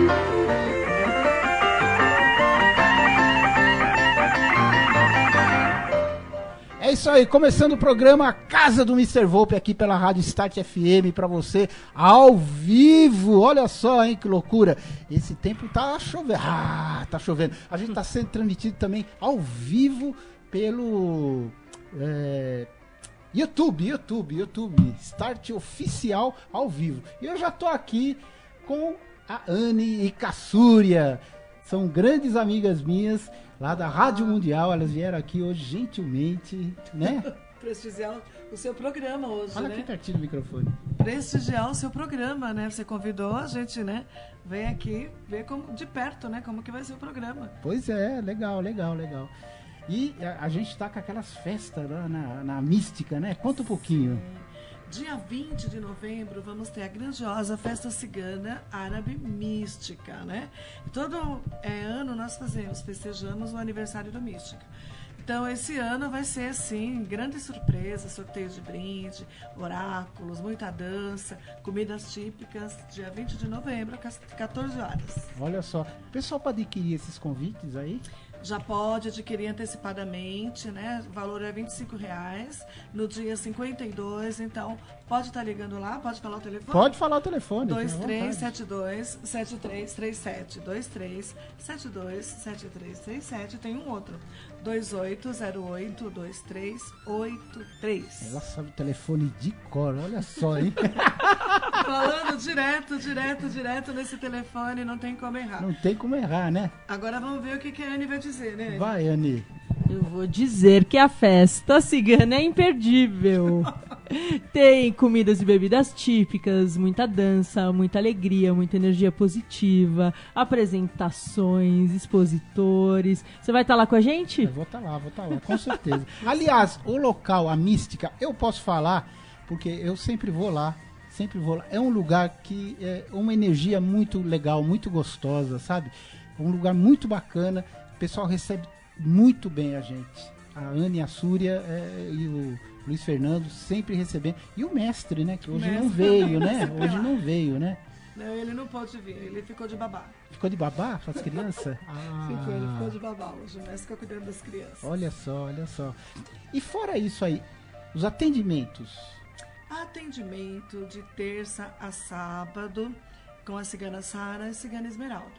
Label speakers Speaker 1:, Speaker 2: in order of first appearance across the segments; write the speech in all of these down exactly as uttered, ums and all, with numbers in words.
Speaker 1: É isso aí, começando o programa Casa do mister Volpe aqui pela Rádio Start F M pra você, ao vivo. Olha só, hein, que loucura. Esse tempo tá chovendo. Ah, tá chovendo. A gente tá sendo transmitido também ao vivo pelo é, YouTube, YouTube, YouTube. Start Oficial ao vivo. E eu já tô aqui com a Anne e Cassúria. São grandes amigas minhas lá da Rádio Mundial. Elas vieram aqui hoje gentilmente, né?
Speaker 2: Prestigiar o seu programa hoje,
Speaker 1: Fala
Speaker 2: né?
Speaker 1: aqui pertinho do microfone.
Speaker 2: Prestigiar o seu programa, né? Você convidou a gente, né? Vem aqui ver como, de perto, né? Como que vai ser o programa.
Speaker 1: Pois é, legal, legal, legal. E a, a gente tá com aquelas festas lá na, na Mística, né? Conta um pouquinho.
Speaker 2: Sim. Dia vinte de novembro vamos ter a grandiosa festa cigana árabe mística, né? E todo é, ano nós fazemos, festejamos o aniversário do Mística. Então esse ano vai ser assim, grande surpresa, sorteios de brinde, oráculos, muita dança, comidas típicas, dia vinte de novembro, às quatorze horas.
Speaker 1: Olha só, o pessoal pode adquirir esses convites aí?
Speaker 2: Já pode adquirir antecipadamente, né? O valor é vinte e cinco reais, no dia cinquenta e dois, então pode estar ligando lá, pode falar o telefone?
Speaker 1: Pode falar o telefone.
Speaker 2: dois três sete dois, sete três três sete, dois três sete dois, sete três três sete, tem um outro, dois oito zero oito, dois três oito três.
Speaker 1: Ela sabe o telefone de cor, olha só, hein?
Speaker 2: Falando direto, direto, direto nesse telefone, não tem como errar.
Speaker 1: Não tem como errar, né?
Speaker 2: Agora vamos ver o que, que a Anne vai dizer, né?
Speaker 1: Vai, Anne.
Speaker 3: Eu vou dizer que a festa cigana é imperdível. Tem comidas e bebidas típicas, muita dança, muita alegria, muita energia positiva, apresentações, expositores. Você vai estar lá com a gente?
Speaker 1: Eu vou estar lá, vou estar lá, com certeza. Aliás, o local, a Mística, eu posso falar, porque eu sempre vou lá, sempre vou lá. É um lugar que é uma energia muito legal, muito gostosa, sabe? É um lugar muito bacana, o pessoal recebe muito bem a gente. A Anne e a Súria é, e o Luiz Fernando sempre recebendo. E o mestre, né? Que hoje
Speaker 2: mestre
Speaker 1: não veio, né? Hoje não veio, né?
Speaker 2: Não, ele não pode vir, ele ficou de babá.
Speaker 1: Ficou de babá para as crianças? Ah.
Speaker 2: Ficou, ele ficou de babá hoje, o mestre fica cuidando das crianças.
Speaker 1: Olha só, olha só. E fora isso aí, os atendimentos.
Speaker 2: Atendimento de terça a sábado com a cigana Sara e a cigana Esmeralda,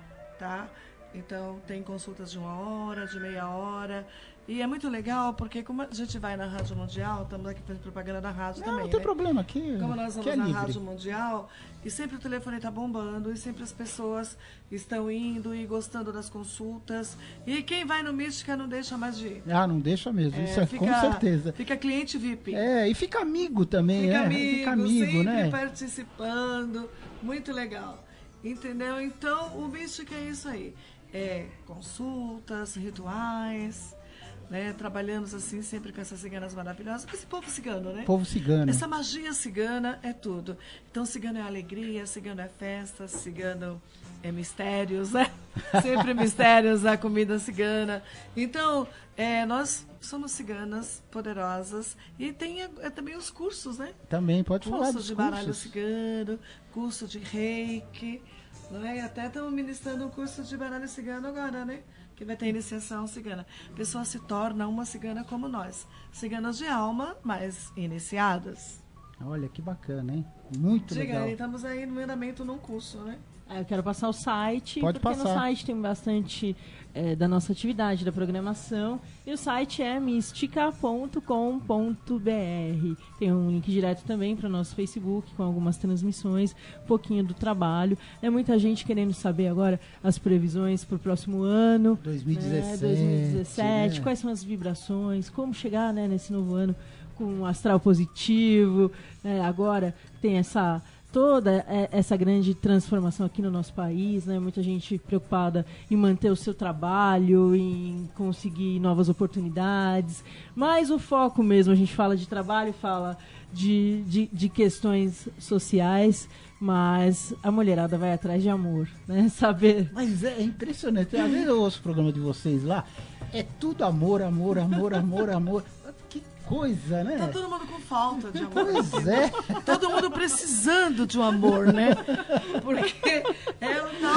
Speaker 2: tá? Então tem consultas de uma hora, de meia hora. E é muito legal porque como a gente vai na Rádio Mundial, estamos aqui fazendo propaganda da rádio
Speaker 1: Não,
Speaker 2: também,
Speaker 1: não tem
Speaker 2: né?
Speaker 1: problema aqui.
Speaker 2: Como nós vamos
Speaker 1: é
Speaker 2: na
Speaker 1: livre.
Speaker 2: Rádio Mundial, e sempre o telefone está bombando, e sempre as pessoas estão indo e gostando das consultas. E quem vai no Mística não deixa mais de ir.
Speaker 1: Ah, não deixa mesmo,
Speaker 2: É,
Speaker 1: isso é
Speaker 2: fica,
Speaker 1: com certeza.
Speaker 2: Fica cliente V I P.
Speaker 1: É, e fica amigo também,
Speaker 2: Fica
Speaker 1: né?
Speaker 2: amigo,
Speaker 1: fica amigo,
Speaker 2: sempre
Speaker 1: né?
Speaker 2: participando, muito legal, entendeu? Então, o Mística é isso aí, é consultas, rituais, né? Trabalhamos assim sempre com essas ciganas maravilhosas, com esse povo cigano, né?
Speaker 1: Povo cigano.
Speaker 2: Essa magia cigana é tudo. Então, cigano é alegria, cigano é festa, cigano é mistérios, né? Sempre mistérios, a comida cigana. Então, é, nós somos ciganas poderosas e tem é, também os cursos, né?
Speaker 1: Também, pode
Speaker 2: curso
Speaker 1: falar dos
Speaker 2: de
Speaker 1: cursos.
Speaker 2: baralho cigano, curso de reiki, né? E até estamos ministrando um curso de baralho cigano agora, né? Que vai ter iniciação cigana. A pessoa se torna uma cigana como nós. Ciganas de alma, mas iniciadas.
Speaker 1: Olha, que bacana, hein? Muito
Speaker 2: Diga
Speaker 1: legal.
Speaker 2: aí, estamos aí no andamento num curso, né?
Speaker 3: Ah, eu quero passar o site,
Speaker 1: Pode
Speaker 3: porque
Speaker 1: passar.
Speaker 3: no site tem bastante é, da nossa atividade, da programação. E o site é mística ponto com ponto b r. Tem um link direto também para o nosso Facebook, com algumas transmissões, um pouquinho do trabalho. É muita gente querendo saber agora as previsões para o próximo ano.
Speaker 1: dois mil e dezessete.
Speaker 3: Né? dois mil e dezessete,
Speaker 1: né?
Speaker 3: quais são as vibrações, como chegar, né, nesse novo ano com um astral positivo. É, agora tem essa... toda essa grande transformação aqui no nosso país, né? Muita gente preocupada em manter o seu trabalho, em conseguir novas oportunidades, mas o foco mesmo, a gente fala de trabalho, fala de, de, de questões sociais, mas a mulherada vai atrás de amor, né? Saber...
Speaker 1: Mas é impressionante, às vezes eu ouço o programa de vocês lá, é tudo amor, amor, amor, amor, amor. Que coisa, né?
Speaker 2: Tá todo mundo com falta de amor.
Speaker 1: Pois é.
Speaker 2: Todo mundo precisando de um amor, né? Porque é o tal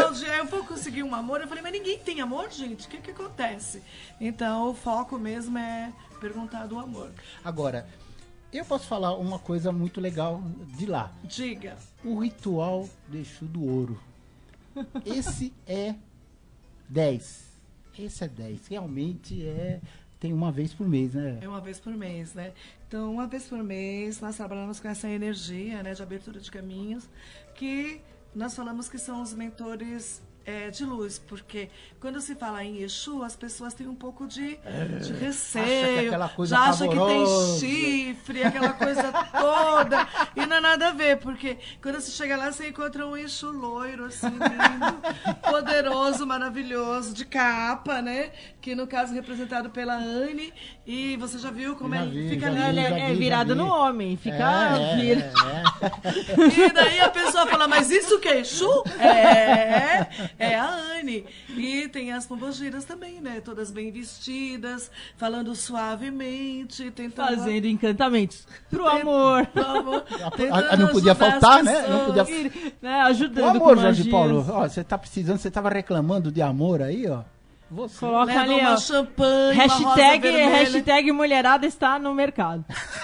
Speaker 2: tal dia eu vou conseguir um amor. Eu falei, mas ninguém tem amor, gente? O que que acontece? Então, o foco mesmo é perguntar do amor.
Speaker 1: Agora, eu posso falar uma coisa muito legal de lá.
Speaker 2: Diga.
Speaker 1: O ritual de Exu do Ouro. Esse é dez. Esse é dez. Realmente é... Tem uma vez por mês, né?
Speaker 2: É uma vez por mês, né? Então, uma vez por mês, nós trabalhamos com essa energia, né, de abertura de caminhos, que nós falamos que são os mentores é, de luz, porque quando se fala em Exu, as pessoas têm um pouco de, de receio,
Speaker 1: acha coisa
Speaker 2: já acha que tem
Speaker 1: pavorosa.
Speaker 2: chifre, aquela coisa toda, e não é nada a ver, porque quando você chega lá, você encontra um Exu loiro, assim, lindo, poderoso, maravilhoso, de capa, né? Que no caso é representado pela Anne, e você já viu como
Speaker 1: Já
Speaker 2: ele
Speaker 1: vi,
Speaker 2: fica
Speaker 1: já vi,
Speaker 2: ali,
Speaker 3: Ele
Speaker 1: já
Speaker 3: é, é
Speaker 1: vi, já
Speaker 3: virado
Speaker 1: vi.
Speaker 3: no homem, fica...
Speaker 1: É,
Speaker 3: vira-
Speaker 1: é, é.
Speaker 2: e daí a pessoa fala, mas isso que é Exu? É, é a Anne. E tem as pombogiras também, né? Todas bem vestidas, falando suavemente, tentando...
Speaker 3: Fazendo encantamentos pro amor.
Speaker 2: Pro amor,
Speaker 1: Ah,
Speaker 2: tentando
Speaker 1: não podia
Speaker 2: ajudar as
Speaker 1: faltar, né? Não podia-
Speaker 2: pessoas.
Speaker 3: Né, ajudando
Speaker 1: O amor,
Speaker 3: com
Speaker 1: Jorge
Speaker 3: magias.
Speaker 1: Paulo. Ó, você tá precisando, você tava reclamando de amor aí, ó. Você.
Speaker 3: Coloca
Speaker 2: Leva
Speaker 3: ali,
Speaker 2: uma
Speaker 3: ó.
Speaker 2: champanhe, uma rosa
Speaker 3: Hashtag,
Speaker 2: vermelha.
Speaker 3: hashtag mulherada está no mercado.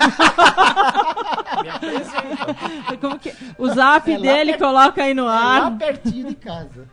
Speaker 3: Como que, o zap
Speaker 1: É lá
Speaker 3: dele
Speaker 1: per-
Speaker 3: coloca aí no
Speaker 1: É lá
Speaker 3: ar.
Speaker 1: pertinho de casa.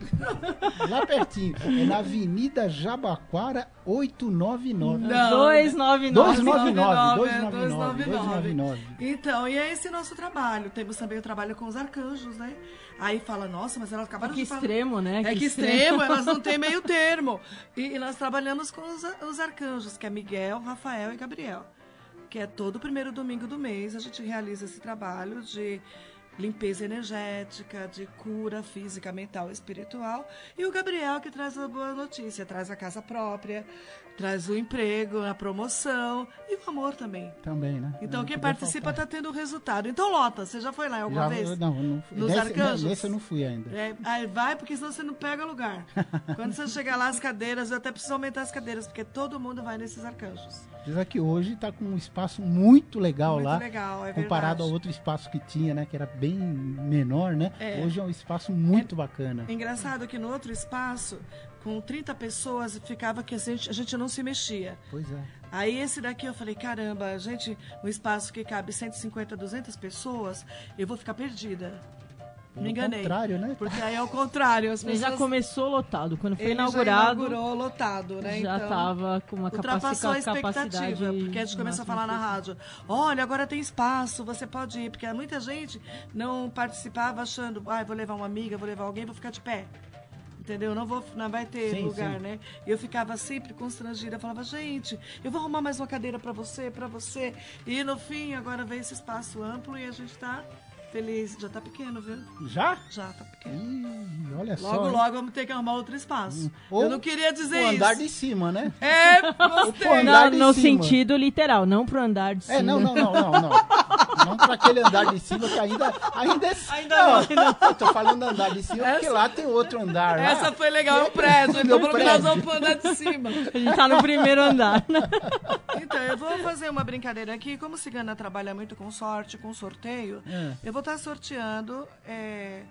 Speaker 1: Lá pertinho. É na Avenida Jabaquara oitocentos e noventa e nove.
Speaker 2: Não.
Speaker 3: dois nove nove.
Speaker 1: dois nove nove, dois
Speaker 2: é,
Speaker 1: nove nove, dois nove nove.
Speaker 2: Então, e é esse nosso trabalho. Temos também o trabalho com os arcanjos, né? Aí fala, nossa, mas elas acabaram
Speaker 3: Que
Speaker 2: de falar.
Speaker 3: extremo, né?
Speaker 2: É que extremo, elas não têm meio termo. E, e nós trabalhamos com os, os arcanjos, que é Miguel, Rafael e Gabriel. Que é todo o primeiro domingo do mês, a gente realiza esse trabalho de limpeza energética, de cura física, mental e espiritual. E o Gabriel que traz a boa notícia, traz a casa própria, traz o emprego, a promoção e o amor também.
Speaker 1: Também, né?
Speaker 2: Então,
Speaker 1: Não
Speaker 2: quem
Speaker 1: podia
Speaker 2: participa
Speaker 1: faltar.
Speaker 2: está tendo resultado. Então, Lota, você já foi lá alguma
Speaker 1: Já,
Speaker 2: vez?
Speaker 1: Não, não fui.
Speaker 2: Nos
Speaker 1: Nesse,
Speaker 2: arcanjos?
Speaker 1: nesse eu não fui ainda.
Speaker 2: É, aí vai, porque senão você não pega lugar. Quando você chegar lá, as cadeiras, eu até preciso aumentar as cadeiras, porque todo mundo vai nesses arcanjos.
Speaker 1: Diz aqui hoje tá com um espaço muito legal
Speaker 2: Muito
Speaker 1: lá.
Speaker 2: legal, é
Speaker 1: comparado
Speaker 2: verdade.
Speaker 1: ao outro espaço que tinha, né? Que era bem menor, né?
Speaker 2: É.
Speaker 1: Hoje é um espaço muito bacana.
Speaker 2: Engraçado que no outro espaço, com trinta pessoas, ficava que a gente, a gente não se mexia.
Speaker 1: Pois é.
Speaker 2: Aí esse daqui eu falei, caramba, gente, um espaço que cabe cento e cinquenta, duzentas pessoas, eu vou ficar perdida.
Speaker 1: Pelo
Speaker 2: Me enganei.
Speaker 1: contrário, né?
Speaker 2: Porque aí é o contrário. As
Speaker 3: Ele
Speaker 2: pessoas,
Speaker 3: já começou lotado. Quando foi
Speaker 2: ele já
Speaker 3: inaugurado,
Speaker 2: inaugurou lotado, né?
Speaker 3: já
Speaker 2: Então,
Speaker 3: estava com uma
Speaker 2: ultrapassou a
Speaker 3: capaci- capacidade...
Speaker 2: expectativa, porque a gente começou a falar na rádio, olha, agora tem espaço, você pode ir, porque muita gente não participava achando, ah, vou levar uma amiga, vou levar alguém, vou ficar de pé. Entendeu? Não, vou, não vai ter
Speaker 1: Sim,
Speaker 2: lugar,
Speaker 1: sim.
Speaker 2: né? E eu ficava sempre constrangida, eu falava, gente, eu vou arrumar mais uma cadeira pra você, pra você. E no fim, agora veio esse espaço amplo e a gente tá feliz. Já tá pequeno, viu?
Speaker 1: Já?
Speaker 2: Já tá pequeno.
Speaker 1: Ih, olha só.
Speaker 2: Logo,
Speaker 1: hein?
Speaker 2: logo vamos ter que arrumar outro espaço.
Speaker 1: Ou
Speaker 2: eu não queria dizer
Speaker 1: O andar
Speaker 2: isso.
Speaker 1: de cima, né?
Speaker 2: É,
Speaker 1: Ou pro
Speaker 2: gostei.
Speaker 1: andar
Speaker 3: Não,
Speaker 1: de
Speaker 3: no
Speaker 1: cima.
Speaker 3: sentido literal, não pro andar de cima.
Speaker 1: É, não, não, não, não, não. Não para aquele andar de cima que ainda, ainda é...
Speaker 2: Ainda não, ainda
Speaker 1: Eu tô falando andar de cima porque
Speaker 2: Essa-
Speaker 1: lá tem outro andar. lá.
Speaker 2: Essa foi legal, é um prédio.
Speaker 1: É
Speaker 2: Então
Speaker 1: um
Speaker 2: nós
Speaker 1: prédio.
Speaker 2: vamos pro andar de cima.
Speaker 3: A gente tá no primeiro andar. né?
Speaker 2: Então, eu vou fazer uma brincadeira aqui. Como Cigana trabalha muito com sorte, com sorteio,
Speaker 1: É.
Speaker 2: eu vou estar sorteando é,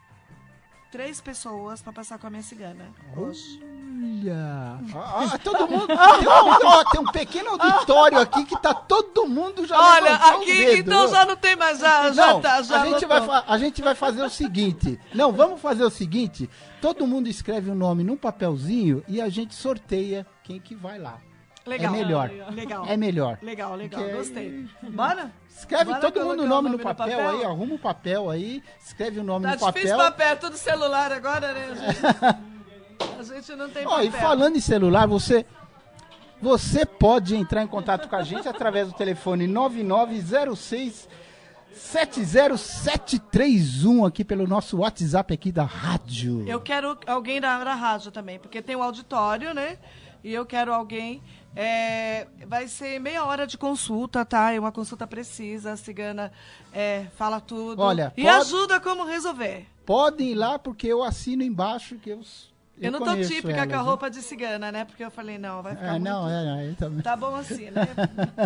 Speaker 2: três pessoas para passar com a minha cigana hoje.
Speaker 1: Olha! Ah, ah, todo mundo. Tem um, ó, tem um pequeno auditório aqui que tá todo mundo já.
Speaker 2: Olha,
Speaker 1: levantou o
Speaker 2: aqui
Speaker 1: dedo.
Speaker 2: então já não tem mais, já, já
Speaker 1: Não,
Speaker 2: tá, já
Speaker 1: a, gente
Speaker 2: anotou.
Speaker 1: vai, fa- a gente vai fazer o seguinte. Não, vamos fazer o seguinte. Todo mundo escreve o nome num papelzinho e a gente sorteia quem que vai lá.
Speaker 2: Legal.
Speaker 1: É melhor.
Speaker 2: Legal.
Speaker 1: É melhor.
Speaker 2: Legal, legal,
Speaker 1: Porque-
Speaker 2: gostei. Bora?
Speaker 1: Escreve
Speaker 2: Bora
Speaker 1: todo
Speaker 2: colocar
Speaker 1: mundo o
Speaker 2: o
Speaker 1: nome,
Speaker 2: nome
Speaker 1: no,
Speaker 2: no
Speaker 1: papel
Speaker 2: papel?
Speaker 1: aí, arruma o papel aí, escreve o nome
Speaker 2: Tá
Speaker 1: no
Speaker 2: difícil
Speaker 1: papel.
Speaker 2: papel, tudo celular agora, né? A gente, a gente não tem
Speaker 1: Ó,
Speaker 2: papel.
Speaker 1: e falando em celular, você você pode entrar em contato com a gente através do telefone nove nove zero seis sete zero sete três um aqui pelo nosso WhatsApp aqui da rádio.
Speaker 2: Eu quero alguém da, da rádio também, porque tem o auditório, né? E eu quero alguém. é, vai ser meia hora de consulta, tá? É uma consulta precisa. A cigana é, fala tudo.
Speaker 1: Olha,
Speaker 2: e
Speaker 1: pode-
Speaker 2: ajuda como resolver.
Speaker 1: Podem ir lá porque eu assino embaixo que eu
Speaker 2: Eu, não tô
Speaker 1: conheço
Speaker 2: típica
Speaker 1: elas,
Speaker 2: com a
Speaker 1: né?
Speaker 2: roupa de cigana, né? Porque eu falei, não, vai ficar
Speaker 1: É,
Speaker 2: muito...
Speaker 1: não, é, é, também.
Speaker 2: Tá bom assim, né?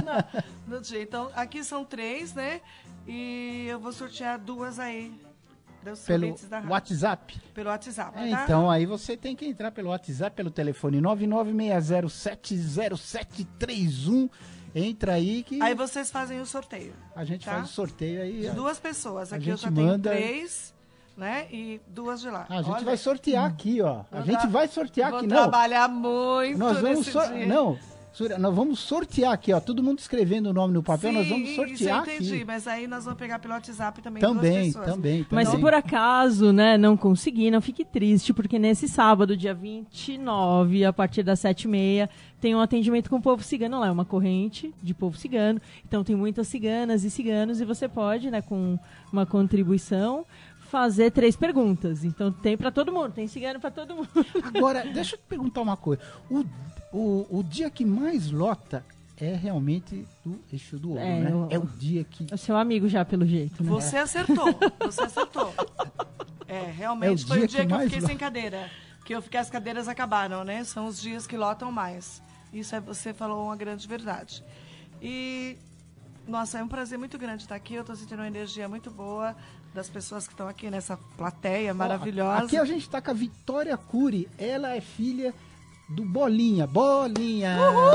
Speaker 2: Não, no dia. Então, aqui são três, né? E eu vou sortear duas aí. dos
Speaker 1: pelo
Speaker 2: ouvintes da rádio.
Speaker 1: WhatsApp.
Speaker 2: Pelo WhatsApp,
Speaker 1: É,
Speaker 2: tá?
Speaker 1: então, aí você tem que entrar pelo WhatsApp, pelo telefone nove nove seis zero sete zero sete três um. Entra aí que
Speaker 2: Aí vocês fazem o sorteio.
Speaker 1: a gente
Speaker 2: tá?
Speaker 1: faz o sorteio aí.
Speaker 2: De duas pessoas.
Speaker 1: a
Speaker 2: Aqui eu
Speaker 1: gente
Speaker 2: já tenho
Speaker 1: manda-
Speaker 2: três, né? E duas de lá.
Speaker 1: A gente
Speaker 2: Olha,
Speaker 1: vai sortear aqui, ó. A
Speaker 2: vou
Speaker 1: gente
Speaker 2: tra-
Speaker 1: vai sortear
Speaker 2: vou
Speaker 1: aqui, não.
Speaker 2: trabalhar muito
Speaker 1: Nós vamos
Speaker 2: nesse
Speaker 1: sor-
Speaker 2: dia.
Speaker 1: não, Surya, nós vamos sortear aqui, ó. Todo mundo escrevendo o nome no papel,
Speaker 2: Sim,
Speaker 1: nós vamos sortear
Speaker 2: isso eu entendi,
Speaker 1: aqui.
Speaker 2: mas aí nós vamos pegar pelo WhatsApp também
Speaker 1: Também,
Speaker 2: duas pessoas.
Speaker 1: também, também.
Speaker 3: Mas se por acaso, né, não conseguir, não fique triste, porque nesse sábado, dia vinte e nove, a partir das sete e meia, tem um atendimento com o povo cigano lá, é uma corrente de povo cigano. Então tem muitas ciganas e ciganos e você pode, né, com uma contribuição, fazer três perguntas. Então tem pra todo mundo, tem cigano pra todo mundo.
Speaker 1: Agora, deixa eu te perguntar uma coisa. O, o, o dia que mais lota é realmente do Eixo do Ouro,
Speaker 3: É,
Speaker 1: né?
Speaker 3: eu-
Speaker 1: É o dia que...
Speaker 3: É o seu amigo já, pelo jeito, né?
Speaker 2: Você acertou, você acertou. É, realmente
Speaker 1: É o
Speaker 2: foi
Speaker 1: dia
Speaker 2: o dia
Speaker 1: que
Speaker 2: que, eu
Speaker 1: mais
Speaker 2: fiquei
Speaker 1: lo-
Speaker 2: sem cadeira. Que eu fiquei, as cadeiras acabaram, né? São os dias que lotam mais. Isso é, você falou uma grande verdade. E, nossa, é um prazer muito grande estar aqui. Eu estou sentindo uma energia muito boa das pessoas que estão aqui nessa plateia maravilhosa.
Speaker 1: Aqui a gente tá com a Vitória Cury. Ela é filha do Bolinha. Bolinha!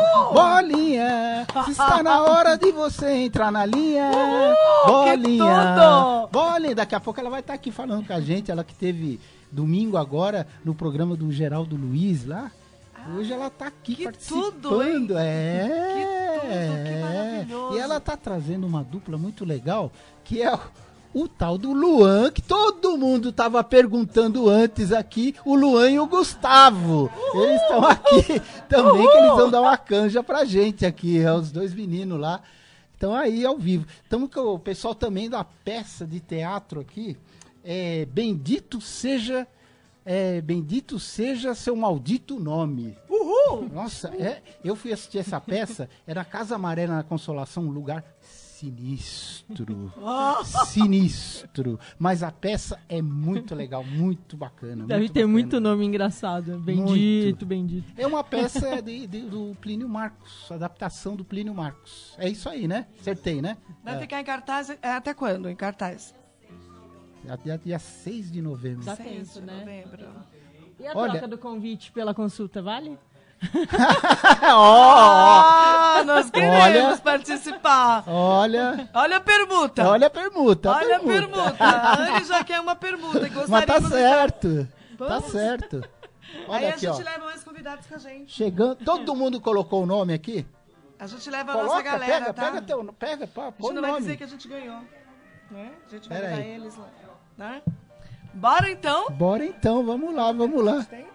Speaker 1: Bolinha! Se está na hora de você entrar na linha. Bolinha!
Speaker 2: tudo!
Speaker 1: Bolinha! Daqui a pouco ela vai estar aqui falando com a gente. Ela que teve domingo agora no programa do Geraldo Luiz lá. Hoje ela tá aqui
Speaker 2: que
Speaker 1: participando.
Speaker 2: tudo, hein?
Speaker 1: É.
Speaker 2: Que tudo, que
Speaker 1: é.
Speaker 2: maravilhoso.
Speaker 1: E ela tá trazendo uma dupla muito legal, que é o, o tal do Luan, que todo mundo tava perguntando antes aqui, o Luan e o Gustavo. Eles estão aqui também, que eles vão dar uma canja pra gente aqui, é, os dois meninos lá. Estão aí ao vivo. Estamos com o pessoal também da peça de teatro aqui. É, Bendito seja... É, bendito seja seu maldito nome.
Speaker 2: Uhul!
Speaker 1: Nossa, é, eu fui assistir essa peça, era a Casa Amarela na Consolação, um lugar sinistro. Sinistro. Mas a peça é muito legal, muito bacana.
Speaker 3: Deve
Speaker 1: muito
Speaker 3: ter
Speaker 1: bacana.
Speaker 3: muito nome engraçado. Bendito,
Speaker 1: Muito.
Speaker 3: bendito.
Speaker 1: É uma peça de, de- do Plínio Marcos, adaptação do Plínio Marcos. É isso aí, né? Acertei, né?
Speaker 2: Vai
Speaker 1: É,
Speaker 2: ficar em cartaz é, até quando? Em cartaz?
Speaker 1: dia, dia seis de novembro.
Speaker 3: Dá
Speaker 2: seis
Speaker 3: tempo,
Speaker 2: de
Speaker 3: né?
Speaker 2: novembro.
Speaker 3: E a
Speaker 1: Olha-
Speaker 3: troca do convite pela consulta, vale?
Speaker 1: Ó,
Speaker 2: Ah, nós queremos
Speaker 1: Olha.
Speaker 2: participar.
Speaker 1: olha,
Speaker 2: Olha a permuta.
Speaker 1: olha a permuta. a
Speaker 2: Olha a
Speaker 1: permuta.
Speaker 2: permuta. A Anne já quer uma permuta. E
Speaker 1: Mas
Speaker 2: gostaria
Speaker 1: tá certo. Tá
Speaker 2: Vamos?
Speaker 1: certo.
Speaker 2: Aí
Speaker 1: Olha
Speaker 2: a
Speaker 1: aqui,
Speaker 2: gente
Speaker 1: ó.
Speaker 2: leva mais convidados com a gente.
Speaker 1: Chegando, todo mundo colocou o nome aqui?
Speaker 2: A gente leva a nossa
Speaker 1: Coloca,
Speaker 2: galera,
Speaker 1: pega,
Speaker 2: tá?
Speaker 1: pega teu, pega, pá,
Speaker 2: A
Speaker 1: põe
Speaker 2: gente
Speaker 1: o
Speaker 2: não vai
Speaker 1: nome.
Speaker 2: dizer que a gente ganhou. Né? A gente vai
Speaker 1: Pera
Speaker 2: levar
Speaker 1: aí.
Speaker 2: eles lá. Né? Bora então?
Speaker 1: Bora então, vamos lá, vamos lá.
Speaker 2: Tem?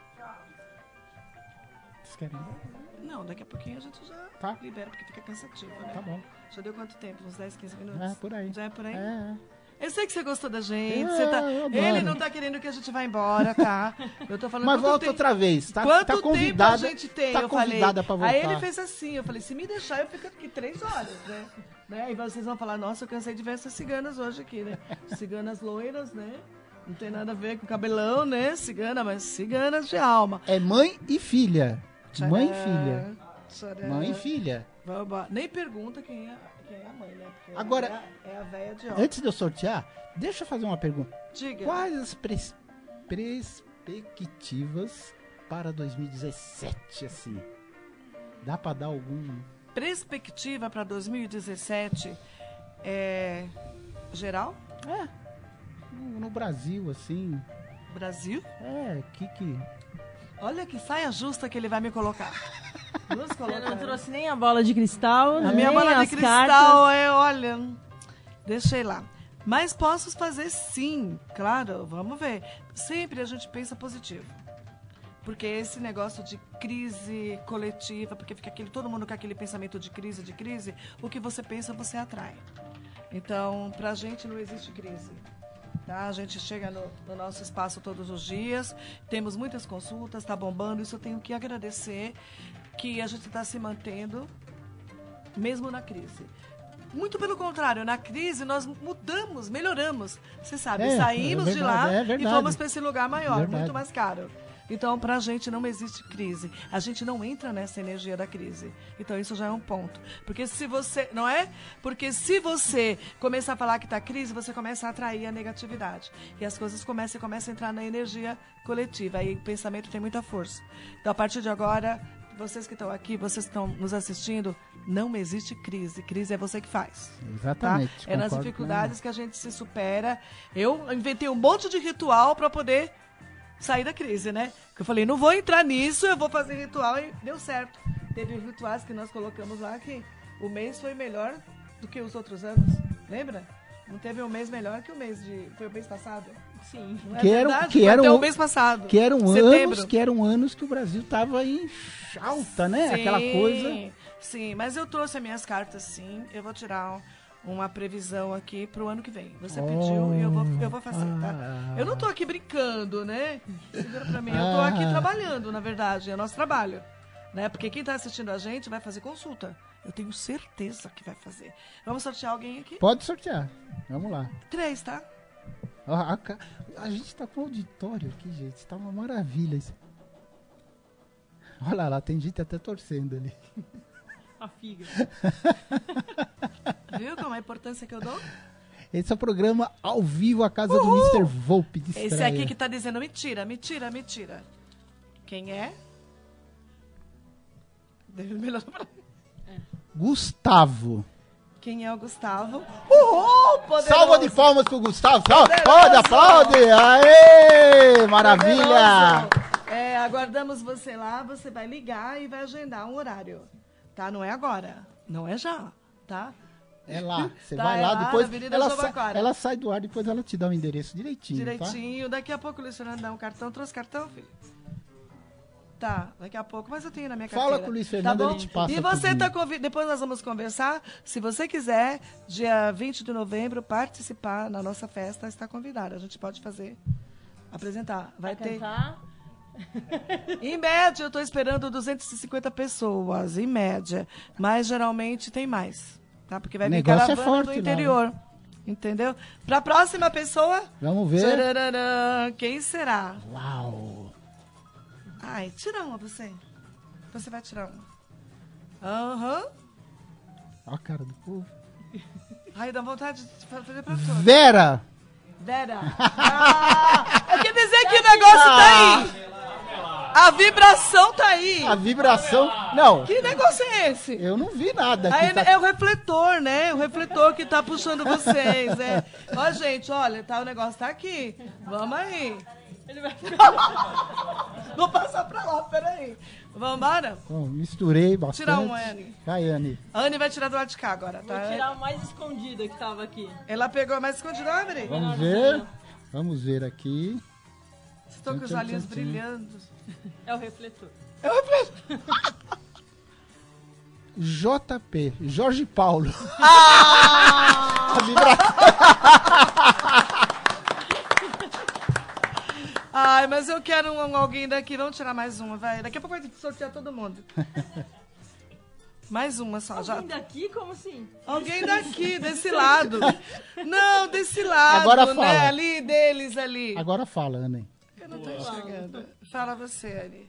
Speaker 1: Vocês querem?
Speaker 2: Não, daqui a pouquinho a gente já
Speaker 1: Tá.
Speaker 2: libera, porque fica cansativo, né?
Speaker 1: Tá bom.
Speaker 2: Já deu quanto tempo? Uns dez, quinze minutos?
Speaker 1: É, por aí.
Speaker 2: Já é por aí?
Speaker 1: É,
Speaker 2: Eu sei que você gostou da gente.
Speaker 1: É,
Speaker 2: você tá...
Speaker 1: eu adoro.
Speaker 2: Ele não tá querendo que a gente vá embora, tá? Eu tô falando
Speaker 1: mas
Speaker 2: quanto
Speaker 1: volta
Speaker 2: tempo-
Speaker 1: outra vez, tá?
Speaker 2: Quanto
Speaker 1: tá convidada,
Speaker 2: tempo a gente tem?
Speaker 1: tá
Speaker 2: eu falei.
Speaker 1: convidada pra voltar.
Speaker 2: Aí ele fez assim, eu falei, se me deixar, eu fico aqui três horas, né? né? Aí vocês vão falar, nossa, eu cansei de ver essas ciganas hoje aqui, né? Ciganas loiras, né? Não tem nada a ver com cabelão, né? Cigana, mas ciganas de alma.
Speaker 1: É mãe e filha. Mãe e
Speaker 2: Tcharam,
Speaker 1: filha.
Speaker 2: tcharam.
Speaker 1: Mãe e filha.
Speaker 2: Vamos embora. Nem pergunta quem é, quem é a mãe, né? Porque
Speaker 1: Agora-
Speaker 2: é a, é a véia de alma.
Speaker 1: Antes de eu sortear, deixa eu fazer uma pergunta.
Speaker 2: Diga.
Speaker 1: Quais as pres- perspectivas para dois mil e dezessete, assim? Dá pra dar algum...
Speaker 2: Perspectiva para dois mil e dezessete é geral?
Speaker 1: É, no, no Brasil, assim...
Speaker 2: Brasil?
Speaker 1: É, que que...
Speaker 2: Olha que saia justa que ele vai me colocar. Nos
Speaker 3: Você
Speaker 2: colocar.
Speaker 3: não trouxe nem a bola de cristal,
Speaker 2: A
Speaker 3: nem
Speaker 2: minha bola de
Speaker 3: as
Speaker 2: cristal
Speaker 3: cartas.
Speaker 2: é, olha, deixei lá. Mas posso fazer sim, claro, vamos ver. Sempre a gente pensa positivo. Porque esse negócio de crise coletiva, porque fica aquele, todo mundo com aquele pensamento de crise, de crise, o que você pensa, você atrai. Então, pra gente não existe crise. Tá? A gente chega no, no nosso espaço todos os dias, temos muitas consultas, está bombando, isso eu tenho que agradecer, que a gente está se mantendo, mesmo na crise. Muito pelo contrário, na crise nós mudamos, melhoramos. Você sabe,
Speaker 1: É,
Speaker 2: saímos
Speaker 1: é
Speaker 2: de
Speaker 1: verdade,
Speaker 2: lá
Speaker 1: é
Speaker 2: e
Speaker 1: verdade.
Speaker 2: fomos para esse lugar maior,
Speaker 1: Verdade.
Speaker 2: muito mais caro. Então, pra gente não existe crise. A gente não entra nessa energia da crise. Então, isso já é um ponto. Porque se você... Não é? Porque se você começar a falar que tá crise, você começa a atrair a negatividade. E as coisas começam, começam a entrar na energia coletiva. Aí o pensamento tem muita força. Então, a partir de agora, vocês que estão aqui, vocês que estão nos assistindo, não existe crise. Crise é você que faz.
Speaker 1: Exatamente.
Speaker 2: Tá? É nas dificuldades que a gente se supera. Eu inventei um monte de ritual para poder sair da crise, né? Eu falei, não vou entrar nisso, eu vou fazer ritual e deu certo. Teve rituais que nós colocamos lá que o mês foi melhor do que os outros anos. Lembra? Não teve um mês melhor que o mês de... Foi o mês passado?
Speaker 3: Sim.
Speaker 2: Não é
Speaker 1: que eram,
Speaker 2: verdade?
Speaker 1: que
Speaker 2: Foi
Speaker 1: eram,
Speaker 2: até o mês passado.
Speaker 1: Que eram
Speaker 2: setembro.
Speaker 1: anos, que eram anos que o Brasil tava em alta, né?
Speaker 2: Sim,
Speaker 1: Aquela coisa.
Speaker 2: Sim, mas eu trouxe as minhas cartas, sim. Eu vou tirar uma previsão aqui pro ano que vem. Você
Speaker 1: Oh.
Speaker 2: pediu e eu vou, eu vou fazer, tá?
Speaker 1: Ah.
Speaker 2: Eu não tô aqui brincando, né? Segura pra mim. Eu tô
Speaker 1: Ah.
Speaker 2: aqui trabalhando, na verdade. É o nosso trabalho. Né? Porque quem tá assistindo a gente vai fazer consulta. Eu tenho certeza que vai fazer. Vamos sortear alguém aqui?
Speaker 1: Pode sortear. Vamos lá.
Speaker 2: Três, tá?
Speaker 1: Ó, A, ca- a gente tá com auditório aqui, gente. Tá uma maravilha isso. Olha lá, tem gente até torcendo ali.
Speaker 3: A figa.
Speaker 2: Viu como é a importância que eu dou?
Speaker 1: Esse é o programa ao vivo, a casa do mister Volpe de
Speaker 2: Esse
Speaker 1: estreia.
Speaker 2: aqui que tá dizendo mentira, mentira, mentira. Quem é? Deve melhor pra mim.
Speaker 1: Gustavo.
Speaker 2: Quem é o Gustavo? Uhul! Poderoso!
Speaker 1: Salva de palmas pro Gustavo. Salve,
Speaker 2: Poderoso!
Speaker 1: aplaude, aplaude. Aê, maravilha.
Speaker 2: Poderoso! É, aguardamos você lá, você vai ligar e vai agendar um horário. Tá? Não é agora. Não é já, tá?
Speaker 1: É lá, você
Speaker 2: Tá,
Speaker 1: vai
Speaker 2: é
Speaker 1: lá,
Speaker 2: lá,
Speaker 1: depois
Speaker 2: na Avenida
Speaker 1: ela,
Speaker 2: João
Speaker 1: sa
Speaker 2: Baquara.
Speaker 1: ela sai do ar, depois ela te dá o endereço direitinho,
Speaker 2: Direitinho. Daqui a pouco o Luiz Fernando dá um cartão. Trouxe cartão, filho? Tá, daqui a pouco, mas eu tenho na minha
Speaker 1: Fala
Speaker 2: carteira.
Speaker 1: com o Luiz Fernando,
Speaker 2: tá bom?
Speaker 1: ele te passa
Speaker 2: E você
Speaker 1: tudinho.
Speaker 2: tá convidado, depois nós vamos conversar. Se você quiser, dia vinte de novembro, participar na nossa festa, está convidado. A gente pode fazer, apresentar. Vai
Speaker 3: Vai
Speaker 2: ter...
Speaker 3: cantar?
Speaker 2: Em média, eu estou esperando duzentas e cinquenta pessoas, em média. Mas geralmente tem mais, tá? Porque vai
Speaker 1: O
Speaker 2: vir
Speaker 1: negócio é
Speaker 2: caravana
Speaker 1: forte
Speaker 2: do
Speaker 1: lá,
Speaker 2: interior. Entendeu? Para a próxima pessoa,
Speaker 1: Vamos ver.
Speaker 2: tchararã, quem será?
Speaker 1: Uau.
Speaker 2: Ai, tira uma você. Você vai tirar uma. Aham.
Speaker 1: Ó a cara do povo.
Speaker 2: Ai, dá vontade de fazer pra todos.
Speaker 1: Vera.
Speaker 2: Vera. Ah, eu quero dizer que o negócio tá aí. A vibração tá aí.
Speaker 1: A vibração. Não,
Speaker 2: Que negócio é esse?
Speaker 1: eu não vi nada aqui.
Speaker 2: Aí
Speaker 1: tá-
Speaker 2: é o refletor, né? O refletor que tá puxando vocês, é. Ó, gente, olha, tá, o negócio tá aqui. Vamos aí.
Speaker 3: Ele vai
Speaker 2: Vou passar pra lá, peraí. Vambora?
Speaker 1: Bom, misturei bastante.
Speaker 2: Tira um, Anne.
Speaker 1: Vai, Anne.
Speaker 2: A Anne vai tirar do lado de cá agora, tá?
Speaker 3: Vou tirar o mais escondido que tava aqui.
Speaker 2: Ela pegou mais escondido, abre.
Speaker 1: Vamos ver. Vamos ver aqui.
Speaker 2: Estou com os
Speaker 1: Tchim, tchim,
Speaker 2: olhinhos
Speaker 1: tchim, tchim.
Speaker 2: brilhando.
Speaker 3: É o refletor.
Speaker 2: É o refletor.
Speaker 1: J P, Jorge Paulo.
Speaker 2: Ah!
Speaker 1: A vibração.
Speaker 2: Ai, mas eu quero um, alguém daqui. Vamos tirar mais uma, vai. Daqui a pouco vai sortear todo mundo. Mais uma só, já.
Speaker 3: Alguém daqui? Como assim?
Speaker 2: Alguém daqui, desse lado. Não, desse lado,
Speaker 1: Agora
Speaker 2: né?
Speaker 1: fala.
Speaker 2: Ali, deles, ali.
Speaker 1: Agora fala, Anne.
Speaker 2: Eu não tô enxergando. Fala você, ali.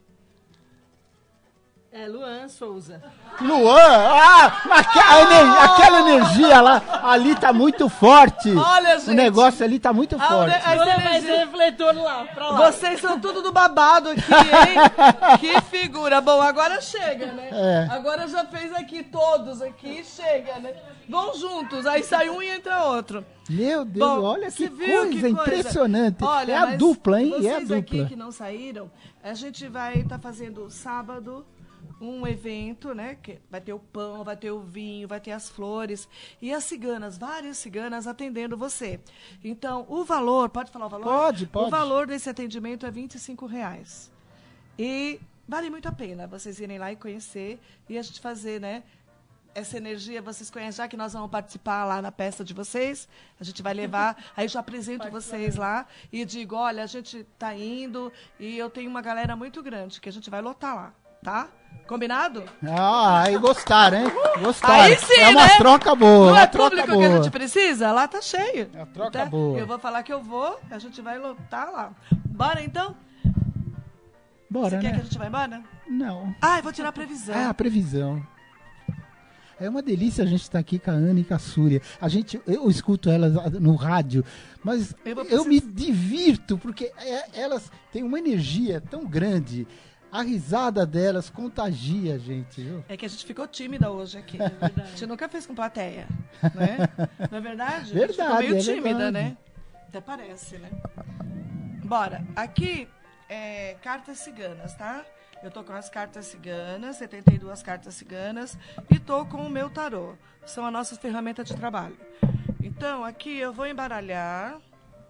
Speaker 3: É Luan Souza.
Speaker 1: Luan! Ah! Mas que- a ener- aquela energia lá, ali tá muito forte.
Speaker 2: Olha, gente.
Speaker 1: O negócio ali tá muito
Speaker 2: Ah,
Speaker 1: forte.
Speaker 2: o ne- a-
Speaker 3: Agora vai
Speaker 2: energia-
Speaker 3: ser refletor lá, pra lá.
Speaker 2: Vocês são tudo do babado aqui, hein? Que figura. Bom, agora chega, né?
Speaker 1: É.
Speaker 2: Agora já fez aqui, todos aqui, chega, né? Vão juntos, aí sai um e entra outro.
Speaker 1: Meu Deus,
Speaker 2: Bom,
Speaker 1: olha
Speaker 2: você
Speaker 1: que
Speaker 2: viu
Speaker 1: coisa
Speaker 2: que coisa?
Speaker 1: impressionante.
Speaker 2: Olha,
Speaker 1: é a
Speaker 2: mas
Speaker 1: dupla, hein? É a
Speaker 2: Vocês aqui
Speaker 1: dupla.
Speaker 2: que não saíram, a gente vai estar fazendo sábado um evento, né? Que vai ter o pão, vai ter o vinho, vai ter as flores e as ciganas, várias ciganas atendendo você. Então, o valor, pode falar o valor?
Speaker 1: Pode, pode.
Speaker 2: O valor desse atendimento é vinte e cinco reais. E vale muito a pena vocês irem lá e conhecer e a gente fazer, né? Essa energia, vocês conhecem, já que nós vamos participar lá na peça de vocês, a gente vai levar, aí eu já apresento vocês lá e digo, olha, a gente tá indo e eu tenho uma galera muito grande que a gente vai lotar lá, tá? Combinado?
Speaker 1: Ah, aí gostaram, hein? Gostaram.
Speaker 2: Aí sim,
Speaker 1: é uma
Speaker 2: né?
Speaker 1: troca boa.
Speaker 2: Não
Speaker 1: uma
Speaker 2: é
Speaker 1: troca
Speaker 2: público
Speaker 1: boa.
Speaker 2: que a gente precisa? Lá tá cheio.
Speaker 1: É a troca
Speaker 2: tá?
Speaker 1: boa.
Speaker 2: Eu vou falar que eu vou, a gente vai lotar lá. Bora então?
Speaker 1: Bora,
Speaker 2: Você
Speaker 1: né?
Speaker 2: quer que a gente vá embora?
Speaker 1: Não.
Speaker 2: Ah, eu vou tirar a previsão.
Speaker 1: Ah, a previsão. É uma delícia a gente estar aqui com a Ana e com a Súria. A gente, eu escuto elas no rádio, mas
Speaker 2: Eu
Speaker 1: eu,
Speaker 2: vou precisar-
Speaker 1: me divirto, porque é- elas têm uma energia tão grande. A risada delas contagia a gente, viu?
Speaker 2: É que a gente ficou tímida hoje aqui. A gente nunca fez com plateia, né? Não é verdade? A gente
Speaker 1: Verdade,
Speaker 2: ficou meio
Speaker 1: é
Speaker 2: tímida,
Speaker 1: verdade.
Speaker 2: né? Até parece, né? Bora. Aqui é cartas ciganas, tá? Eu tô com as cartas ciganas, setenta e duas cartas ciganas, e tô com o meu tarô. São as nossas ferramentas de trabalho. Então, aqui eu vou embaralhar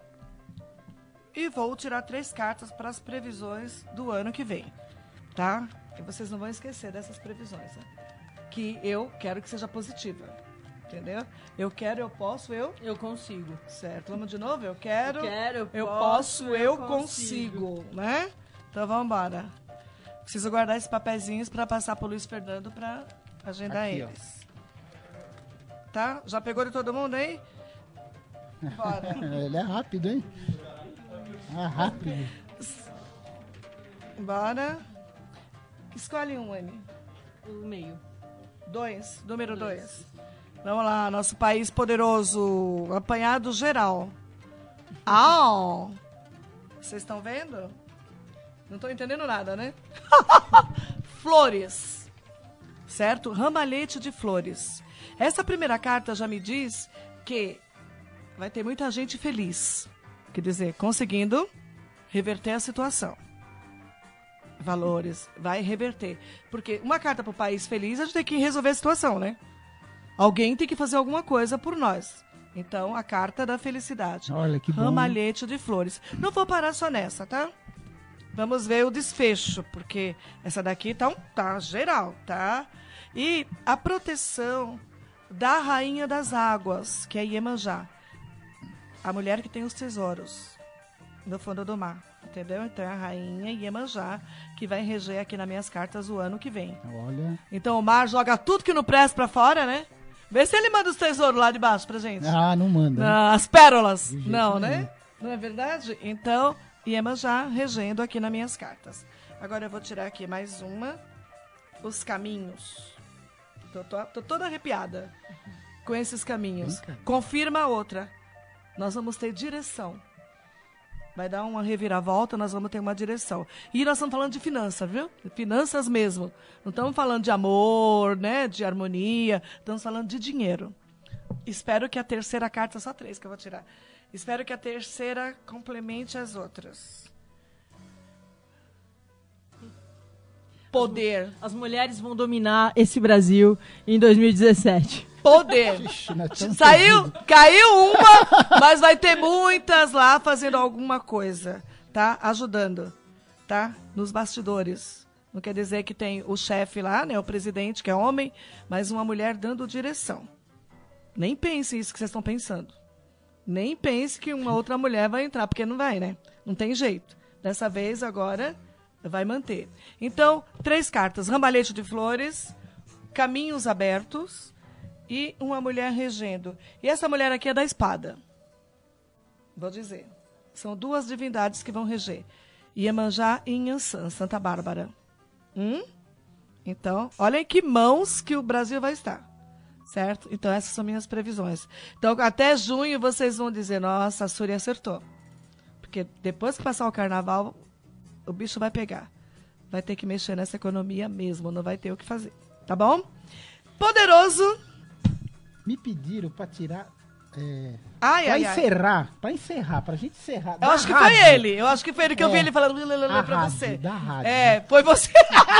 Speaker 2: e vou tirar três cartas para as previsões do ano que vem, tá? E vocês não vão esquecer dessas previsões, né? Que eu quero que seja positiva, entendeu? Eu quero, eu posso, eu...
Speaker 3: Eu consigo.
Speaker 2: Certo, vamos de novo? Eu quero,
Speaker 3: Eu quero, eu
Speaker 2: eu
Speaker 3: posso,
Speaker 2: posso,
Speaker 3: eu
Speaker 2: eu consigo, né? Então vamos embora. Preciso guardar esses papezinhos para passar para o Luiz Fernando para agendar
Speaker 1: Aqui, ó.
Speaker 2: eles. Tá? Já pegou de todo mundo aí? Bora.
Speaker 1: Ele é rápido, hein? Ah, rápido.
Speaker 2: Bora. Escolhe um, Anne.
Speaker 3: O meio.
Speaker 2: Dois. Número dois.
Speaker 3: Dois.
Speaker 2: Vamos lá, nosso país poderoso. Apanhado geral. Au! Vocês estão vendo? Não estou entendendo nada, né? Flores. Certo? Ramalhete de flores. Essa primeira carta já me diz que vai ter muita gente feliz. Quer dizer, conseguindo reverter a situação. Valores. Vai reverter. Porque uma carta para o país feliz, a gente tem que resolver a situação, né? Alguém tem que fazer alguma coisa por nós. Então, a carta da felicidade.
Speaker 1: Olha que bom.
Speaker 2: Ramalhete de flores. Não vou parar só nessa, tá? Vamos ver o desfecho, porque essa daqui tá, um, tá geral, tá? E a proteção da rainha das águas, que é Iemanjá. A mulher que tem os tesouros no fundo do mar, entendeu? Então é a rainha Iemanjá que vai reger aqui nas minhas cartas o ano que vem.
Speaker 1: Olha.
Speaker 2: Então o mar joga tudo que não presta pra fora, né? Vê se ele manda os tesouros lá de baixo pra gente.
Speaker 1: Ah, não manda. né?
Speaker 2: Ah, as pérolas.
Speaker 1: De jeito
Speaker 2: Não,
Speaker 1: nenhum.
Speaker 2: né? Não é verdade? Então, Iemanjá regendo aqui nas minhas cartas. Agora eu vou tirar aqui mais uma. Os caminhos. Tô, tô, tô toda arrepiada com esses caminhos.
Speaker 1: Brinca.
Speaker 2: Confirma a outra. Nós vamos ter direção. Vai dar uma reviravolta, nós vamos ter uma direção. E nós estamos falando de finanças, viu? Finanças mesmo. Não estamos falando de amor, né? De harmonia. Estamos falando de dinheiro. Espero que a terceira carta, só três que eu vou tirar. Espero que a terceira complemente as outras. Poder.
Speaker 3: As mulheres vão dominar esse Brasil em dois mil e dezessete.
Speaker 2: Poder.
Speaker 1: Ixi, nós estamos
Speaker 2: Saiu,
Speaker 1: perdidos.
Speaker 2: caiu uma, mas vai ter muitas lá fazendo alguma coisa, tá? Ajudando, tá? Nos bastidores. Não quer dizer que tem o chefe lá, né? O presidente, que é homem, mas uma mulher dando direção. Nem pense isso que vocês estão pensando. Nem pense que uma outra mulher vai entrar, porque não vai, né? Não tem jeito. Dessa vez, agora, vai manter. Então, três cartas. Rambalhete de flores, caminhos abertos e uma mulher regendo. E essa mulher aqui é da espada. Vou dizer. São duas divindades que vão reger. Iemanjá e Inhansã, Santa Bárbara. Hum? Então, olhem que mãos que o Brasil vai estar. Certo? Então, essas são minhas previsões. Então, até junho, vocês vão dizer, nossa, a Súria acertou. Porque depois que passar o carnaval, o bicho vai pegar. Vai ter que mexer nessa economia mesmo, não vai ter o que fazer. Tá bom? Poderoso.
Speaker 1: Me pediram pra tirar. É,
Speaker 2: Ai,
Speaker 1: pra
Speaker 2: ai, ai.
Speaker 1: encerrar. Pra encerrar, pra gente encerrar.
Speaker 2: Eu
Speaker 1: da
Speaker 2: acho que
Speaker 1: rádio.
Speaker 2: foi ele. Eu acho que foi ele que eu vi
Speaker 1: É.
Speaker 2: ele falando lulululu
Speaker 1: A
Speaker 2: pra
Speaker 1: rádio,
Speaker 2: você.
Speaker 1: da rádio.
Speaker 2: É, foi você.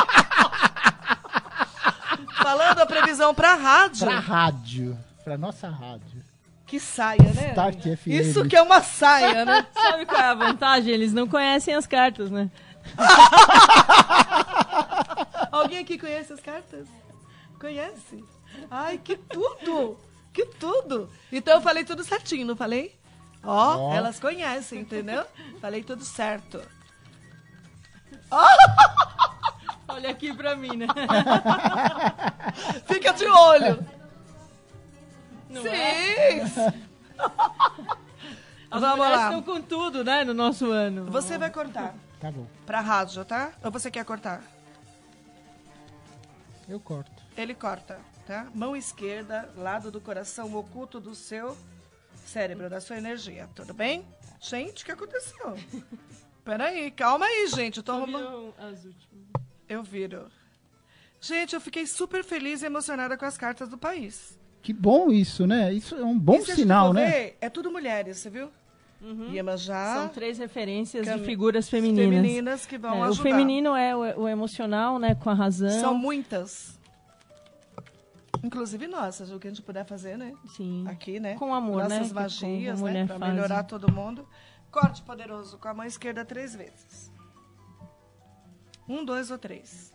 Speaker 2: Falando a previsão pra rádio.
Speaker 1: Pra rádio. Pra nossa rádio.
Speaker 2: Que saia, né?
Speaker 1: Start F M.
Speaker 2: Isso que é uma saia, né?
Speaker 3: Sabe qual é a vantagem? Eles não conhecem as cartas, né?
Speaker 2: Alguém aqui conhece as cartas? Conhece? Ai, que tudo! Que tudo! Então eu falei tudo certinho, não falei? Ó,
Speaker 1: Ó.
Speaker 2: elas conhecem, entendeu? Falei tudo certo.
Speaker 3: Olha aqui pra mim, né?
Speaker 2: Fica de olho!
Speaker 3: Não
Speaker 2: Sim!
Speaker 3: é? As
Speaker 2: Vamos
Speaker 3: mulheres
Speaker 2: lá.
Speaker 3: estão com tudo, né, no nosso ano.
Speaker 2: Você vai cortar.
Speaker 1: Tá bom.
Speaker 2: Pra rádio, tá? Ou você quer cortar?
Speaker 1: Eu corto.
Speaker 2: Ele corta, tá? Mão esquerda, lado do coração oculto do seu cérebro, da sua energia. Tudo bem? Gente, o que aconteceu? Peraí, calma aí, gente. Eu tô arrumando...
Speaker 3: As últimas.
Speaker 2: Eu viro. Gente, eu fiquei super feliz e emocionada com as cartas do país.
Speaker 1: Que bom isso, né? Isso é um bom
Speaker 2: E se a gente
Speaker 1: sinal,
Speaker 2: for
Speaker 1: né?
Speaker 2: ver, é tudo mulheres, você viu?
Speaker 3: Uhum.
Speaker 2: Iemanjá,
Speaker 3: São três referências
Speaker 2: cam-
Speaker 3: de figuras femininas.
Speaker 2: femininas que vão
Speaker 3: É, o
Speaker 2: ajudar.
Speaker 3: feminino é o, o emocional, né? Com a razão.
Speaker 2: São muitas. Inclusive nossas, o que a gente puder fazer, né?
Speaker 3: Sim.
Speaker 2: Aqui, né?
Speaker 3: Com amor, né?
Speaker 2: Nossas
Speaker 3: Que
Speaker 2: magias,
Speaker 3: como a
Speaker 2: né?
Speaker 3: mulher
Speaker 2: Pra
Speaker 3: faz.
Speaker 2: melhorar todo mundo. Corte poderoso com a mão esquerda três vezes. Um, dois ou três?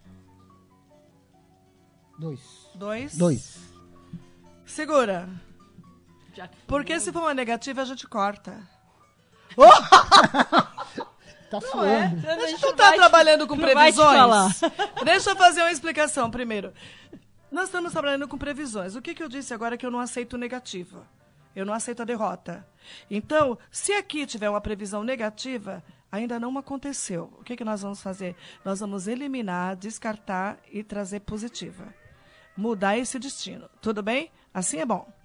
Speaker 1: Dois.
Speaker 2: Dois.
Speaker 1: Dois.
Speaker 2: Segura.
Speaker 3: Já que-
Speaker 2: Porque se for uma negativa, a gente corta.
Speaker 1: Tá
Speaker 2: Não é?
Speaker 1: suando.
Speaker 2: A
Speaker 3: A
Speaker 2: gente
Speaker 3: gente
Speaker 2: não tá
Speaker 3: vai te-
Speaker 2: trabalhando com
Speaker 3: não vai te
Speaker 2: previsões. Deixa eu fazer uma explicação primeiro. Nós estamos trabalhando com previsões. O que, que eu disse agora é que eu não aceito negativa. Eu não aceito a derrota. Então, se aqui tiver uma previsão negativa, ainda não aconteceu. O que, que nós vamos fazer? Nós vamos eliminar, descartar e trazer positiva. Mudar esse destino. Tudo bem? Assim é bom.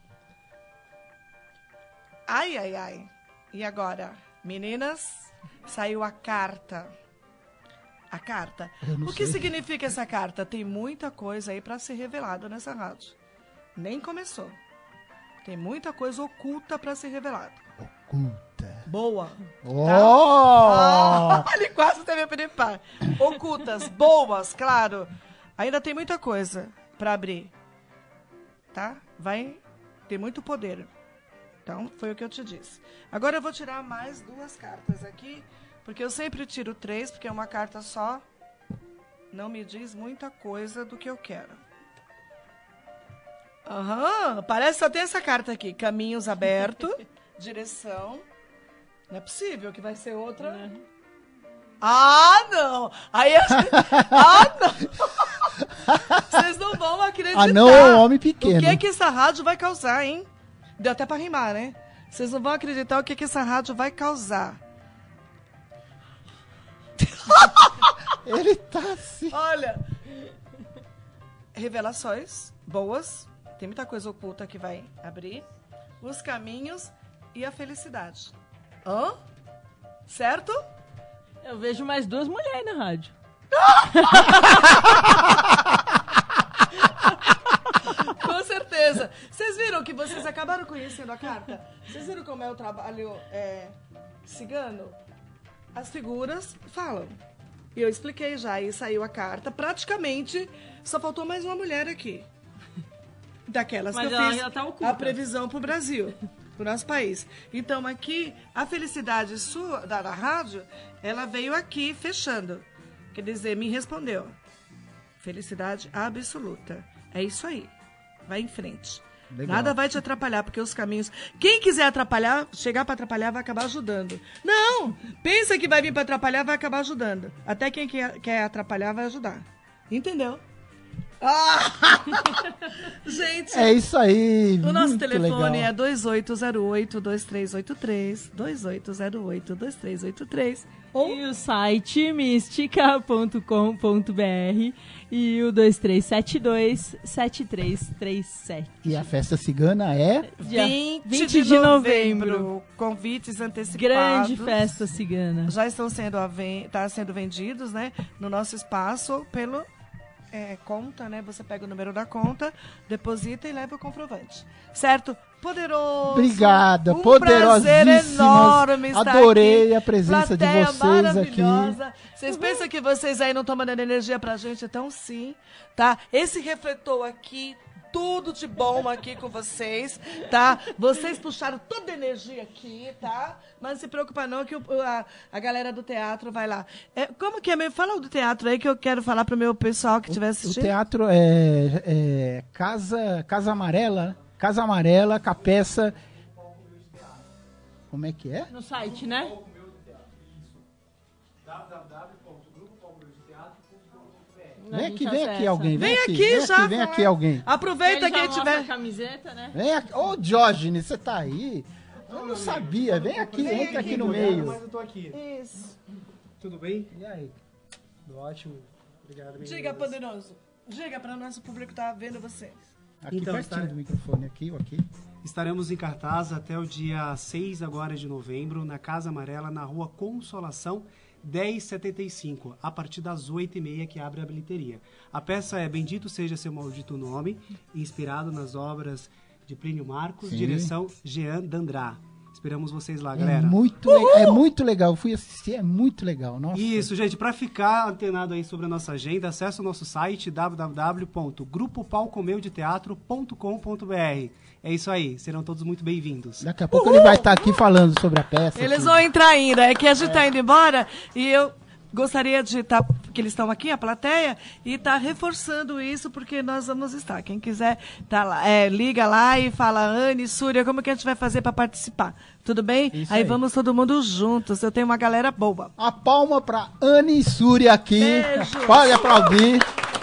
Speaker 2: Ai, ai, ai. E agora? Meninas, saiu a carta. A carta.
Speaker 1: Eu não
Speaker 2: O que
Speaker 1: sei.
Speaker 2: significa essa carta? Tem muita coisa aí para ser revelada nessa rádio. Nem começou. Tem muita coisa oculta para ser revelada.
Speaker 1: Oculta.
Speaker 2: Boa.
Speaker 1: Oh!
Speaker 2: Ah, ele quase teve a peripar. Ocultas, boas, claro. Ainda tem muita coisa para abrir. Tá? Vai ter muito poder. Então, foi o que eu te disse. Agora eu vou tirar mais duas cartas aqui, porque eu sempre tiro três, porque é uma carta só. Não me diz muita coisa do que eu quero. Aham, parece que só tem essa carta aqui. Caminhos abertos, direção. Não é possível que vai ser outra.
Speaker 3: Né?
Speaker 2: Ah, não! Aí a gente... Ah, não! Vocês não vão acreditar.
Speaker 1: Ah, não, é um homem pequeno.
Speaker 2: O que que essa rádio vai causar, hein? Deu até pra rimar, né? Vocês não vão acreditar o que que essa rádio vai causar.
Speaker 1: Ele tá assim.
Speaker 2: Olha, revelações boas. Tem muita coisa oculta que vai abrir. Os caminhos e a felicidade. Hã? Certo?
Speaker 3: Eu vejo mais duas mulheres na rádio.
Speaker 2: Com certeza. Vocês viram que vocês acabaram conhecendo a carta? Vocês viram como é o trabalho é, cigano? As figuras falam. E eu expliquei já, e saiu a carta. Praticamente, só faltou mais uma mulher aqui. Daquelas
Speaker 3: Mas
Speaker 2: que eu
Speaker 3: ela
Speaker 2: fiz
Speaker 3: já tá oculta.
Speaker 2: a previsão pro Brasil, pro nosso país. Então, aqui, a felicidade sua, da, da rádio, ela veio aqui fechando. Quer dizer, me respondeu. Felicidade absoluta. É isso aí. Vai em frente.
Speaker 1: Legal.
Speaker 2: Nada vai te atrapalhar, porque os caminhos... Quem quiser atrapalhar, chegar para atrapalhar, vai acabar ajudando. Não! Pensa que vai vir para atrapalhar, vai acabar ajudando. Até quem quer, quer atrapalhar, vai ajudar. Entendeu? Ah! Gente...
Speaker 1: É isso aí.
Speaker 2: O nosso
Speaker 1: muito
Speaker 2: telefone
Speaker 1: legal.
Speaker 2: é dois oito zero oito, dois três oito três, dois oito zero oito, dois três oito três. Ou
Speaker 3: E o site mística ponto com ponto br e o dois três sete dois, sete três três sete.
Speaker 1: E a festa cigana é...
Speaker 3: Dia
Speaker 2: vinte de novembro. Convites antecipados.
Speaker 3: Grande festa cigana.
Speaker 2: Já estão sendo, a ven- tá sendo vendidos, né? No nosso espaço pelo é, conta, né? Você pega o número da conta, deposita e leva o comprovante. Certo? Poderoso.
Speaker 1: Obrigada,
Speaker 2: um
Speaker 1: poderosíssimas.
Speaker 2: prazer enorme estar
Speaker 1: Adorei
Speaker 2: aqui.
Speaker 1: a presença de
Speaker 2: Plateia
Speaker 1: vocês aqui.
Speaker 2: maravilhosa. Vocês pensam que vocês aí não estão mandando energia pra gente? Então sim, tá? Esse refletor aqui, tudo de bom aqui com vocês, tá? Vocês puxaram toda a energia aqui, tá? Mas não se preocupa não que o- a, a galera do teatro vai lá. É, como que é mesmo? Fala do teatro aí que eu quero falar pro meu pessoal que estiver
Speaker 1: O
Speaker 2: assistindo.
Speaker 1: teatro é, é Casa, Casa Amarela, Casa Amarela, Capeça. Como é que é?
Speaker 3: No site, né?
Speaker 1: Vem aqui, vem aqui alguém.
Speaker 2: Vem aqui,
Speaker 1: vem
Speaker 2: já.
Speaker 1: aqui, vem aqui alguém.
Speaker 2: Aproveita
Speaker 3: Ele já
Speaker 2: quem
Speaker 3: mostra
Speaker 2: tiver.
Speaker 3: a camiseta, né?
Speaker 1: Vem aqui. Ô, Diógenes, você tá aí? Eu não sabia. Vem aqui, entra aqui no meio.
Speaker 4: Mas eu tô aqui.
Speaker 2: Isso.
Speaker 4: Tudo bem?
Speaker 1: E aí?
Speaker 4: Tudo ótimo. Obrigado, meninas.
Speaker 2: Diga, Poderoso. Diga para o nosso público estar vendo vocês.
Speaker 1: Aqui
Speaker 4: Então,
Speaker 1: pertinho
Speaker 4: está-
Speaker 1: do microfone, aqui ou aqui?
Speaker 4: Estaremos em cartaz até o dia seis agora de novembro, na Casa Amarela, na Rua Consolação, dez setenta e cinco, a partir das oito e meia que abre a bilheteria. A peça é Bendito Seja Seu Maldito Nome, inspirado nas obras de Plínio Marcos,
Speaker 1: Sim.
Speaker 4: direção Jean Dandrá. Esperamos vocês lá,
Speaker 1: É
Speaker 4: galera.
Speaker 1: muito, le- é muito legal. Eu fui assistir, é muito legal. Nossa.
Speaker 4: Isso, gente, para ficar antenado aí sobre a nossa agenda, acesse o nosso site w w w ponto grupo palcomeu de teatro ponto com ponto b r. É isso aí, serão todos muito bem-vindos.
Speaker 1: Daqui a pouco ele vai estar aqui falando sobre a peça.
Speaker 2: Eles
Speaker 1: aqui.
Speaker 2: vão entrar ainda. É que a gente está indo embora e eu gostaria de estar, que eles estão aqui, a plateia, e tá reforçando isso, porque nós vamos estar. Quem quiser, tá lá, é, liga lá e fala, Anne, Súria, como que a gente vai fazer para participar? Tudo bem?
Speaker 1: Isso
Speaker 2: aí,
Speaker 1: aí.
Speaker 2: vamos todo mundo juntos. Eu tenho uma galera boa.
Speaker 1: A palma pra Anne Súria aqui.
Speaker 2: Beijo.
Speaker 1: Pode aplaudir.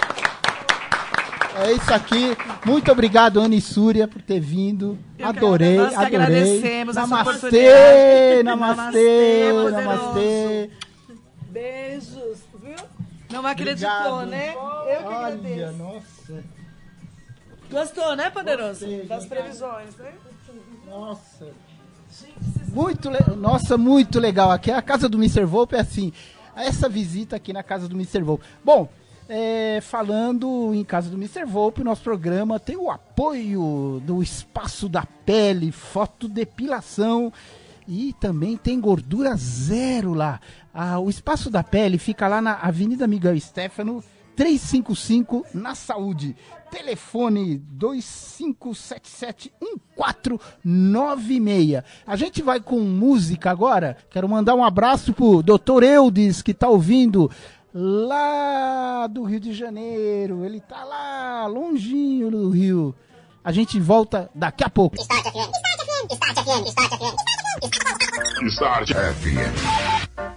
Speaker 1: É isso aqui. Muito obrigado, Anne Súria, por ter vindo.
Speaker 2: Eu que
Speaker 1: Adorei,
Speaker 2: agrade- nós que
Speaker 1: adorei.
Speaker 2: agradecemos essa
Speaker 1: Namastê,
Speaker 2: oportunidade.
Speaker 1: namastê,
Speaker 2: Namastê,
Speaker 1: namastê.
Speaker 2: Beijos, viu? Não acreditou,
Speaker 1: Obrigado.
Speaker 2: né? Eu que
Speaker 1: Olha,
Speaker 2: agradeço.
Speaker 1: nossa.
Speaker 2: Gostou, né, Poderoso?
Speaker 1: Gostei,
Speaker 2: Das
Speaker 1: gente.
Speaker 2: previsões, né?
Speaker 1: Nossa. Muito le... Nossa, muito legal. Aqui é a casa do mister Volpe, é assim. Essa visita aqui na casa do mister Volpe. Bom, é, falando em casa do mister Volpe, nosso programa tem o apoio do Espaço da Pele, fotodepilação e também tem gordura zero lá. Ah, o Espaço da Pele fica lá na Avenida Miguel Stéfano, trezentos e cinquenta e cinco, na Saúde. Telefone dois cinco sete sete um quatro nove seis. A gente vai com música agora. Quero mandar um abraço pro doutor Eudes, que tá ouvindo lá do Rio de Janeiro. Ele tá lá, longinho do Rio. A gente volta daqui a pouco.
Speaker 5: Start F M. Start F M. Start F M. Start F M.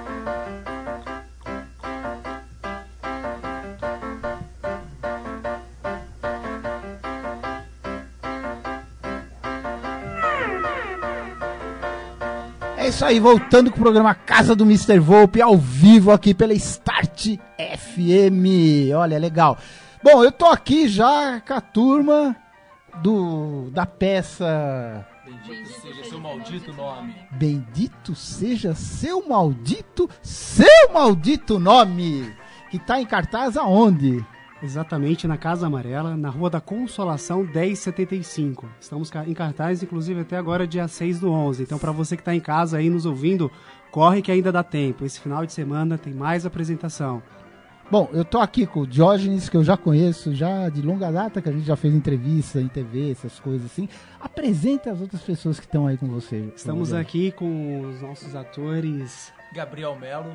Speaker 1: É isso aí, voltando com o programa Casa do mister Volpe, ao vivo aqui pela Start F M. Olha, legal. Bom, eu tô aqui já com a turma do, da peça
Speaker 6: Bendito seja seu maldito nome.
Speaker 1: Bendito Seja Seu Maldito, Seu Maldito Nome, que tá em cartaz aonde?
Speaker 4: Exatamente, na Casa Amarela, na Rua da Consolação, dez setenta e cinco. Estamos ca- em cartaz, inclusive, até agora, dia seis do onze. Então, para você que está em casa aí nos ouvindo, corre que ainda dá tempo. Esse final de semana tem mais apresentação.
Speaker 1: Bom, eu tô aqui com o Diógenes, que eu já conheço já de longa data, que a gente já fez entrevista em T V, essas coisas assim. Apresenta as outras pessoas que estão aí com você.
Speaker 4: Estamos
Speaker 1: Diógenes.
Speaker 4: aqui com os nossos atores.
Speaker 6: Gabriel Melo.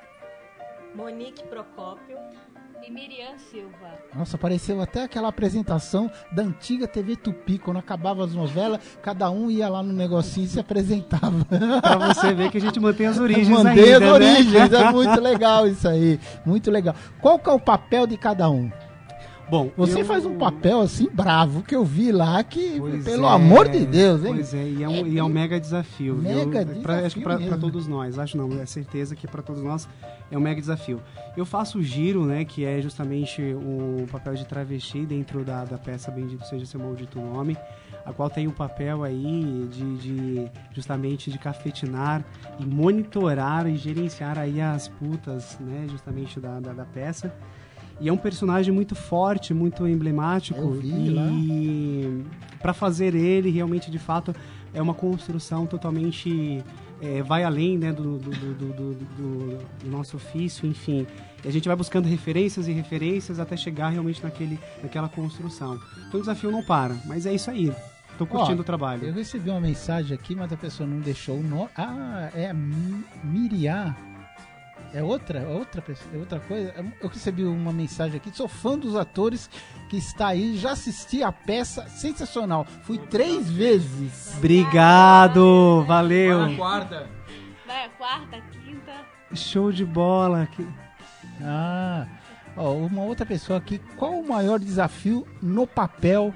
Speaker 7: Monique Procópio e Miriam Silva.
Speaker 1: Nossa, pareceu até aquela apresentação da antiga T V Tupi, quando acabava as novelas, cada um ia lá no negocinho e se apresentava.
Speaker 4: Para você ver que a gente mantém as origens
Speaker 1: Mandei
Speaker 4: ainda,
Speaker 1: as
Speaker 4: né?
Speaker 1: origens, é muito legal isso aí, muito legal. Qual que é o papel de cada um?
Speaker 4: Bom,
Speaker 1: Você
Speaker 4: eu-
Speaker 1: faz um papel assim bravo, que eu vi lá, que
Speaker 4: Pois
Speaker 1: pelo
Speaker 4: é,
Speaker 1: amor de Deus, hein?
Speaker 4: Pois é, e é um, e é um mega desafio.
Speaker 1: Mega
Speaker 4: viu? Pra- acho que
Speaker 1: desafio
Speaker 4: para
Speaker 1: mesmo.
Speaker 4: todos nós, acho não, é certeza que para todos nós é um mega desafio. Eu faço o giro, né, que é justamente o papel de travesti dentro da, da peça Bendito Seja Seu Maldito Nome, a qual tem o papel aí de, de justamente de cafetinar e monitorar e gerenciar aí as putas, né, justamente da, da, da peça. E é um personagem muito forte, muito emblemático.
Speaker 1: Eu vi lá.
Speaker 4: E para fazer ele, realmente, de fato, é uma construção totalmente... é, vai além, né, do, do, do, do, do- do- do nosso ofício, enfim. E a gente vai buscando referências e referências até chegar realmente naquele, naquela construção. Então o desafio não para, mas é isso aí. Tô curtindo
Speaker 1: Ó,
Speaker 4: o trabalho.
Speaker 1: Eu recebi uma mensagem aqui, mas a pessoa não deixou o nome. Ah, é a Mi- Miriam. É outra? É outra pessoa? É outra coisa? Eu recebi uma mensagem aqui. Sou fã dos atores que está aí. Já assisti a peça. Sensacional. Fui três vezes.
Speaker 4: Obrigado,
Speaker 6: Vai
Speaker 4: valeu.
Speaker 6: na quarta.
Speaker 7: Vai a quarta, quinta.
Speaker 4: Show de bola. Que-
Speaker 1: Ah, ó, uma outra pessoa aqui. Qual o maior desafio no papel?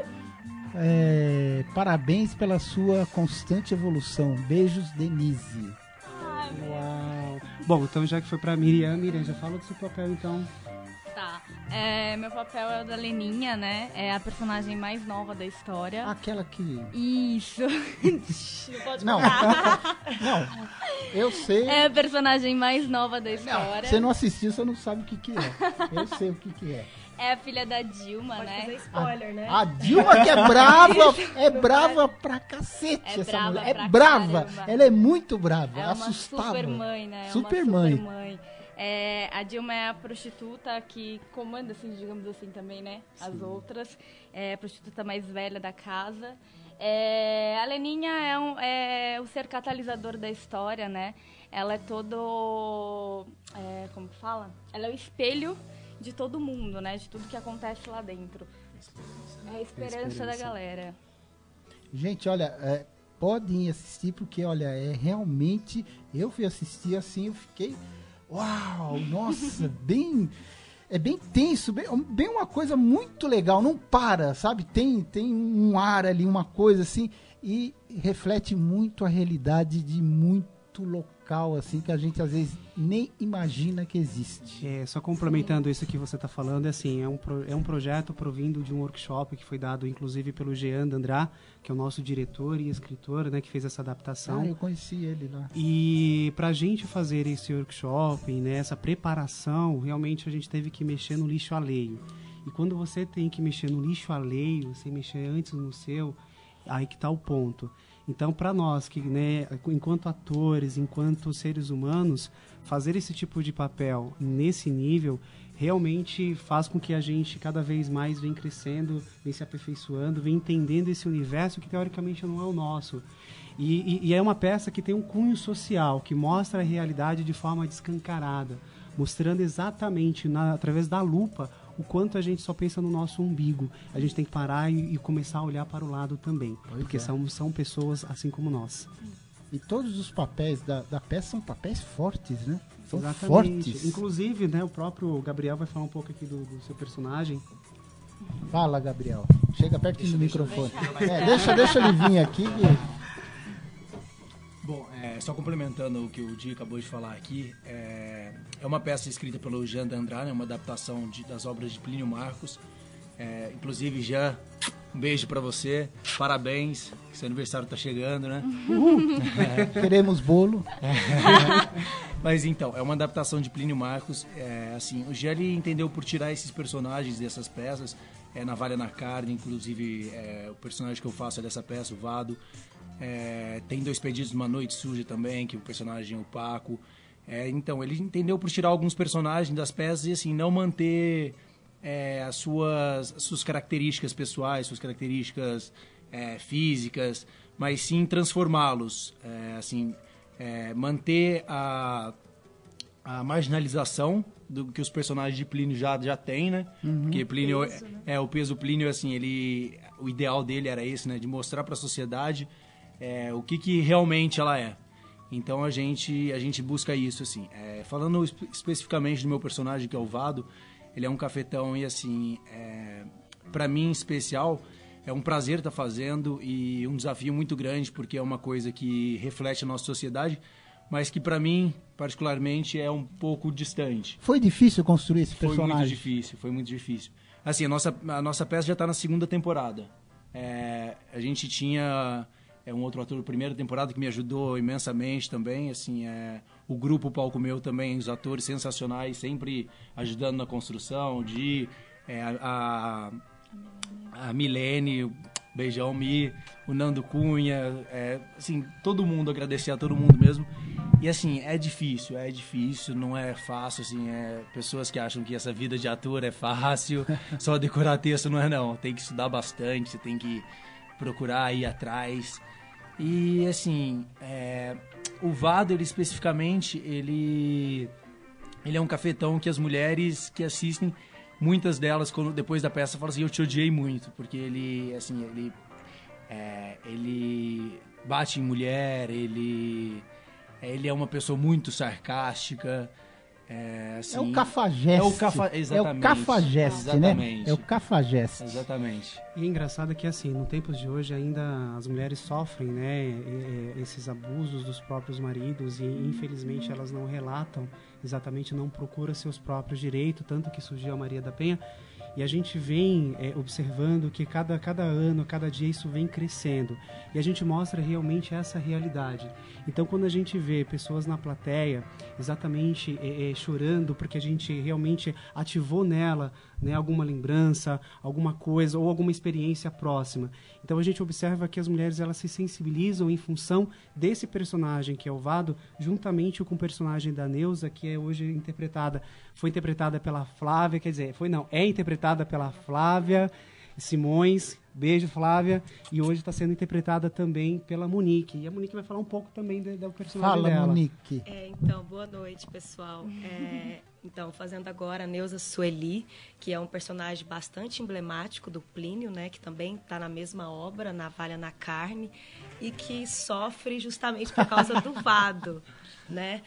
Speaker 1: É, parabéns pela sua constante evolução. Beijos, Denise.
Speaker 7: Ai, meu
Speaker 4: Uau. Bom, então já que foi pra Miriam, Miriam, já fala do seu papel, então.
Speaker 7: Tá. É, meu papel é o da Leninha, né? É a personagem mais nova da história.
Speaker 1: Aquela que...
Speaker 7: Isso. Não pode
Speaker 1: Não,
Speaker 7: contar.
Speaker 1: não, eu sei.
Speaker 7: É a personagem mais nova da
Speaker 1: Não,
Speaker 7: história.
Speaker 1: você não assistiu, você não sabe o que que é. Eu sei o que que é.
Speaker 7: É a filha da Dilma,
Speaker 3: Pode
Speaker 7: né?
Speaker 3: fazer spoiler, né?
Speaker 1: A Dilma que é brava, é brava pra cacete
Speaker 7: É
Speaker 1: essa
Speaker 7: brava
Speaker 1: mulher. É
Speaker 7: pra
Speaker 1: brava,
Speaker 7: caramba.
Speaker 1: ela é muito brava,
Speaker 7: É uma
Speaker 1: assustava.
Speaker 7: super mãe, né? É
Speaker 1: Super
Speaker 7: uma
Speaker 1: mãe.
Speaker 7: super mãe. É, a Dilma é a prostituta que comanda, assim, digamos assim, também, né? As outras. É a prostituta mais velha da casa. É, a Leninha é, um, é o ser catalisador da história, né? Ela é todo... É, como que fala? Ela é o espelho de todo mundo, né? De tudo que acontece lá dentro. É a esperança da galera.
Speaker 1: Gente, olha, é, podem assistir porque, olha, é realmente... Eu fui assistir assim, eu fiquei... Uau, nossa, bem... É bem tenso, bem, bem uma coisa muito legal, não para, sabe? Tem, tem um ar ali, uma coisa assim, e reflete muito a realidade de muito local, assim, que a gente às vezes nem imagina que existe.
Speaker 4: É, só complementando isso que você está falando, é assim, é um, pro, é um projeto provindo de um workshop que foi dado, inclusive, pelo Jean Dandrá, que é o nosso diretor e escritor, né, que fez essa adaptação.
Speaker 1: Ah, eu conheci ele lá.
Speaker 4: E para a gente fazer esse workshop, né, essa preparação, realmente a gente teve que mexer no lixo alheio. E quando você tem que mexer no lixo alheio, sem mexer antes no seu, aí que está o ponto. Então, para nós, que, né, enquanto atores, enquanto seres humanos, fazer esse tipo de papel nesse nível realmente faz com que a gente cada vez mais vem crescendo, vem se aperfeiçoando, vem entendendo esse universo que teoricamente não é o nosso. E, e, e é uma peça que tem um cunho social, que mostra a realidade de forma descancarada, mostrando exatamente, na, através da lupa, o quanto a gente só pensa no nosso umbigo. A gente tem que parar e, e começar a olhar para o lado também,
Speaker 1: Pois
Speaker 4: porque
Speaker 1: é.
Speaker 4: são, são pessoas assim como nós.
Speaker 1: E todos os papéis da, da peça são papéis fortes, né? São
Speaker 4: Exatamente.
Speaker 1: fortes.
Speaker 4: Inclusive, né, o próprio Gabriel vai falar um pouco aqui do, do seu personagem.
Speaker 1: Fala, Gabriel. Chega perto do microfone. É, deixa, deixa ele vir aqui. que-
Speaker 6: Bom, é, só complementando o que o Di acabou de falar aqui, é, é uma peça escrita pelo Jean Dandrá, né, uma adaptação de, das obras de Plínio Marcos. É, inclusive, Jean, um beijo pra você, parabéns, que seu aniversário tá chegando, né?
Speaker 1: Queremos bolo.
Speaker 6: Mas então, é uma adaptação de Plínio Marcos. É, assim, o Jean ele entendeu por tirar esses personagens dessas peças, é, Navalha na Carne, inclusive é, o personagem que eu faço é dessa peça, o Vado. É, tem Dois Pedidos de uma Noite Suja também, que é o personagem é o Paco. É, então, ele entendeu por tirar alguns personagens das peças e assim, não manter é, as, suas, as suas características pessoais, suas características é, físicas, mas sim transformá-los, é, assim, é, manter a, a marginalização do que os personagens de Plínio já, já têm, né? Porque Plínio,
Speaker 3: peso, né?
Speaker 6: é, o peso Plínio, assim, ele, o ideal dele era esse, né? De mostrar para a sociedade é, o que, que realmente ela é. Então a gente, a gente busca isso, assim. É, falando espe- especificamente do meu personagem, que é o Vado, ele é um cafetão e, assim, é, para mim, em especial, é um prazer estar fazendo e um desafio muito grande, porque é uma coisa que reflete a nossa sociedade, mas que, para mim, particularmente, é um pouco distante.
Speaker 1: Foi difícil construir esse
Speaker 6: Foi
Speaker 1: personagem?
Speaker 6: muito difícil, foi muito difícil. Assim, a nossa, a nossa peça já está na segunda temporada. É, a gente tinha é, um outro ator da primeira temporada que me ajudou imensamente também. Assim, é, o grupo Palco Meu também, os atores sensacionais, sempre ajudando na construção. De, é, a, a, a Milene, beijão, Mi, o Nando Cunha, é, assim, todo mundo, agradecer a todo mundo mesmo. E assim, é difícil, é difícil, não é fácil, assim, é pessoas que acham que essa vida de ator é fácil, só decorar texto não é não, tem que estudar bastante, você tem que procurar ir atrás. E assim, é, o Vado, ele especificamente, ele, ele é um cafetão que as mulheres que assistem, muitas delas, quando, depois da peça, falam assim, eu te odiei muito, porque ele, assim, ele, é, ele bate em mulher, ele... Ele é uma pessoa muito sarcástica, É, assim,
Speaker 1: é o cafajeste.
Speaker 6: É o, cafa, exatamente,
Speaker 1: é o cafajeste,
Speaker 6: exatamente,
Speaker 1: né? É o cafajeste.
Speaker 6: Exatamente.
Speaker 4: E é engraçado que, assim, no tempos de hoje ainda as mulheres sofrem, né, esses abusos dos próprios maridos e, infelizmente, elas não relatam, exatamente não procuram seus próprios direitos, tanto que surgiu a Maria da Penha. E a gente vem é, observando que cada, cada ano, cada dia isso vem crescendo. E a gente mostra realmente essa realidade. Então, quando a gente vê pessoas na plateia exatamente é, é, chorando porque a gente realmente ativou nela, né, alguma lembrança, alguma coisa ou alguma experiência próxima. Então, a gente observa que as mulheres elas se sensibilizam em função desse personagem que é o Vado, juntamente com o personagem da Neuza, que é hoje interpretada, foi interpretada pela Flávia, quer dizer, foi não, é interpretada pela Flávia Simões, beijo Flávia, e hoje está sendo interpretada também pela Monique. E a Monique vai falar um pouco também do, do personagem
Speaker 1: Fala,
Speaker 4: dela.
Speaker 1: Fala, Monique.
Speaker 8: É, então, boa noite, pessoal. É, então, fazendo agora a Neuza Sueli, que é um personagem bastante emblemático do Plínio, né, que também está na mesma obra, Navalha na Carne, e que sofre justamente por causa do Vado, né?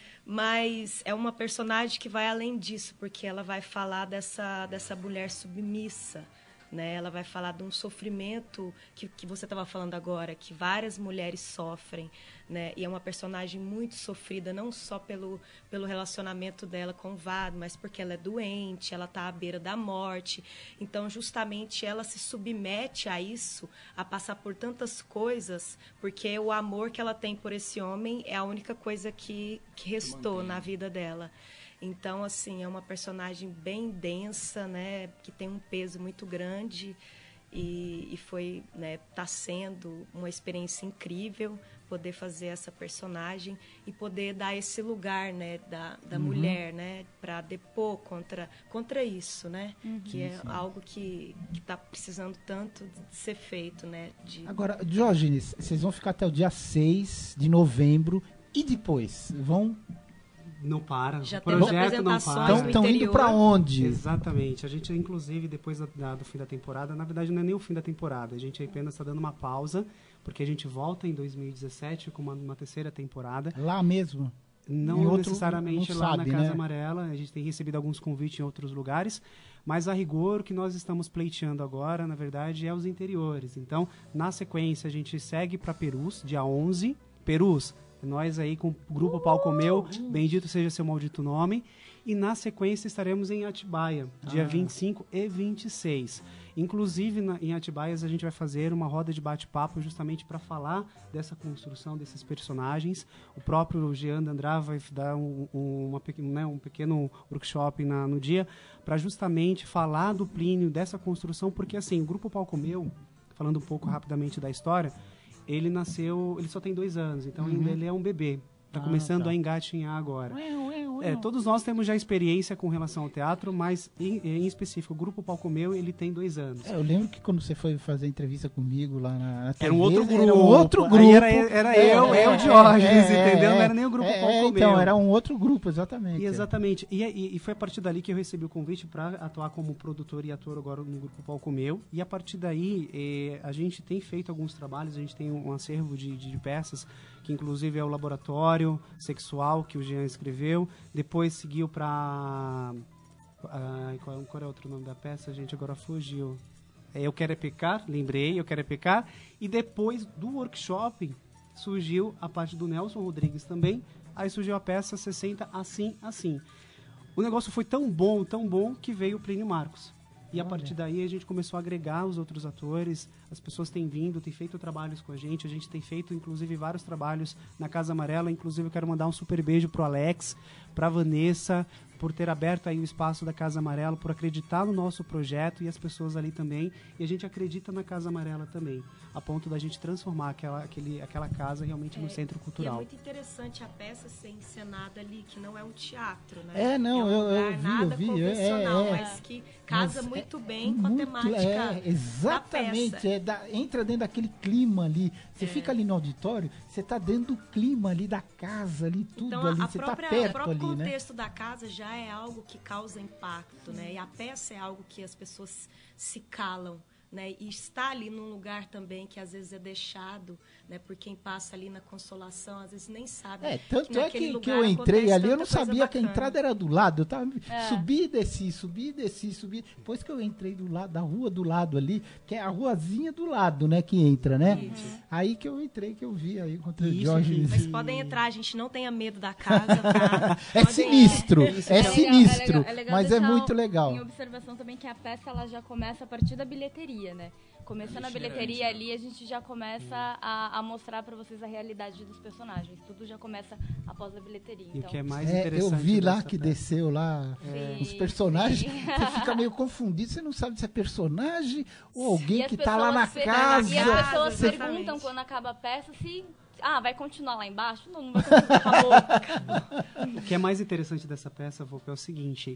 Speaker 8: Mas é uma personagem que vai além disso, porque ela vai falar dessa, dessa mulher submissa, né? Ela vai falar de um sofrimento que, que você estava falando agora, que várias mulheres sofrem, né? E é uma personagem muito sofrida, não só pelo, pelo relacionamento dela com o Vado, mas porque ela é doente, ela está à beira da morte. Então, justamente, ela se submete a isso, a passar por tantas coisas, porque o amor que ela tem por esse homem é a única coisa que, que restou na vida dela. Então, assim, é uma personagem bem densa, né, que tem um peso muito grande e, e foi, né, tá sendo uma experiência incrível poder fazer essa personagem e poder dar esse lugar, né, da, da uhum. mulher, né, para depor contra, contra isso, né, uhum. que é algo que está precisando tanto de ser feito, né. De...
Speaker 1: Agora, Diógenes, vocês vão ficar até o dia seis de novembro e depois vão...
Speaker 4: Não para.
Speaker 8: Já
Speaker 4: o projeto não
Speaker 1: para. Estão indo para onde?
Speaker 4: Exatamente. A gente, inclusive, depois da, da, do fim da temporada, na verdade não é nem o fim da temporada, a gente apenas está dando uma pausa, porque a gente volta em dois mil e dezessete com uma, uma terceira temporada.
Speaker 1: Lá mesmo?
Speaker 4: Não outro, necessariamente
Speaker 1: não
Speaker 4: lá
Speaker 1: sabe,
Speaker 4: na Casa
Speaker 1: né?
Speaker 4: Amarela, a gente tem recebido alguns convites em outros lugares, mas a rigor o que nós estamos pleiteando agora, na verdade, é os interiores. Então, na sequência, a gente segue para Perus, dia onze. Perus, nós aí com o Grupo Palco Meu, bendito seja seu maldito nome. E na sequência estaremos em Atibaia, dia ah. vinte e cinco e vinte e seis. Inclusive na, em Atibaias a gente vai fazer uma roda de bate-papo justamente para falar dessa construção desses personagens. O próprio Jean Dandrá vai dar um, um, uma, né, um pequeno workshop na, no dia para justamente falar do Plínio, dessa construção, porque assim, o Grupo Palco Meu, falando um pouco rapidamente da história, ele nasceu, ele só tem dois anos, então uhum. ainda ele é um bebê. Está ah, começando tá. a engatinhar agora. Ué, ué, ué. É, todos nós temos já experiência com relação ao teatro, mas em, em específico, o Grupo Palco Meu, ele tem dois anos.
Speaker 1: É, eu lembro que quando você foi fazer entrevista comigo lá na, na T V,
Speaker 4: era um outro grupo.
Speaker 1: Era um outro grupo.
Speaker 4: Aí era, era é, eu, é, eu, Diógenes, é, entendeu?
Speaker 1: É,
Speaker 4: não era nem o Grupo
Speaker 1: é,
Speaker 4: Palco
Speaker 1: Meu. Então,
Speaker 4: Meu.
Speaker 1: era um outro grupo, exatamente.
Speaker 4: E, exatamente. E, e, e foi a partir dali que eu recebi o convite para atuar como produtor e ator agora no Grupo Palco Meu. E a partir daí, eh, a gente tem feito alguns trabalhos, a gente tem um, um acervo de, de, de peças, que inclusive é o Laboratório Sexual, que o Jean escreveu. Depois seguiu para... Uh, qual, qual é o outro nome da peça? Gente, agora fugiu. É Eu Quero É Pecar, lembrei, Eu Quero É Pecar. E depois do workshop surgiu a parte do Nelson Rodrigues também. Aí surgiu a peça sessenta Assim, Assim. O negócio foi tão bom, tão bom, que veio o Plínio Marcos. E a partir daí a gente começou a agregar os outros atores, as pessoas têm vindo, têm feito trabalhos com a gente, a gente tem feito inclusive vários trabalhos na Casa Amarela, inclusive eu quero mandar um super beijo pro Alex, pra Vanessa, por ter aberto aí o espaço da Casa Amarela, por acreditar no nosso projeto e as pessoas ali também, e a gente acredita na Casa Amarela também, a ponto da gente transformar aquela, aquele, aquela casa realmente é, no centro cultural.
Speaker 8: E é muito interessante a peça ser encenada ali, que não é um teatro, né?
Speaker 1: É, não,
Speaker 8: é um
Speaker 1: eu,
Speaker 8: lugar
Speaker 1: eu vi,
Speaker 8: nada
Speaker 1: eu vi,
Speaker 8: convencional,
Speaker 1: é, é,
Speaker 8: mas que casa
Speaker 1: mas
Speaker 8: muito
Speaker 1: é
Speaker 8: bem com
Speaker 1: muito,
Speaker 8: a temática
Speaker 1: é, exatamente,
Speaker 8: da peça.
Speaker 1: É, da, entra dentro daquele clima ali, você é. fica ali no auditório, você tá dentro do clima ali da casa, ali, tudo
Speaker 8: então,
Speaker 1: ali,
Speaker 8: a
Speaker 1: você
Speaker 8: própria,
Speaker 1: tá perto
Speaker 8: o próprio
Speaker 1: ali, né?
Speaker 8: O contexto da casa já é algo que causa impacto, né? E a peça é algo que as pessoas se calam, né? E estar ali num lugar também que às vezes é deixado, né, por quem passa ali na Consolação, às vezes nem sabe.
Speaker 1: É, tanto
Speaker 8: que
Speaker 1: é que, que eu entrei ali, eu não sabia que a entrada era do lado. Eu tava,
Speaker 7: É.
Speaker 1: subi e desci, subi e desci, subi. Depois que eu entrei do lado, da rua do lado ali, que é a ruazinha do lado, né, que entra, né?
Speaker 8: Isso.
Speaker 1: Aí que eu entrei, que eu vi aí contra o
Speaker 4: Isso,
Speaker 1: Jorge.
Speaker 8: Mas podem entrar, gente, não tenha medo da casa, tá?
Speaker 1: É
Speaker 8: Podem-
Speaker 1: sinistro, é,
Speaker 7: É legal,
Speaker 1: sinistro,
Speaker 7: é legal, é legal
Speaker 1: mas é
Speaker 7: deixar
Speaker 1: muito
Speaker 7: Em
Speaker 1: legal.
Speaker 7: observação também que a peça ela já começa a partir da bilheteria, né? Começando a bilheteria ali, a gente já começa a, a mostrar pra vocês a realidade dos personagens. Tudo já começa após a bilheteria.
Speaker 4: E o
Speaker 7: Então,
Speaker 4: que é mais
Speaker 1: É, eu
Speaker 4: interessante
Speaker 1: vi lá
Speaker 4: dessa
Speaker 1: que
Speaker 4: peça-
Speaker 1: desceu lá
Speaker 7: Sim,
Speaker 1: os personagens,
Speaker 7: sim.
Speaker 1: você fica meio confundido, você não sabe se é personagem ou alguém
Speaker 7: E as
Speaker 1: que tá lá na
Speaker 7: pessoas
Speaker 1: casa.
Speaker 7: E as pessoas
Speaker 8: Você-
Speaker 7: perguntam
Speaker 8: Exatamente.
Speaker 7: quando acaba a peça se... Ah, vai continuar lá embaixo? Não, não vai continuar, acabou.
Speaker 4: O que é mais interessante dessa peça, Volpe, é o seguinte,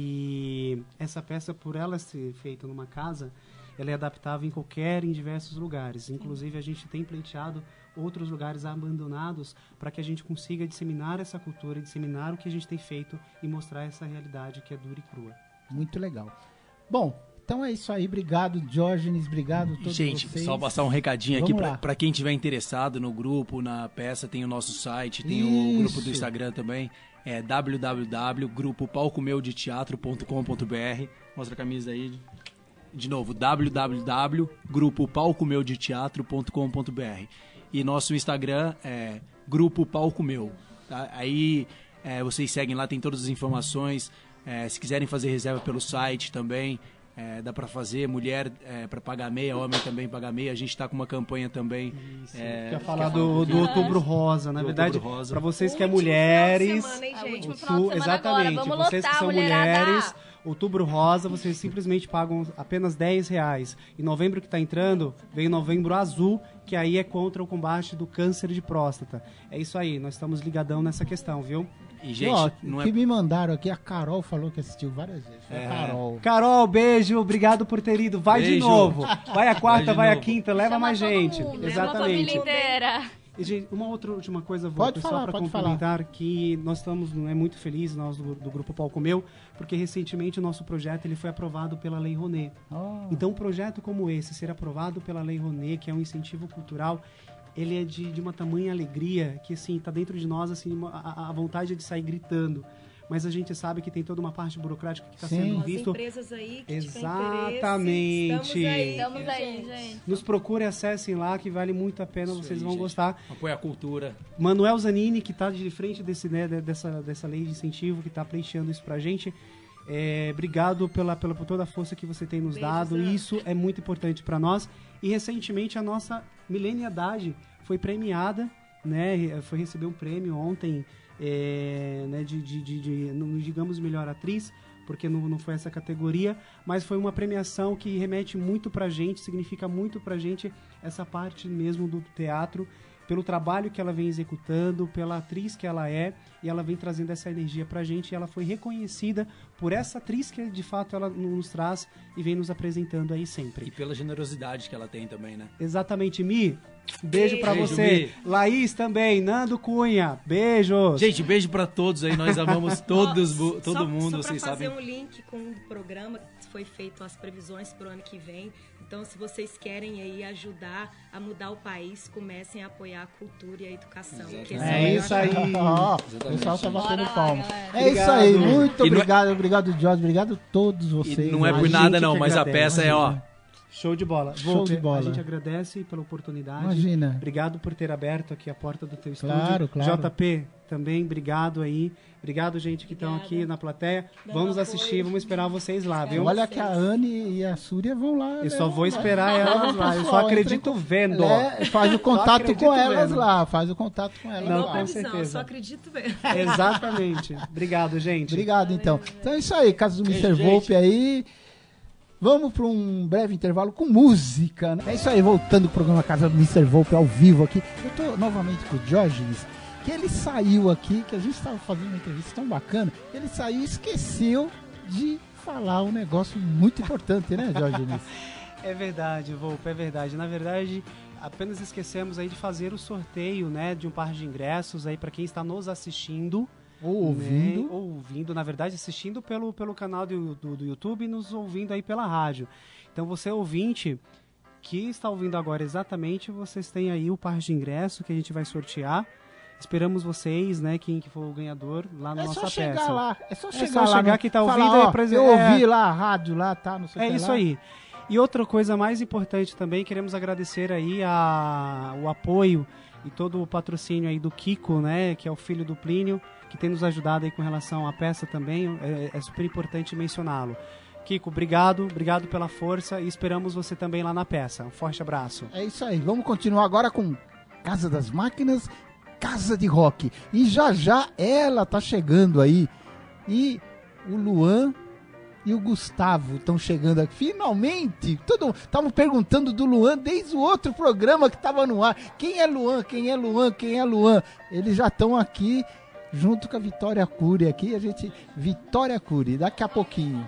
Speaker 4: que essa peça, por ela ser feita numa casa, ela é adaptável em qualquer, em diversos lugares. Inclusive, a gente tem pleiteado outros lugares abandonados para que a gente consiga disseminar essa cultura, disseminar o que a gente tem feito e mostrar essa realidade que é dura e crua.
Speaker 1: Muito legal. Bom, então é isso aí. Obrigado, Diógenes. Obrigado a todos
Speaker 6: Gente,
Speaker 1: vocês.
Speaker 6: só passar um recadinho aqui
Speaker 1: Vamos lá.
Speaker 6: para quem tiver interessado no grupo, na peça, tem o nosso site, tem
Speaker 1: Isso.
Speaker 6: o grupo do Instagram também, é w w w ponto grupo palco meu de teatro ponto com ponto b r. Mostra a camisa aí. De novo, w w w ponto grupo palco meu de teatro ponto com ponto b r. E nosso Instagram é Grupo Palco Meu. Tá? Aí é, vocês seguem lá, tem todas as informações. É, se quiserem fazer reserva pelo site também, é, dá para fazer. Mulher é, para pagar meia, homem também pagar meia. A gente está com uma campanha também. É,
Speaker 4: Quer falar do, do Outubro Rosa, na
Speaker 6: Do
Speaker 4: verdade,
Speaker 6: Outubro Rosa.
Speaker 4: para vocês que é
Speaker 8: Último final de
Speaker 4: mulheres,
Speaker 8: semana, hein,
Speaker 7: É o
Speaker 8: gente?
Speaker 7: último
Speaker 4: o
Speaker 7: final de
Speaker 4: sul-
Speaker 7: semana
Speaker 4: exatamente,
Speaker 7: agora. Vamos
Speaker 4: vocês que
Speaker 7: lotar,
Speaker 4: são
Speaker 7: mulherada.
Speaker 4: mulheres, Outubro Rosa, vocês simplesmente pagam apenas dez reais. Em novembro que está entrando, vem Novembro Azul, que aí é contra o combate do câncer de próstata. É isso aí, nós estamos ligadão nessa questão, viu?
Speaker 6: E,
Speaker 1: E,
Speaker 6: gente,
Speaker 1: ó,
Speaker 6: não
Speaker 1: o
Speaker 6: é
Speaker 1: que me mandaram aqui, a Carol falou que assistiu várias vezes. Foi
Speaker 6: É.
Speaker 1: a Carol.
Speaker 4: Carol, beijo, obrigado por ter ido. Vai de
Speaker 6: Beijo.
Speaker 4: novo. Vai a quarta,
Speaker 6: Vai
Speaker 4: vai,
Speaker 6: de
Speaker 4: a
Speaker 6: novo.
Speaker 4: quinta, leva
Speaker 7: Chama
Speaker 4: mais
Speaker 7: todo
Speaker 4: gente.
Speaker 7: mundo, chama a
Speaker 4: Exatamente.
Speaker 7: família inteira.
Speaker 4: E, gente, uma outra última coisa, vou
Speaker 1: Pode
Speaker 4: só
Speaker 1: falar,
Speaker 4: para
Speaker 1: pode
Speaker 4: complementar que nós estamos é, muito felizes, nós do, do Grupo Palco Meu, porque recentemente o nosso projeto ele foi aprovado pela Lei Rouanet.
Speaker 1: Oh.
Speaker 4: Então, um projeto como esse, ser aprovado pela Lei Rouanet, que é um incentivo cultural, ele é de, de uma tamanha alegria que, assim, está dentro de nós, assim, uma- a, a vontade é de sair gritando. Mas a gente sabe que tem toda uma parte burocrática que está
Speaker 1: Sim.
Speaker 4: sendo
Speaker 8: As
Speaker 4: visto.
Speaker 8: empresas aí que tiverem
Speaker 4: Exatamente.
Speaker 8: interesse, estamos aí,
Speaker 7: Estamos
Speaker 8: viu,
Speaker 7: aí, gente.
Speaker 4: Nos procure, acessem lá, que vale muito a pena,
Speaker 6: Isso
Speaker 4: vocês
Speaker 6: aí,
Speaker 4: vão
Speaker 6: gente.
Speaker 4: gostar.
Speaker 6: Apoia a cultura.
Speaker 4: Manuel Zanini, que está de frente desse, né, de- dessa, dessa lei de incentivo, que está pleiteando isso pra gente. É, obrigado pela, pela, por toda a força que você tem nos
Speaker 8: Beijo,
Speaker 4: dado.
Speaker 8: Zan.
Speaker 4: Isso é muito importante para nós. E recentemente a nossa mileniadade foi premiada, né? Foi receber um prêmio ontem, é, né, de, de, de, de, não digamos melhor atriz, porque não, não foi essa categoria, mas foi uma premiação que remete muito pra gente, significa muito pra gente essa parte mesmo do teatro, pelo trabalho que ela vem executando, pela atriz que ela é, e ela vem trazendo essa energia pra gente, e ela foi reconhecida por essa atriz que de fato ela nos traz e vem nos apresentando aí
Speaker 6: E
Speaker 4: sempre.
Speaker 6: pela generosidade que ela tem também, né?
Speaker 4: Exatamente, Mi. Beijo pra
Speaker 6: Beijo,
Speaker 4: você.
Speaker 6: Mi.
Speaker 4: Laís também, Nando Cunha. Beijos.
Speaker 6: Gente, beijo pra todos aí. Nós amamos todos,
Speaker 8: Ó,
Speaker 6: todo
Speaker 8: só,
Speaker 6: mundo,
Speaker 8: só
Speaker 6: vocês
Speaker 8: pra fazer
Speaker 6: sabem.
Speaker 8: um link com o programa que foi feito as previsões para o ano que vem. Então, se vocês querem aí ajudar a mudar o país, comecem a apoiar a cultura e a educação. que esse
Speaker 4: É
Speaker 8: o melhor
Speaker 4: isso aí.
Speaker 1: Ó, o
Speaker 6: Exatamente.
Speaker 1: pessoal tá batendo
Speaker 7: Bora lá,
Speaker 1: palma.
Speaker 7: galera.
Speaker 1: É isso aí,
Speaker 4: Obrigado.
Speaker 1: muito
Speaker 6: E não é-
Speaker 1: obrigado, obrigado, Jorge, obrigado a todos
Speaker 6: E
Speaker 1: vocês.
Speaker 6: não é
Speaker 1: A
Speaker 6: por
Speaker 1: gente
Speaker 6: nada
Speaker 1: que
Speaker 6: não, mas a
Speaker 1: agradece,
Speaker 6: peça é, ó,
Speaker 1: imagina.
Speaker 4: Show de bola.
Speaker 1: Show
Speaker 4: Volpe,
Speaker 1: de bola.
Speaker 4: A gente agradece pela oportunidade.
Speaker 1: Imagina.
Speaker 4: Obrigado por ter aberto aqui a porta do teu estúdio.
Speaker 1: Claro, claro.
Speaker 4: J P, também, obrigado aí. Obrigado, gente, que estão aqui na plateia. Vamos assistir, vamos esperar vocês lá, viu?
Speaker 1: Olha que a Anne e a Súria vão lá.
Speaker 4: Eu
Speaker 1: né?
Speaker 4: só vou esperar
Speaker 1: Vai
Speaker 4: elas lá. Eu só
Speaker 1: pessoal,
Speaker 4: acredito
Speaker 1: entra em-
Speaker 4: vendo.
Speaker 1: É, faz o contato
Speaker 4: acredito
Speaker 1: com elas
Speaker 4: vendo.
Speaker 1: lá, faz o contato com elas
Speaker 4: Não,
Speaker 1: lá.
Speaker 4: com
Speaker 8: previsão,
Speaker 4: certeza.
Speaker 8: só acredito ver.
Speaker 4: Exatamente. Obrigado, gente.
Speaker 1: Obrigado, então. Então é isso aí, Casa do mister Volpe aí. Vamos para um breve intervalo com música, né? É isso aí, voltando pro programa Casa do mister Volpe ao vivo aqui. Eu tô novamente com o Diógenes, que ele saiu aqui, que a gente estava fazendo uma entrevista tão bacana, ele saiu e esqueceu de falar um negócio muito importante, né, Diógenes?
Speaker 4: É verdade, Volpe, é verdade. Na verdade, apenas esquecemos aí de fazer o sorteio, né, de um par de ingressos aí para quem está nos assistindo.
Speaker 1: Ou ouvindo.
Speaker 4: Né? Ou ouvindo, na verdade, assistindo pelo, pelo canal do, do, do YouTube e nos ouvindo aí pela rádio. Então você ouvinte que está ouvindo agora exatamente, vocês têm aí o par de ingresso que a gente vai sortear. Esperamos vocês, né, quem que for o ganhador, lá na
Speaker 1: É
Speaker 4: nossa
Speaker 1: só
Speaker 4: peça.
Speaker 1: chegar lá, é só chegar
Speaker 4: É só
Speaker 1: lá.
Speaker 4: chegar
Speaker 1: no-
Speaker 4: quem tá
Speaker 1: falar,
Speaker 4: ouvindo
Speaker 1: ó,
Speaker 4: aí, por exemplo,
Speaker 1: eu
Speaker 4: é-
Speaker 1: ouvi lá a rádio lá, tá, não sei o
Speaker 4: É
Speaker 1: que
Speaker 4: isso
Speaker 1: lá.
Speaker 4: aí. E outra coisa mais importante também, queremos agradecer aí a, o apoio e todo o patrocínio aí do Kiko, né, que é o filho do Plínio, que tem nos ajudado aí com relação à peça também, é, é super importante mencioná-lo. Kiko, obrigado, obrigado pela força e esperamos você também lá na peça. Um forte abraço.
Speaker 1: É isso aí, vamos continuar agora com Casa das Máquinas, Casa de Rock. E já já ela tá chegando aí. E o Luan e o Gustavo estão chegando aqui. Finalmente! Todo estavam perguntando do Luan desde o outro programa que estava no ar. Quem é Luan? Quem é Luan? Quem é Luan? Eles já estão aqui junto com a Vitória Cury aqui. A gente Vitória Cury, daqui a pouquinho.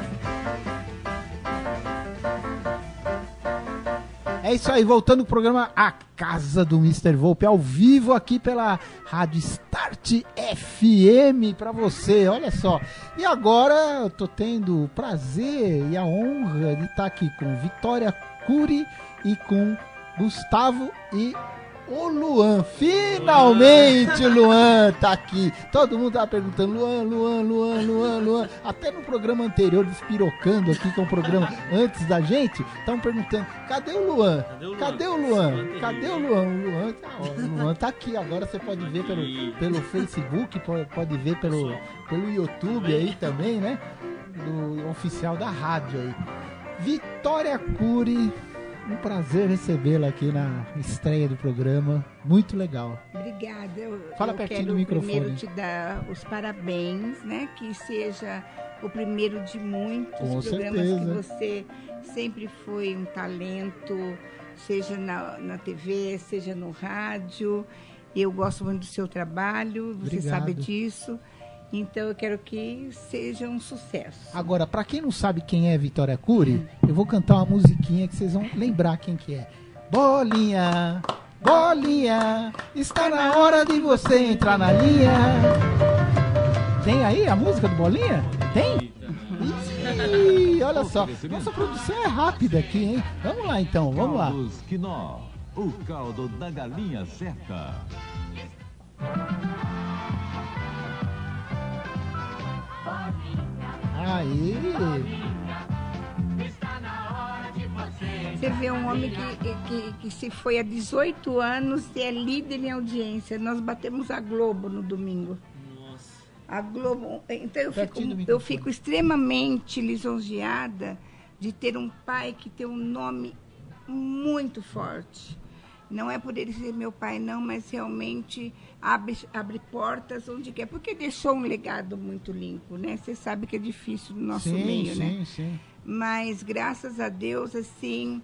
Speaker 1: É isso aí, voltando pro programa A Casa do mister Volpe, ao vivo aqui pela Rádio Start F M pra você, olha só. E agora eu tô tendo o prazer e a honra de estar aqui com Vitória Cury e com Gustavo e o Luan. Finalmente o Luan tá aqui. Todo mundo tava perguntando, Luan, Luan, Luan, Luan, Luan. Até no programa anterior, Despirocando aqui, que é um programa antes da gente, estavam perguntando, cadê o Luan? Cadê o Luan? Cadê o Luan? O Luan tá, ó, o Luan tá aqui. Agora você pode ver pelo, pelo Facebook, pode, pode ver pelo, pelo YouTube aí também, né? Do oficial da rádio aí. Vitória Cury. Um prazer recebê-la aqui na estreia do programa. Muito legal.
Speaker 9: Obrigada. Eu,
Speaker 1: Fala
Speaker 9: eu
Speaker 1: pertinho
Speaker 9: quero
Speaker 1: do microfone.
Speaker 9: primeiro te dar os parabéns, né? Que seja o primeiro de muitos
Speaker 1: Com
Speaker 9: programas
Speaker 1: certeza.
Speaker 9: que você sempre foi um talento, seja na, na T V, seja no rádio. Eu gosto muito do seu trabalho, você
Speaker 1: Obrigado.
Speaker 9: sabe disso. Então eu quero que seja um sucesso.
Speaker 1: Agora, pra quem não sabe quem é Vitória Cury, eu vou cantar uma musiquinha que vocês vão lembrar quem que é. Bolinha, bolinha, está na hora de você entrar na linha. Tem aí a música do Bolinha? Tem? Ih, olha só, nossa produção é rápida aqui, hein? Vamos lá então, vamos lá.
Speaker 10: Caldos Quinó, o caldo da galinha certa.
Speaker 1: Aí.
Speaker 9: Você vê um homem que, que, que se foi há dezoito anos e é líder em audiência. Nós batemos a Globo no domingo. A Globo. Então eu fico,
Speaker 1: Pertinho do
Speaker 9: eu
Speaker 1: microfone.
Speaker 9: fico extremamente lisonjeada de ter um pai que tem um nome muito forte. Não é por ele ser meu pai, não, mas realmente abre, abre portas onde quer. Porque deixou um legado muito limpo, né? Você sabe que é difícil no nosso
Speaker 1: Sim,
Speaker 9: meio,
Speaker 1: sim,
Speaker 9: né?
Speaker 1: sim.
Speaker 9: Mas, graças a Deus, assim,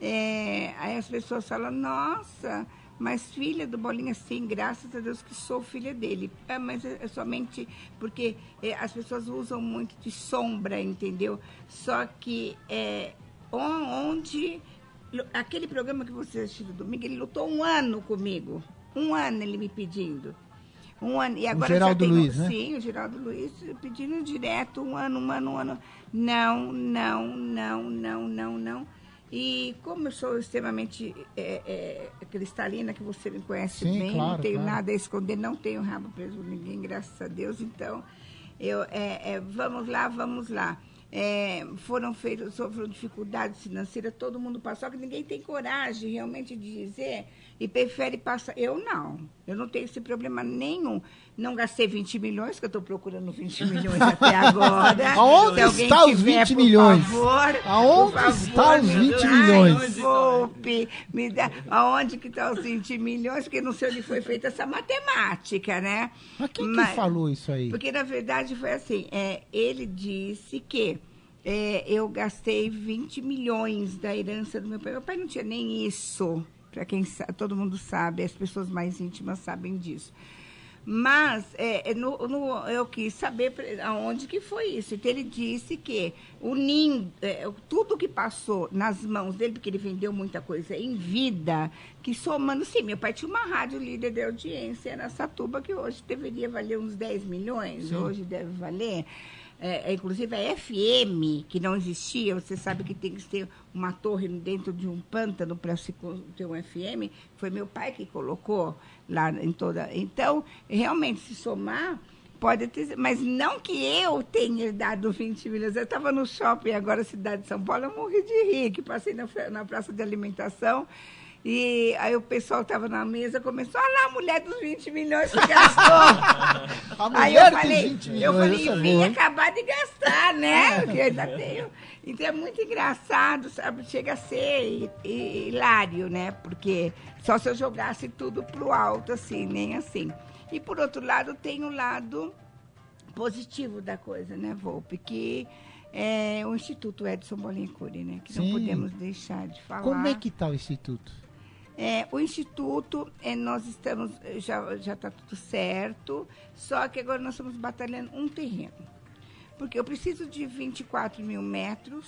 Speaker 9: é, aí as pessoas falam, nossa, mas filha do Bolinha, sim, graças a Deus que sou filha dele. É, mas é, é somente porque é, as pessoas usam muito de sombra, entendeu? Só que é, on- onde... Aquele programa que você assistiu no domingo, ele lutou um ano comigo. Um ano ele me pedindo. Um ano. E agora
Speaker 1: Geraldo
Speaker 9: já tem,
Speaker 1: Luiz, né?
Speaker 9: Sim, o Geraldo Luiz pedindo direto, um ano, um ano, um ano. Não, não, não, não, não, não. E como eu sou extremamente é, é, cristalina, que você me conhece
Speaker 1: Sim,
Speaker 9: bem,
Speaker 1: claro,
Speaker 9: não tenho
Speaker 1: claro.
Speaker 9: nada a esconder, não tenho rabo preso com ninguém, graças a Deus. Então, eu, é, é, vamos lá, vamos lá. É, foram feitas, sofreram dificuldades financeiras, todo mundo passou, que ninguém tem coragem realmente de dizer e prefere passar. Eu não, eu não tenho esse problema nenhum. Não gastei vinte milhões, que eu estou procurando vinte milhões até agora.
Speaker 1: Aonde
Speaker 9: Se alguém
Speaker 1: está os
Speaker 9: tiver,
Speaker 1: vinte
Speaker 9: por
Speaker 1: milhões?
Speaker 9: favor,
Speaker 1: Aonde
Speaker 9: por favor,
Speaker 1: está os
Speaker 9: me
Speaker 1: vinte
Speaker 9: dá-
Speaker 1: milhões?
Speaker 9: Ai, Volpe, me dá, aonde que estão os vinte milhões? Porque não sei onde foi feita essa matemática, né?
Speaker 1: Mas quem
Speaker 9: Mas-
Speaker 1: que falou isso aí?
Speaker 9: Porque, na verdade, foi assim, é, ele disse que é, eu gastei vinte milhões da herança do meu pai. Meu pai não tinha nem isso, para quem sabe, todo mundo sabe, as pessoas mais íntimas sabem disso. Mas é, no, no, eu quis saber aonde que foi isso. Então, ele disse que o ninho, é, tudo que passou nas mãos dele, porque ele vendeu muita coisa em vida, que somando, sim, meu pai tinha uma rádio líder de audiência na Satuba, que hoje deveria valer uns dez milhões,
Speaker 1: Sim.
Speaker 9: hoje deve valer. é, é, inclusive a F M, que não existia, você sabe que tem que ter uma torre dentro de um pântano para se ter um F M, foi meu pai que colocou lá em toda... Então, realmente, se somar, pode ter... Mas não que eu tenha dado vinte milhões. Eu estava no shopping agora, cidade de São Paulo, eu morri de rir, que passei na, na praça de alimentação, e aí o pessoal estava na mesa, começou, olha lá, a mulher dos vinte milhões que gastou. Aí eu falei, vinte milhões, eu falei, eu vim acabar de gastar, né? Porque eu ainda tenho. Então é muito engraçado, sabe? Chega a ser hilário, né? Porque só se eu jogasse tudo pro alto, assim, nem assim. E por outro lado, tem o lado positivo da coisa, né, Volpe? Que é o Instituto Edson Bolinha Cury, né? Que Sim. não podemos deixar de falar.
Speaker 1: Como é que está o Instituto?
Speaker 9: É, o Instituto, é, nós estamos, já já está tudo certo, só que agora nós estamos batalhando um terreno. Porque eu preciso de vinte e quatro mil metros,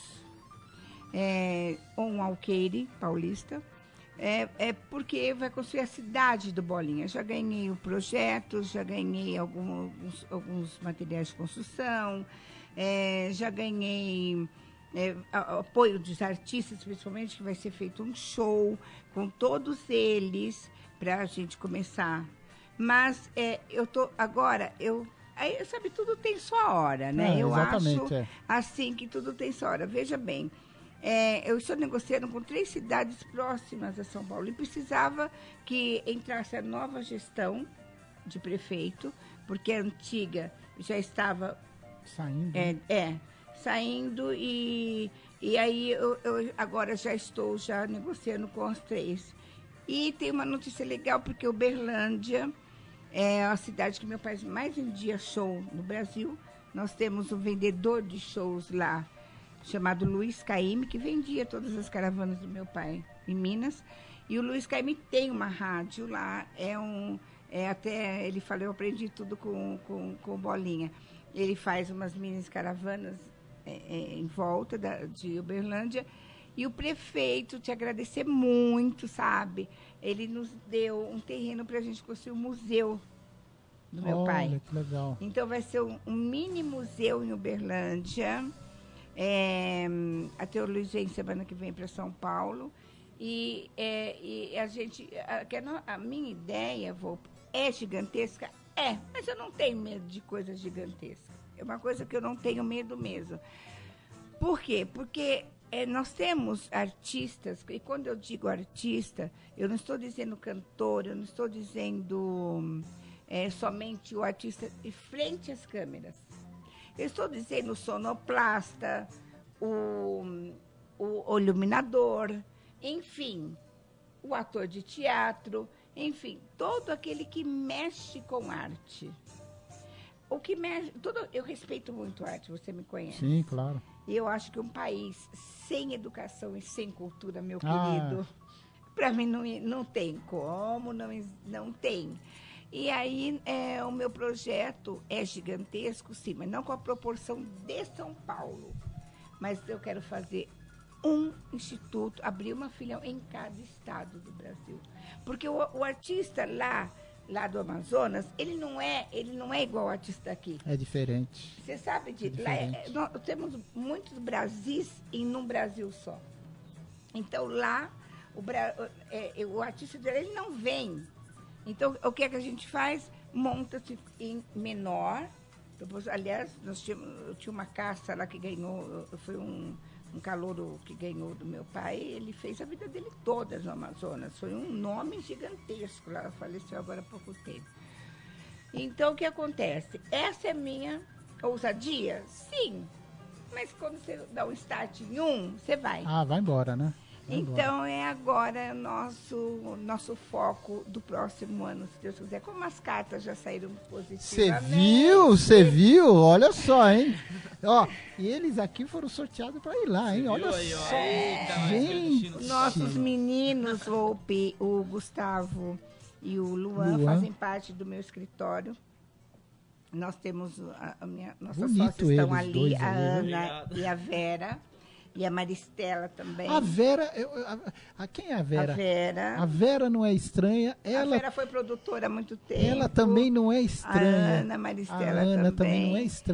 Speaker 9: é, ou um alqueire paulista, é, é porque vai construir a cidade do Bolinha. Já ganhei o projeto, já ganhei alguns, alguns materiais de construção, é, já ganhei... É, apoio dos artistas, principalmente, que vai ser feito um show com todos eles para a gente começar. Mas é, eu tô agora, eu aí, sabe, tudo tem sua hora, né?
Speaker 1: É,
Speaker 9: eu
Speaker 1: exatamente,
Speaker 9: acho
Speaker 1: é.
Speaker 9: assim que tudo tem sua hora. Veja bem, é, eu estou negociando com três cidades próximas a São Paulo e precisava que entrasse a nova gestão de prefeito, porque a antiga já estava
Speaker 1: saindo.
Speaker 9: É, é saindo e, e aí eu, eu agora já estou já negociando com os três. E tem uma notícia legal, porque Uberlândia é a cidade que meu pai mais vendia show no Brasil. Nós temos um vendedor de shows lá, chamado Luiz Caime, que vendia todas as caravanas do meu pai em Minas. E o Luiz Caime tem uma rádio lá, é um, é até, ele falou, eu aprendi tudo com, com, com Bolinha. Ele faz umas mini caravanas É, é, em volta da, de Uberlândia, e o prefeito te agradecer muito, sabe? Ele nos deu um terreno para a gente construir um museu do meu
Speaker 1: Olha,
Speaker 9: pai.
Speaker 1: Que legal.
Speaker 9: Então vai ser um, um mini museu em Uberlândia. É, até o Luiz vem semana que vem para São Paulo. E, é, e a gente, a, a minha ideia, vou, é gigantesca? É, mas eu não tenho medo de coisas gigantescas. É uma coisa que eu não tenho medo mesmo. Por quê? Porque é, nós temos artistas, e quando eu digo artista, eu não estou dizendo cantor, eu não estou dizendo é, somente o artista de frente às câmeras. Eu estou dizendo o sonoplasta, o, o, o iluminador, enfim, o ator de teatro, enfim, todo aquele que mexe com arte. O que mexe, tudo, eu respeito muito arte, você me conhece.
Speaker 1: Sim, claro.
Speaker 9: E eu acho que um país sem educação e sem cultura, meu
Speaker 1: Ah.
Speaker 9: querido, para mim não, não tem como, não, não tem. E aí é, o meu projeto é gigantesco, sim, mas não com a proporção de São Paulo. Mas eu quero fazer um instituto, abrir uma filial em cada estado do Brasil. Porque o, o artista lá... lá do Amazonas, ele não é, ele não é igual ao artista aqui.
Speaker 1: É diferente.
Speaker 9: Você sabe disso? É lá é, nós temos muitos Brasis em um Brasil só. Então, lá, o, é, o artista dele ele não vem. Então, o que é que a gente faz? Monta-se em menor. Depois, aliás, nós tínhamos, eu tinha uma caça lá que ganhou, foi um... um calouro que ganhou do meu pai, ele fez a vida dele toda no Amazonas. Foi um nome gigantesco lá, faleceu agora há pouco tempo. Então, o que acontece? Essa é a minha ousadia? Sim. Mas quando você dá um start em um, você vai.
Speaker 1: Ah, vai embora, né? Vai
Speaker 9: então,
Speaker 1: embora.
Speaker 9: é agora nosso nosso foco do próximo ano, se Deus quiser. Como as cartas já saíram positivas.
Speaker 1: Você viu? Você viu? Olha só, hein? Ó, e eles aqui foram sorteados para ir lá, hein? Olha
Speaker 11: aí, ó.
Speaker 1: só.
Speaker 11: Eita,
Speaker 1: gente.
Speaker 9: Nossos meninos, o, P, o Gustavo e o Luan,
Speaker 1: Luan,
Speaker 9: fazem parte do meu escritório. Nós temos a, a minha, nossas
Speaker 1: Bonito
Speaker 9: sócias estão
Speaker 1: eles,
Speaker 9: ali,
Speaker 1: dois
Speaker 9: a
Speaker 1: ali, né?
Speaker 9: Ana
Speaker 11: Obrigado.
Speaker 9: e a Vera. E a Maristela também.
Speaker 1: A Vera, eu, a, a- quem é a Vera?
Speaker 9: A Vera.
Speaker 1: A Vera não é estranha. Ela,
Speaker 9: A Vera foi produtora há muito tempo.
Speaker 1: ela também não é estranha.
Speaker 9: A Ana Maristela
Speaker 1: A Ana também
Speaker 9: também.
Speaker 1: não é estranha.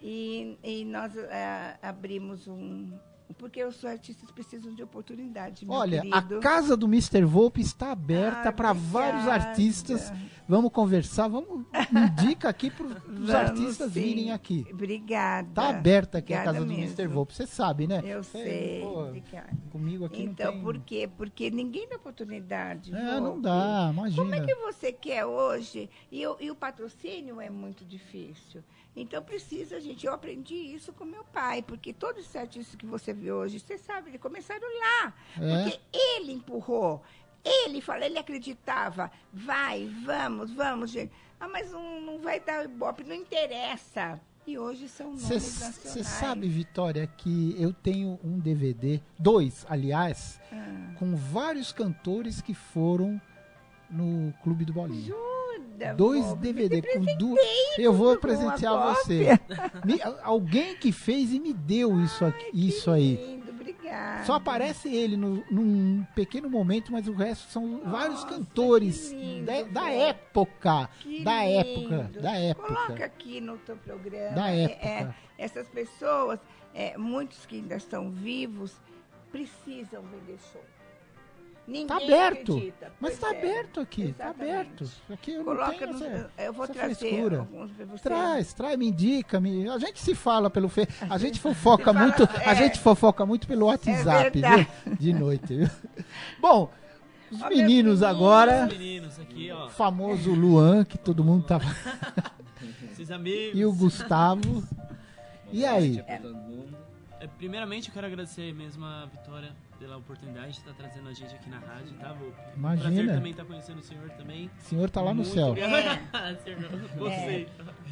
Speaker 9: E, e nós é, abrimos um... Porque os artistas precisam de oportunidade, meu
Speaker 1: Olha,
Speaker 9: querido.
Speaker 1: a casa do mister Volpe está aberta
Speaker 9: Ah,
Speaker 1: para
Speaker 9: obrigada.
Speaker 1: vários artistas. Vamos conversar, vamos indica aqui para os
Speaker 9: Vamos,
Speaker 1: artistas
Speaker 9: sim.
Speaker 1: virem aqui.
Speaker 9: Obrigada.
Speaker 1: Tá aberta aqui a
Speaker 9: Obrigada
Speaker 1: casa do
Speaker 9: mesmo.
Speaker 1: mister Volpe, você sabe, né?
Speaker 9: Eu
Speaker 1: Cê,
Speaker 9: sei,
Speaker 1: pô,
Speaker 9: obrigada.
Speaker 1: comigo aqui
Speaker 9: Então,
Speaker 1: não tem...
Speaker 9: por quê? Porque ninguém dá oportunidade.
Speaker 1: É, não
Speaker 9: Volpe.
Speaker 1: dá, imagina.
Speaker 9: Como é que você quer hoje? E, o- e o patrocínio é muito difícil. Então, precisa, gente. Eu aprendi isso com meu pai, porque todos esses artistas que você vê hoje, você sabe, eles começaram lá.
Speaker 1: É.
Speaker 9: Porque ele empurrou. Ele falou, ele acreditava. Vai, vamos, vamos, gente. Ah, mas não, não vai dar ibope, não interessa. E hoje são nomes nacionais.
Speaker 1: Você sabe, Vitória, que eu tenho um D V D, dois, aliás,
Speaker 9: Ah.
Speaker 1: com vários cantores que foram no Clube do Bolinha.
Speaker 9: Jura,
Speaker 1: Dois
Speaker 9: Volpe?
Speaker 1: D V D
Speaker 9: Eu te
Speaker 1: com
Speaker 9: presentei
Speaker 1: duas. Eu vou
Speaker 9: com
Speaker 1: presentear
Speaker 9: uma
Speaker 1: você.
Speaker 9: cópia.
Speaker 1: Me- alguém que fez e me deu isso, aqui, isso aí.
Speaker 9: Lindo, obrigada.
Speaker 1: Só aparece ele no, num pequeno momento, mas o resto são vários cantores
Speaker 9: que lindo,
Speaker 1: da, da
Speaker 9: Volpe.
Speaker 1: época.
Speaker 9: Que
Speaker 1: da
Speaker 9: lindo.
Speaker 1: época. Da época.
Speaker 9: Coloca aqui no teu programa.
Speaker 1: Da
Speaker 9: É,
Speaker 1: época.
Speaker 9: é, essas pessoas, é, muitos que ainda estão vivos, precisam vender show. Ninguém
Speaker 1: Tá aberto.
Speaker 9: acredita.
Speaker 1: Mas
Speaker 9: Pois
Speaker 1: tá
Speaker 9: é,
Speaker 1: aberto aqui, tá
Speaker 9: exatamente.
Speaker 1: aberto. Aqui eu
Speaker 9: Coloca
Speaker 1: não tenho
Speaker 9: no-
Speaker 1: essa,
Speaker 9: eu vou
Speaker 1: essa
Speaker 9: trazer
Speaker 1: frescura.
Speaker 9: alguns pra você.
Speaker 1: Traz, traz, me indica, me... a gente se fala pelo Fe... a gente fofoca
Speaker 9: fala-
Speaker 1: muito, a
Speaker 9: é.
Speaker 1: gente fofoca muito pelo WhatsApp,
Speaker 9: verdade.
Speaker 1: viu? De noite, viu? Bom, os
Speaker 9: Ó,
Speaker 1: meninos
Speaker 9: meu
Speaker 1: agora,
Speaker 11: Os meninos aqui, ó.
Speaker 1: o famoso Luan, que todo mundo tava,
Speaker 11: Esses amigos.
Speaker 1: e o Gustavo. E aí?
Speaker 11: É, primeiramente, eu quero agradecer mesmo a Vitória pela oportunidade de estar trazendo a gente aqui na rádio, tá, Volpe?
Speaker 1: Imagina.
Speaker 11: Prazer também estar conhecendo o senhor também.
Speaker 1: O senhor tá lá no
Speaker 11: Muito
Speaker 1: céu.
Speaker 11: obrigado. Senhor, você.
Speaker 9: É.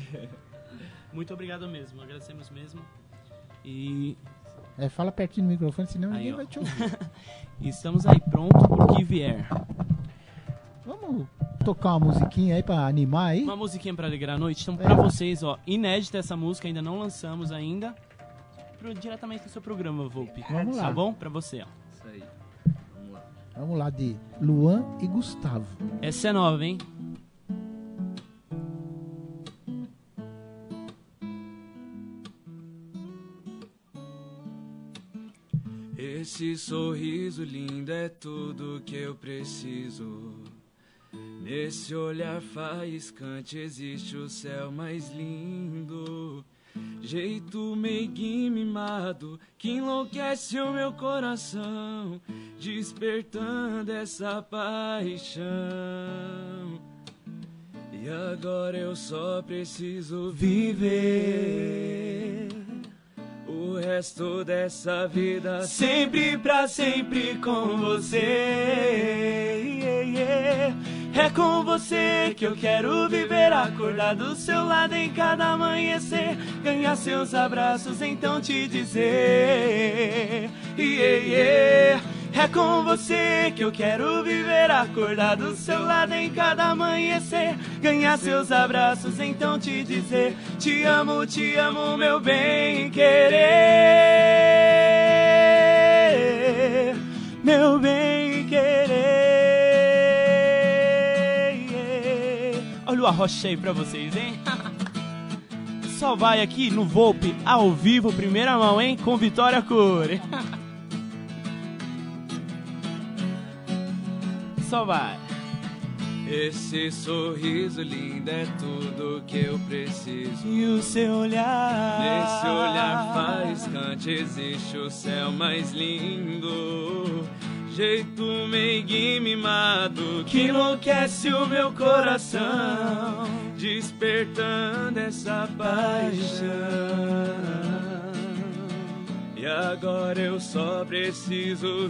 Speaker 11: Muito obrigado mesmo, agradecemos mesmo. E
Speaker 1: É, fala pertinho do microfone, senão
Speaker 11: Aí,
Speaker 1: ninguém
Speaker 11: ó.
Speaker 1: vai te ouvir.
Speaker 11: estamos aí pronto pro que vier.
Speaker 1: Vamos tocar uma musiquinha aí pra animar aí?
Speaker 11: Uma musiquinha pra alegrar a noite. Então,
Speaker 1: É.
Speaker 11: pra vocês, ó, inédita essa música, ainda não lançamos ainda. Pro, diretamente do seu programa, Volpe.
Speaker 1: Vamos lá.
Speaker 11: Tá bom? Pra você, ó.
Speaker 10: Isso aí. Vamos lá.
Speaker 1: Vamos lá, de Luan e Gustavo.
Speaker 11: Essa é nova, hein?
Speaker 12: Esse sorriso lindo é tudo que eu preciso. Nesse olhar faiscante existe o céu mais lindo. Jeito meiguinho mimado que enlouquece o meu coração, despertando essa paixão. E agora eu só preciso viver o resto dessa vida sempre pra sempre com você. Yeah, yeah. É com você que eu quero viver, acordar do seu lado em cada amanhecer, ganhar seus abraços, então te dizer. Yeah, yeah. É com você que eu quero viver, acordar do seu lado em cada amanhecer, ganhar seus abraços, então te dizer: te amo, te amo, meu bem querer, meu bem querer.
Speaker 11: Olha o arrocha aí pra vocês, hein? Só vai aqui no Volpe, ao vivo, primeira mão, hein? Com Vitória Cury. Só vai.
Speaker 12: Esse sorriso lindo é tudo que eu preciso.
Speaker 11: E o seu olhar,
Speaker 12: nesse olhar faiscante existe o céu mais lindo. Jeito meiguinho mimado que enlouquece o meu coração, despertando essa paixão. E agora eu só preciso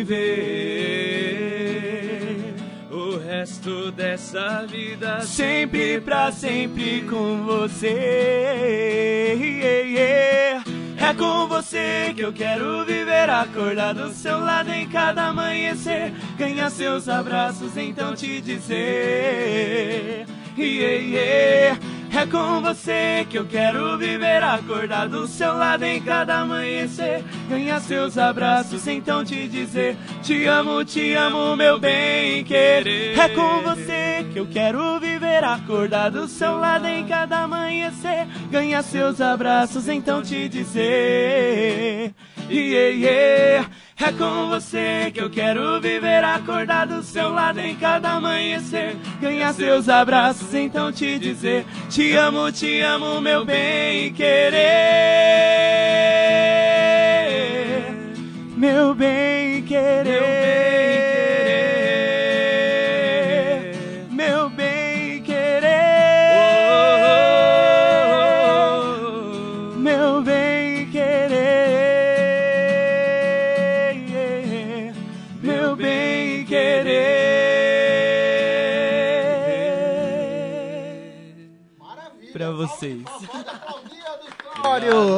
Speaker 12: viver o resto dessa vida sempre pra sempre com você. Yeah, yeah. É com você que eu quero viver, acordar do seu lado em cada amanhecer, ganhar seus abraços, então te dizer. Yeah, yeah. É com você que eu quero viver, acordar do seu lado em cada amanhecer, ganhar seus abraços, então te dizer te amo, te amo, meu bem querer. É com você que eu quero viver, acordar do seu lado em cada amanhecer, ganhar seus abraços, então te dizer yeah, yeah. É com você que eu quero viver, acordar do seu lado em cada amanhecer, ganhar seus abraços, então te dizer te amo, te amo, meu bem querer, meu bem querer, meu bem querer, meu bem querer, meu bem querer. Pra vocês.
Speaker 1: Auditório!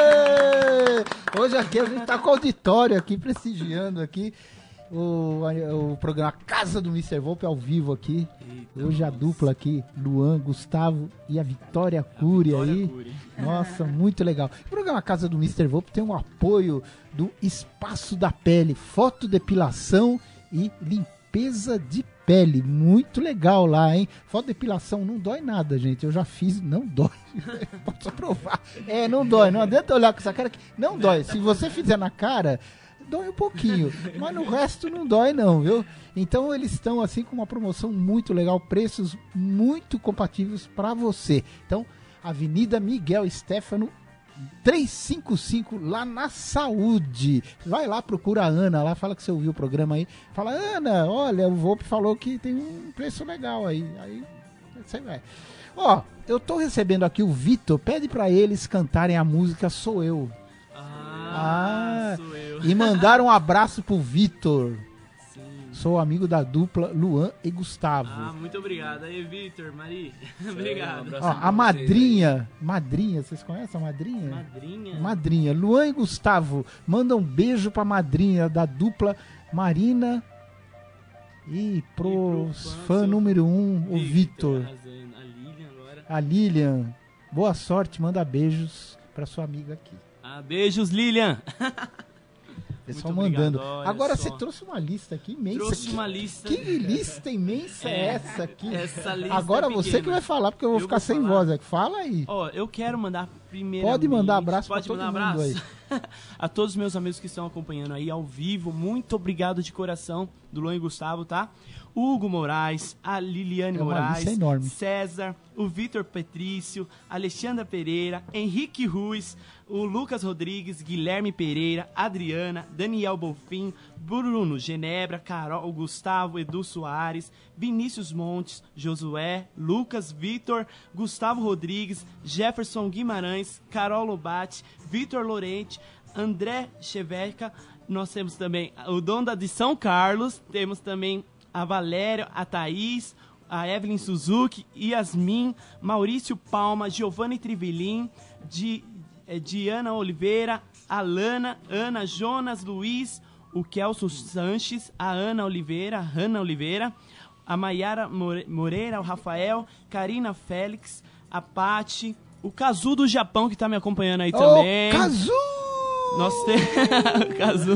Speaker 1: Ê! Hoje aqui a gente tá com o auditório aqui, prestigiando aqui o, o programa Casa do mister Volpe ao vivo aqui. Eita, hoje a dupla aqui, Luan, Gustavo e a Vitória Cury aí. Cury. Nossa, muito legal. O programa Casa do mister Volpe tem um apoio do Espaço da Pele, fotodepilação e limpeza de pele. Muito legal lá, hein? Fotodepilação não dói nada, gente. Eu já fiz, não dói. Posso provar. É, não dói. Não adianta olhar com essa cara que não dói. Se você fizer na cara, dói um pouquinho. Mas no resto não dói não, viu? Então eles estão assim com uma promoção muito legal, preços muito compatíveis para você. Então, Avenida Miguel Stéfano trezentos e cinquenta e cinco, lá na Saúde. Vai lá, procura a Ana lá, fala que você ouviu o programa aí. Fala, Ana, olha, o Volpe falou que tem um preço legal aí. Aí você vai. Ó, eu tô recebendo aqui o Vitor, pede pra eles cantarem a música Sou Eu. Ah, ah sou eu. E mandaram um abraço pro Vitor. Sou amigo da dupla Luan e Gustavo.
Speaker 12: Ah, muito obrigado. Aí, Vitor, Mari. Obrigado. Um
Speaker 1: Ó, a madrinha, madrinha, vocês conhecem a madrinha?
Speaker 12: Madrinha?
Speaker 1: Madrinha. Luan e Gustavo, manda um beijo pra madrinha da dupla Marina e pro, e pro fã, fã número um, o Vitor.
Speaker 12: A Lilian agora.
Speaker 1: A Lilian. Boa sorte, manda beijos pra sua amiga aqui.
Speaker 12: Ah, beijos, Lilian.
Speaker 1: Pessoal mandando. Agora você trouxe uma lista aqui imensa.
Speaker 12: Trouxe
Speaker 1: que,
Speaker 12: uma lista.
Speaker 1: Que lista imensa é, é essa aqui?
Speaker 12: Essa lista
Speaker 1: Agora
Speaker 12: é
Speaker 1: você que vai falar, porque eu vou eu ficar vou sem falar. voz. Fala aí.
Speaker 12: Ó, oh, eu quero mandar primeiro.
Speaker 1: Pode mandar abraço
Speaker 12: Pode
Speaker 1: pra todo
Speaker 12: mandar
Speaker 1: mundo
Speaker 12: abraço
Speaker 1: aí.
Speaker 12: A todos os meus amigos que estão acompanhando aí ao vivo. Muito obrigado de coração, do Luan e Gustavo, tá? Hugo Moraes, a Liliane
Speaker 1: é
Speaker 12: Moraes,
Speaker 1: enorme.
Speaker 12: César, o Vitor Petrício, Alexandra Pereira, Henrique Ruiz, o Lucas Rodrigues, Guilherme Pereira, Adriana, Daniel Bolfin, Bruno Genebra, Carol, Gustavo, Edu Soares, Vinícius Montes, Josué, Lucas, Vitor, Gustavo Rodrigues, Jefferson Guimarães, Carol Lobate, Vitor Lorente, André Cheveca. Nós temos também o Donda de São Carlos, temos também a Valéria, a Thaís, a Evelyn Suzuki, Yasmin, Maurício Palma, Giovanni Trivelin, Di, eh, Diana Oliveira, Alana, Ana, Jonas, Luiz, o Kelso Sanches, a Ana Oliveira, Hanna Oliveira, a Maiara Moreira, o Rafael, Karina Félix, a Pati, o Kazu do Japão que tá me acompanhando aí
Speaker 1: oh,
Speaker 12: também.
Speaker 1: Kazu!
Speaker 12: Nós temos Kazu.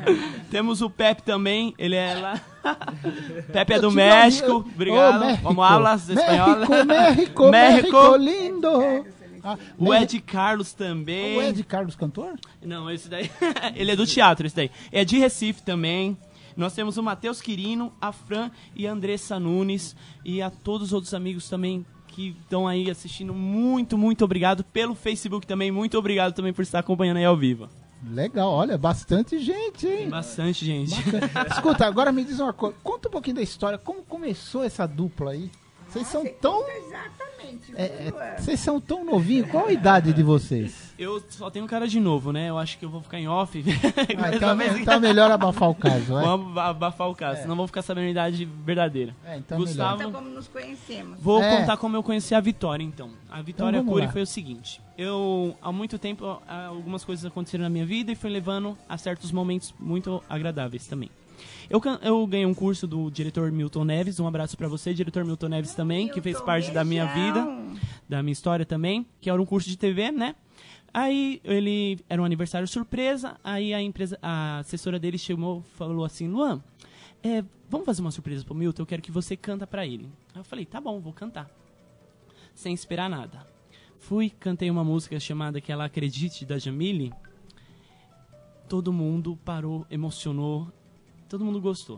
Speaker 12: Temos o Pepe também, ele é lá. Pepe é do México, obrigado.
Speaker 1: Oh, México.
Speaker 12: Vamos aulas espanholas.
Speaker 1: México, México, México, lindo.
Speaker 12: Ah, o Ed Carlos também.
Speaker 1: O Ed Carlos, cantor?
Speaker 12: Não, esse daí. Ele é do teatro, esse daí. É de Recife também. Nós temos o Matheus Quirino, a Fran e a Andressa Nunes. E a todos os outros amigos também que estão aí assistindo. Muito, muito obrigado. Pelo Facebook também, muito obrigado também por estar acompanhando aí ao vivo.
Speaker 1: Legal, olha, bastante gente, hein?
Speaker 12: Bastante gente.
Speaker 1: Bacana. Escuta, agora me diz uma coisa. Conta um pouquinho da história. Como começou essa dupla aí? Vocês são tão...
Speaker 9: Exatamente.
Speaker 1: É, vocês são tão novinhos. Qual a idade de vocês?
Speaker 12: Eu só tenho cara de novo, né? Eu acho que eu vou ficar em off.
Speaker 1: Ah, então, então é melhor abafar o caso, vai.
Speaker 12: Vamos abafar o caso, é. Senão vou ficar sabendo a idade verdadeira.
Speaker 1: É, então
Speaker 12: Gustavo,
Speaker 9: conta como nos conhecemos.
Speaker 12: Vou
Speaker 1: é.
Speaker 12: contar como eu conheci a Vitória, então. A Vitória
Speaker 1: então,
Speaker 12: Cury foi o seguinte. Eu, há muito tempo, algumas coisas aconteceram na minha vida e foi levando a certos momentos muito agradáveis também.
Speaker 11: Eu, can- eu ganhei um curso do diretor Milton Neves, um abraço pra você, diretor Milton Neves também, que fez parte da minha vida, da minha história também, que era um curso de T V, né? Aí ele era um aniversário surpresa, aí a empresa, a assessora dele chamou, falou assim, Luan, é, vamos fazer uma surpresa pro Milton, eu quero que você canta pra ele. Aí eu falei, tá bom, vou cantar. Sem esperar nada. Fui, cantei uma música chamada Que Ela Acredite, da Jamile. Todo mundo parou, emocionou, todo mundo gostou.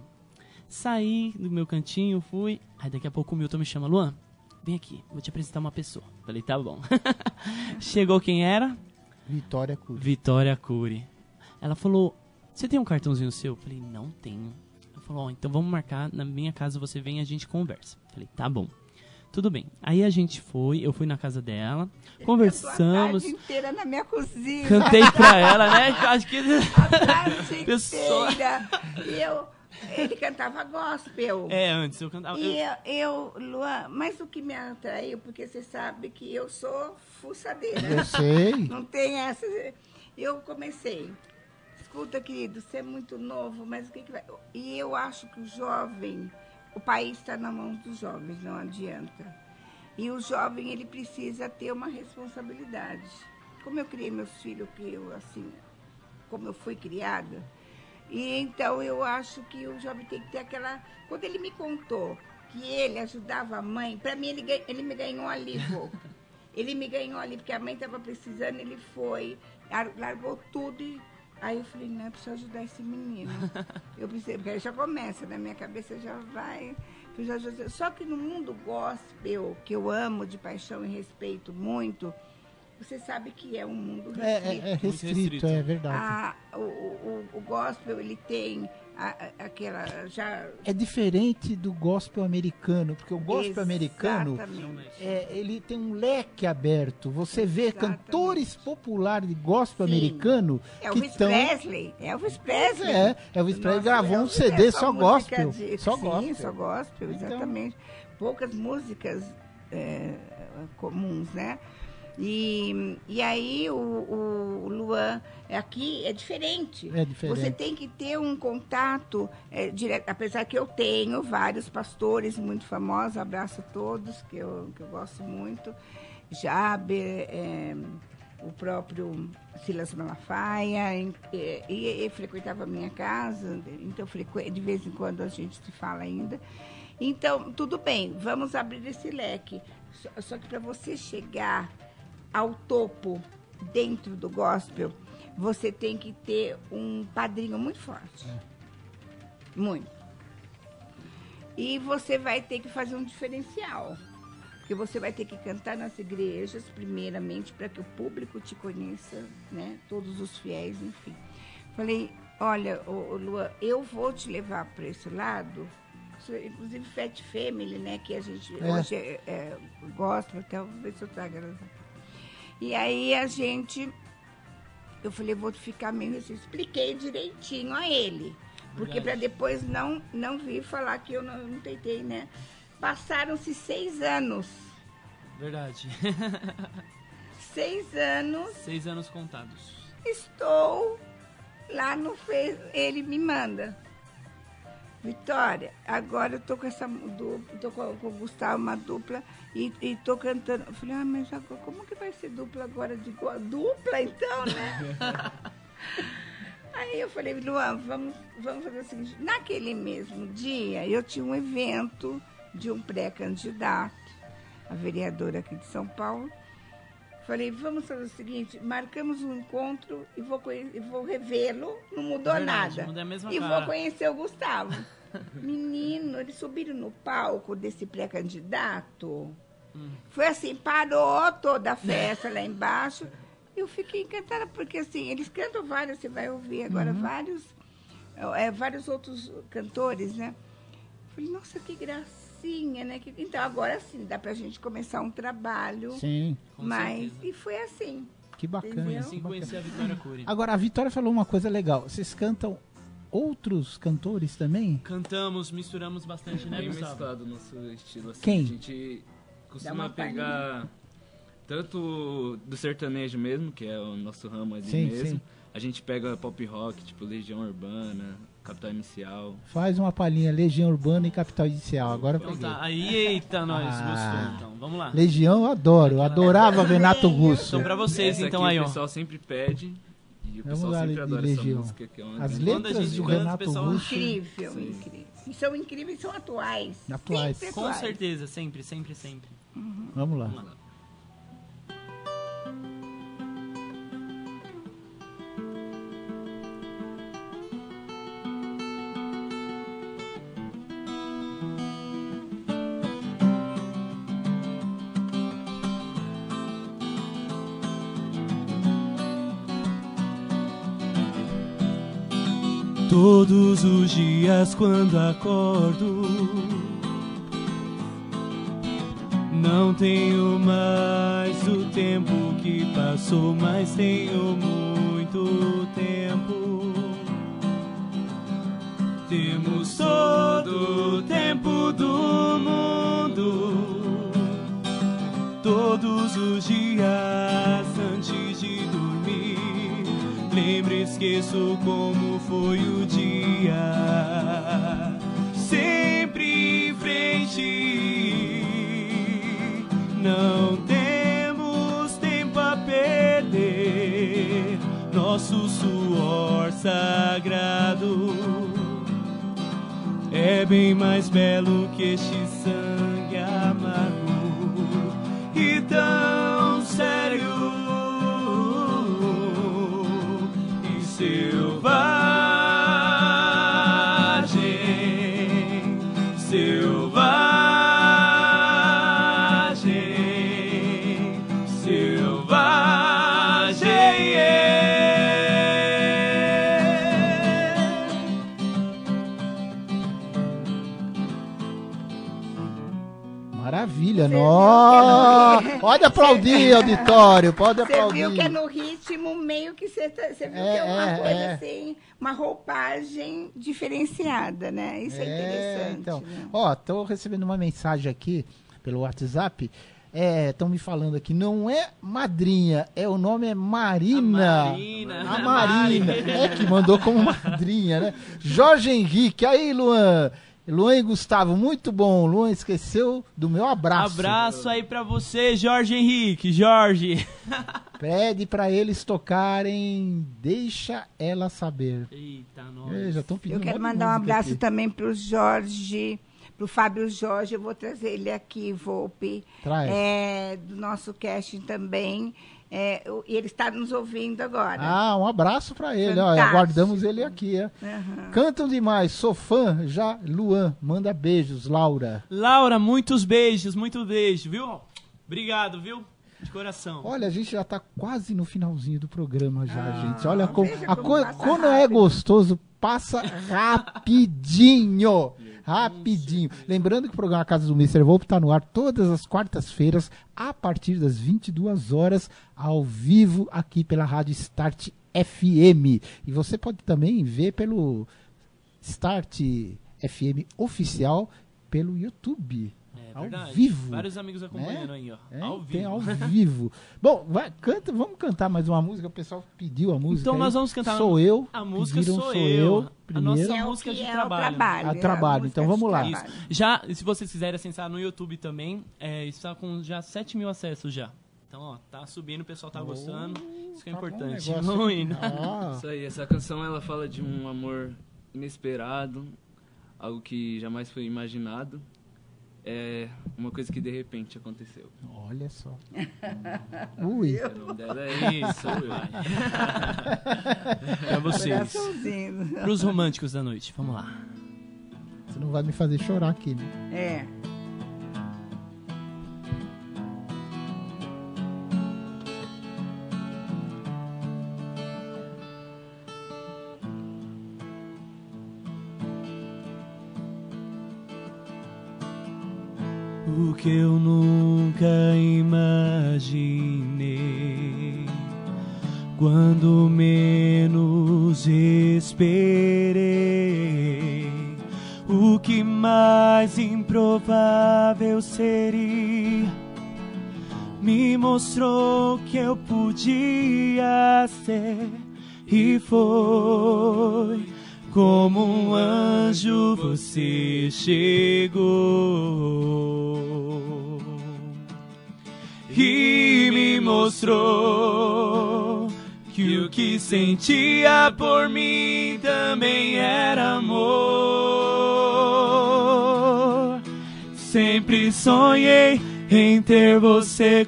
Speaker 11: Saí do meu cantinho, fui, aí daqui a pouco o Milton me chama, Luan, vem aqui, vou te apresentar uma pessoa. Falei, tá bom. Chegou quem era?
Speaker 1: Vitória Cury.
Speaker 11: Vitória Cury. Ela falou, você tem um cartãozinho seu? Falei, não tenho. Ela falou, ó, então vamos marcar, na minha casa você vem e a gente conversa. Falei, tá bom. Tudo bem. Aí a gente foi, eu fui na casa dela, conversamos.
Speaker 9: A tarde inteira na minha cozinha.
Speaker 11: Cantei pra ela, né? Acho que...
Speaker 9: A tarde
Speaker 11: Pessoa...
Speaker 9: inteira. E eu... Ele cantava gospel.
Speaker 11: É, antes eu cantava...
Speaker 9: E eu, eu, Luan, mas o que me atraiu, porque você sabe que eu sou fuçadeira.
Speaker 1: Eu sei.
Speaker 9: Não tem essa... Eu comecei. Escuta, querido, você é muito novo, mas o que que vai... E eu acho que o jovem... O país está na mão dos jovens, não adianta. E o jovem, ele precisa ter uma responsabilidade. Como eu criei meus filhos, que eu, assim, como eu fui criada, e então eu acho que o jovem tem que ter aquela... Quando ele me contou que ele ajudava a mãe, para mim ele, ganha, ele me ganhou ali, vô. Ele me ganhou ali, porque a mãe estava precisando, ele foi, largou tudo e... Aí eu falei, não, eu preciso ajudar esse menino. Eu preciso, porque aí já começa, na minha cabeça já vai. Já, já, só que no mundo gospel, que eu amo de paixão e respeito muito, você sabe que é um mundo restrito.
Speaker 1: É, é, é restrito, restrito, é verdade.
Speaker 9: A, o, o, o gospel, ele tem a, a, aquela... já
Speaker 1: É diferente do gospel americano, porque o gospel
Speaker 9: Exatamente.
Speaker 1: americano, é, ele tem um leque aberto. Você vê
Speaker 9: Exatamente.
Speaker 1: cantores populares de gospel
Speaker 9: Sim.
Speaker 1: americano
Speaker 9: Elvis
Speaker 1: que tão...
Speaker 9: Presley. Elvis Presley.
Speaker 1: É, Elvis Presley
Speaker 9: Nossa,
Speaker 1: gravou um
Speaker 9: Elvis
Speaker 1: C D
Speaker 9: é
Speaker 1: só
Speaker 9: música
Speaker 1: gospel.
Speaker 9: de-
Speaker 1: Só
Speaker 9: Sim,
Speaker 1: gospel.
Speaker 9: só gospel,
Speaker 1: Então-
Speaker 9: exatamente. Poucas músicas é, comuns, né? E, e aí o, o Luan, aqui é diferente.
Speaker 1: É diferente.
Speaker 9: Você tem que ter um contato é, direto, apesar que eu tenho vários pastores muito famosos, abraço a todos, que eu, que eu gosto muito. Jaber, é, o próprio Silas Malafaia, e, e, e frequentava a minha casa, então frequ... de vez em quando a gente se fala ainda. Então, tudo bem, vamos abrir esse leque. Só, só que para você chegar ao topo dentro do gospel, você tem que ter um padrinho muito forte.
Speaker 1: É.
Speaker 9: Muito. E você vai ter que fazer um diferencial. Porque você vai ter que cantar nas igrejas, primeiramente, para que o público te conheça, né? Todos os fiéis, enfim. Falei, olha, ô, ô, Luan, eu vou te levar para esse lado, inclusive Fat Family, né? Que a gente
Speaker 1: É.
Speaker 9: hoje é, é, gosta, até vou ver se eu trago elas. E aí a gente, eu falei, vou ficar meio assim, expliquei direitinho a ele. Porque para depois não, não vir falar que eu não, não tentei, né? Passaram-se seis anos.
Speaker 11: Verdade.
Speaker 9: Seis anos.
Speaker 11: Seis anos contados.
Speaker 9: Estou lá no Facebook. Ele me manda. Vitória, agora eu tô com essa dupla, tô com, com o Gustavo, uma dupla, e, e tô cantando. Eu falei, ah, mas agora, como que vai ser dupla agora de go- dupla, então, né? Aí eu falei, Luan, vamos, vamos fazer o seguinte. Naquele mesmo dia, eu tinha um evento de um pré-candidato, a vereadora aqui de São Paulo. Falei, vamos fazer o seguinte, marcamos um encontro e vou, conhe- e vou revê-lo, não mudou
Speaker 11: Verdade,
Speaker 9: nada.
Speaker 11: mudei a mesma
Speaker 9: E
Speaker 11: cara.
Speaker 9: vou conhecer o Gustavo. Menino, eles subiram no palco desse pré-candidato.
Speaker 11: Hum.
Speaker 9: Foi assim, parou toda a festa lá embaixo. Eu fiquei encantada, porque assim, eles cantam vários, você vai ouvir agora,
Speaker 1: Uhum.
Speaker 9: vários, é, vários outros cantores, né? Falei, nossa, que gracinha, né? Que- Então, agora sim, dá pra gente começar um trabalho.
Speaker 1: Sim.
Speaker 11: Com
Speaker 9: Mas,
Speaker 11: certeza.
Speaker 9: e foi assim.
Speaker 1: Que bacana.
Speaker 9: Entendeu?
Speaker 11: Assim
Speaker 1: que bacana.
Speaker 11: conheci a Vitória Cury.
Speaker 1: Agora, a Vitória falou uma coisa legal. Vocês cantam outros cantores também?
Speaker 11: Cantamos, misturamos bastante, né,
Speaker 12: Bem
Speaker 11: Gustavo?
Speaker 12: mesclado o nosso estilo. Assim.
Speaker 1: Quem?
Speaker 12: A gente
Speaker 9: Dá
Speaker 12: costuma
Speaker 9: uma
Speaker 12: pegar tanto do sertanejo mesmo, que é o nosso ramo ali
Speaker 1: Sim,
Speaker 12: mesmo.
Speaker 1: sim.
Speaker 12: a gente pega pop rock, tipo Legião Urbana, Capital Inicial.
Speaker 1: Faz uma palhinha, Legião Urbana e Capital Inicial. Agora
Speaker 11: Então
Speaker 1: peguei.
Speaker 11: tá, aí, eita, nós,
Speaker 1: Ah.
Speaker 11: gostou, então. Vamos lá.
Speaker 1: Legião eu adoro, eu adorava Renato Russo.
Speaker 11: Então pra vocês,
Speaker 12: Essa
Speaker 11: então
Speaker 12: aqui
Speaker 11: aí, ó.
Speaker 12: O pessoal sempre pede e o
Speaker 1: Vamos
Speaker 12: pessoal
Speaker 1: lá,
Speaker 12: sempre
Speaker 1: de
Speaker 12: adora essa
Speaker 1: Legião.
Speaker 12: música. Que é uma
Speaker 1: As
Speaker 12: grande-
Speaker 11: Quando a
Speaker 1: letras
Speaker 11: gente
Speaker 1: do
Speaker 11: canta, o
Speaker 1: Renato
Speaker 11: pessoal-
Speaker 1: Russo.
Speaker 9: Incrível,
Speaker 12: Sim.
Speaker 9: incrível. E são incríveis, são atuais.
Speaker 1: Atuais.
Speaker 9: Sempre
Speaker 11: Com
Speaker 9: atuais.
Speaker 11: certeza, sempre, sempre, sempre.
Speaker 1: Vamos lá.
Speaker 11: Vamos lá.
Speaker 12: Todos os dias quando acordo, não tenho mais o tempo que passou, mas tenho muito tempo. Temos todo o tempo do mundo, todos os dias antes de dormir. Lembro, esqueço como foi o dia. Sempre em frente, não temos tempo a perder. Nosso suor sagrado é bem mais belo que este sangue amargo e tão sério. Selvagem, selvagem, selvagem.
Speaker 1: Maravilha, nossa! Pode aplaudir, auditório, pode
Speaker 9: Você
Speaker 1: aplaudir.
Speaker 9: viu que é no ritmo meio que você, tá, você viu
Speaker 1: É,
Speaker 9: que é uma
Speaker 1: é,
Speaker 9: coisa
Speaker 1: é.
Speaker 9: assim, uma roupagem diferenciada, né? Isso é, interessante.
Speaker 1: Então,
Speaker 9: né?
Speaker 1: ó, tô recebendo uma mensagem aqui pelo WhatsApp. Estão me falando aqui, não é madrinha, é o nome é Marina.
Speaker 11: A Marina.
Speaker 1: A Marina. É que mandou como madrinha, né? Jorge Henrique, aí, Luan. Luan e Gustavo, muito bom. Luan esqueceu do meu abraço.
Speaker 11: Abraço aí pra você, Jorge Henrique. Jorge.
Speaker 1: Pede pra eles tocarem Deixa Ela Saber.
Speaker 11: Eita,
Speaker 1: É,
Speaker 11: nós.
Speaker 1: já estão pedindo
Speaker 9: Eu quero
Speaker 1: um monte de
Speaker 9: mandar um
Speaker 1: música
Speaker 9: abraço
Speaker 1: aqui.
Speaker 9: também para o Jorge, para o Fábio Jorge. Eu vou trazer ele aqui, Volpe,
Speaker 1: Traz.
Speaker 9: é, do nosso casting também. É, o- e ele está nos ouvindo agora.
Speaker 1: Ah, um abraço pra ele. Ó,
Speaker 9: Fantástico.
Speaker 1: aguardamos ele aqui. É.
Speaker 9: Aham.
Speaker 1: Cantam demais, sou fã. Já, Luan, manda beijos, Laura.
Speaker 11: Laura, muitos beijos, muito beijo, viu? Obrigado, viu? De coração.
Speaker 1: Olha, a gente já tá quase no finalzinho do programa já,
Speaker 9: Ah,
Speaker 1: gente. Olha como,
Speaker 9: veja
Speaker 1: a
Speaker 9: como
Speaker 1: co-
Speaker 9: passa
Speaker 1: quando é
Speaker 9: rápido.
Speaker 1: gostoso, passa rapidinho. Rapidinho. Lembrando que o programa Casa do mister Volpe tá no ar todas as quartas-feiras, a partir das vinte e duas horas, ao vivo, aqui pela Rádio Start F M. E você pode também ver pelo Start F M oficial pelo YouTube.
Speaker 11: É
Speaker 1: ao
Speaker 11: verdade.
Speaker 1: vivo.
Speaker 11: Vários amigos acompanhando aí, ó.
Speaker 1: É,
Speaker 11: ao vivo.
Speaker 1: tem ao vivo. Bom, vai, canta, vamos cantar mais uma música. O pessoal pediu a música.
Speaker 11: Então
Speaker 1: aí.
Speaker 11: nós vamos cantar.
Speaker 1: Sou eu.
Speaker 11: A música
Speaker 1: pediram
Speaker 11: sou,
Speaker 1: Sou
Speaker 11: eu. A
Speaker 1: primeiro.
Speaker 11: nossa
Speaker 9: É o
Speaker 11: música
Speaker 9: que
Speaker 11: de
Speaker 9: é o
Speaker 11: trabalho.
Speaker 9: trabalho.
Speaker 1: A
Speaker 9: é a
Speaker 1: trabalho,
Speaker 9: música
Speaker 1: então
Speaker 9: de
Speaker 1: vamos lá.
Speaker 9: trabalho.
Speaker 11: Já, se vocês quiserem acessar no YouTube também, é, está com já sete mil acessos já. Então, ó, tá subindo, o pessoal tá gostando. Isso que é
Speaker 1: tá bom o
Speaker 11: importante.
Speaker 1: negócio,
Speaker 11: Vamos
Speaker 1: hein?
Speaker 11: indo.
Speaker 1: Ah,
Speaker 13: Isso aí, essa canção ela fala de um amor inesperado, algo que jamais foi imaginado. É uma coisa que de repente aconteceu.
Speaker 1: olha só. Ui.
Speaker 13: O nome dela é
Speaker 11: Isso,
Speaker 13: Sou Eu.
Speaker 11: vai. Pra vocês.
Speaker 9: Coraçãozinho.
Speaker 11: Pros românticos da noite. Vamos lá.
Speaker 1: Você não vai me fazer chorar aqui, né?
Speaker 9: É.
Speaker 12: O que eu nunca imaginei, quando menos esperei, o que mais improvável seria, me mostrou que eu podia ser e foi como um anjo você chegou e me mostrou que o que sentia por mim também era amor. Sempre sonhei em ter você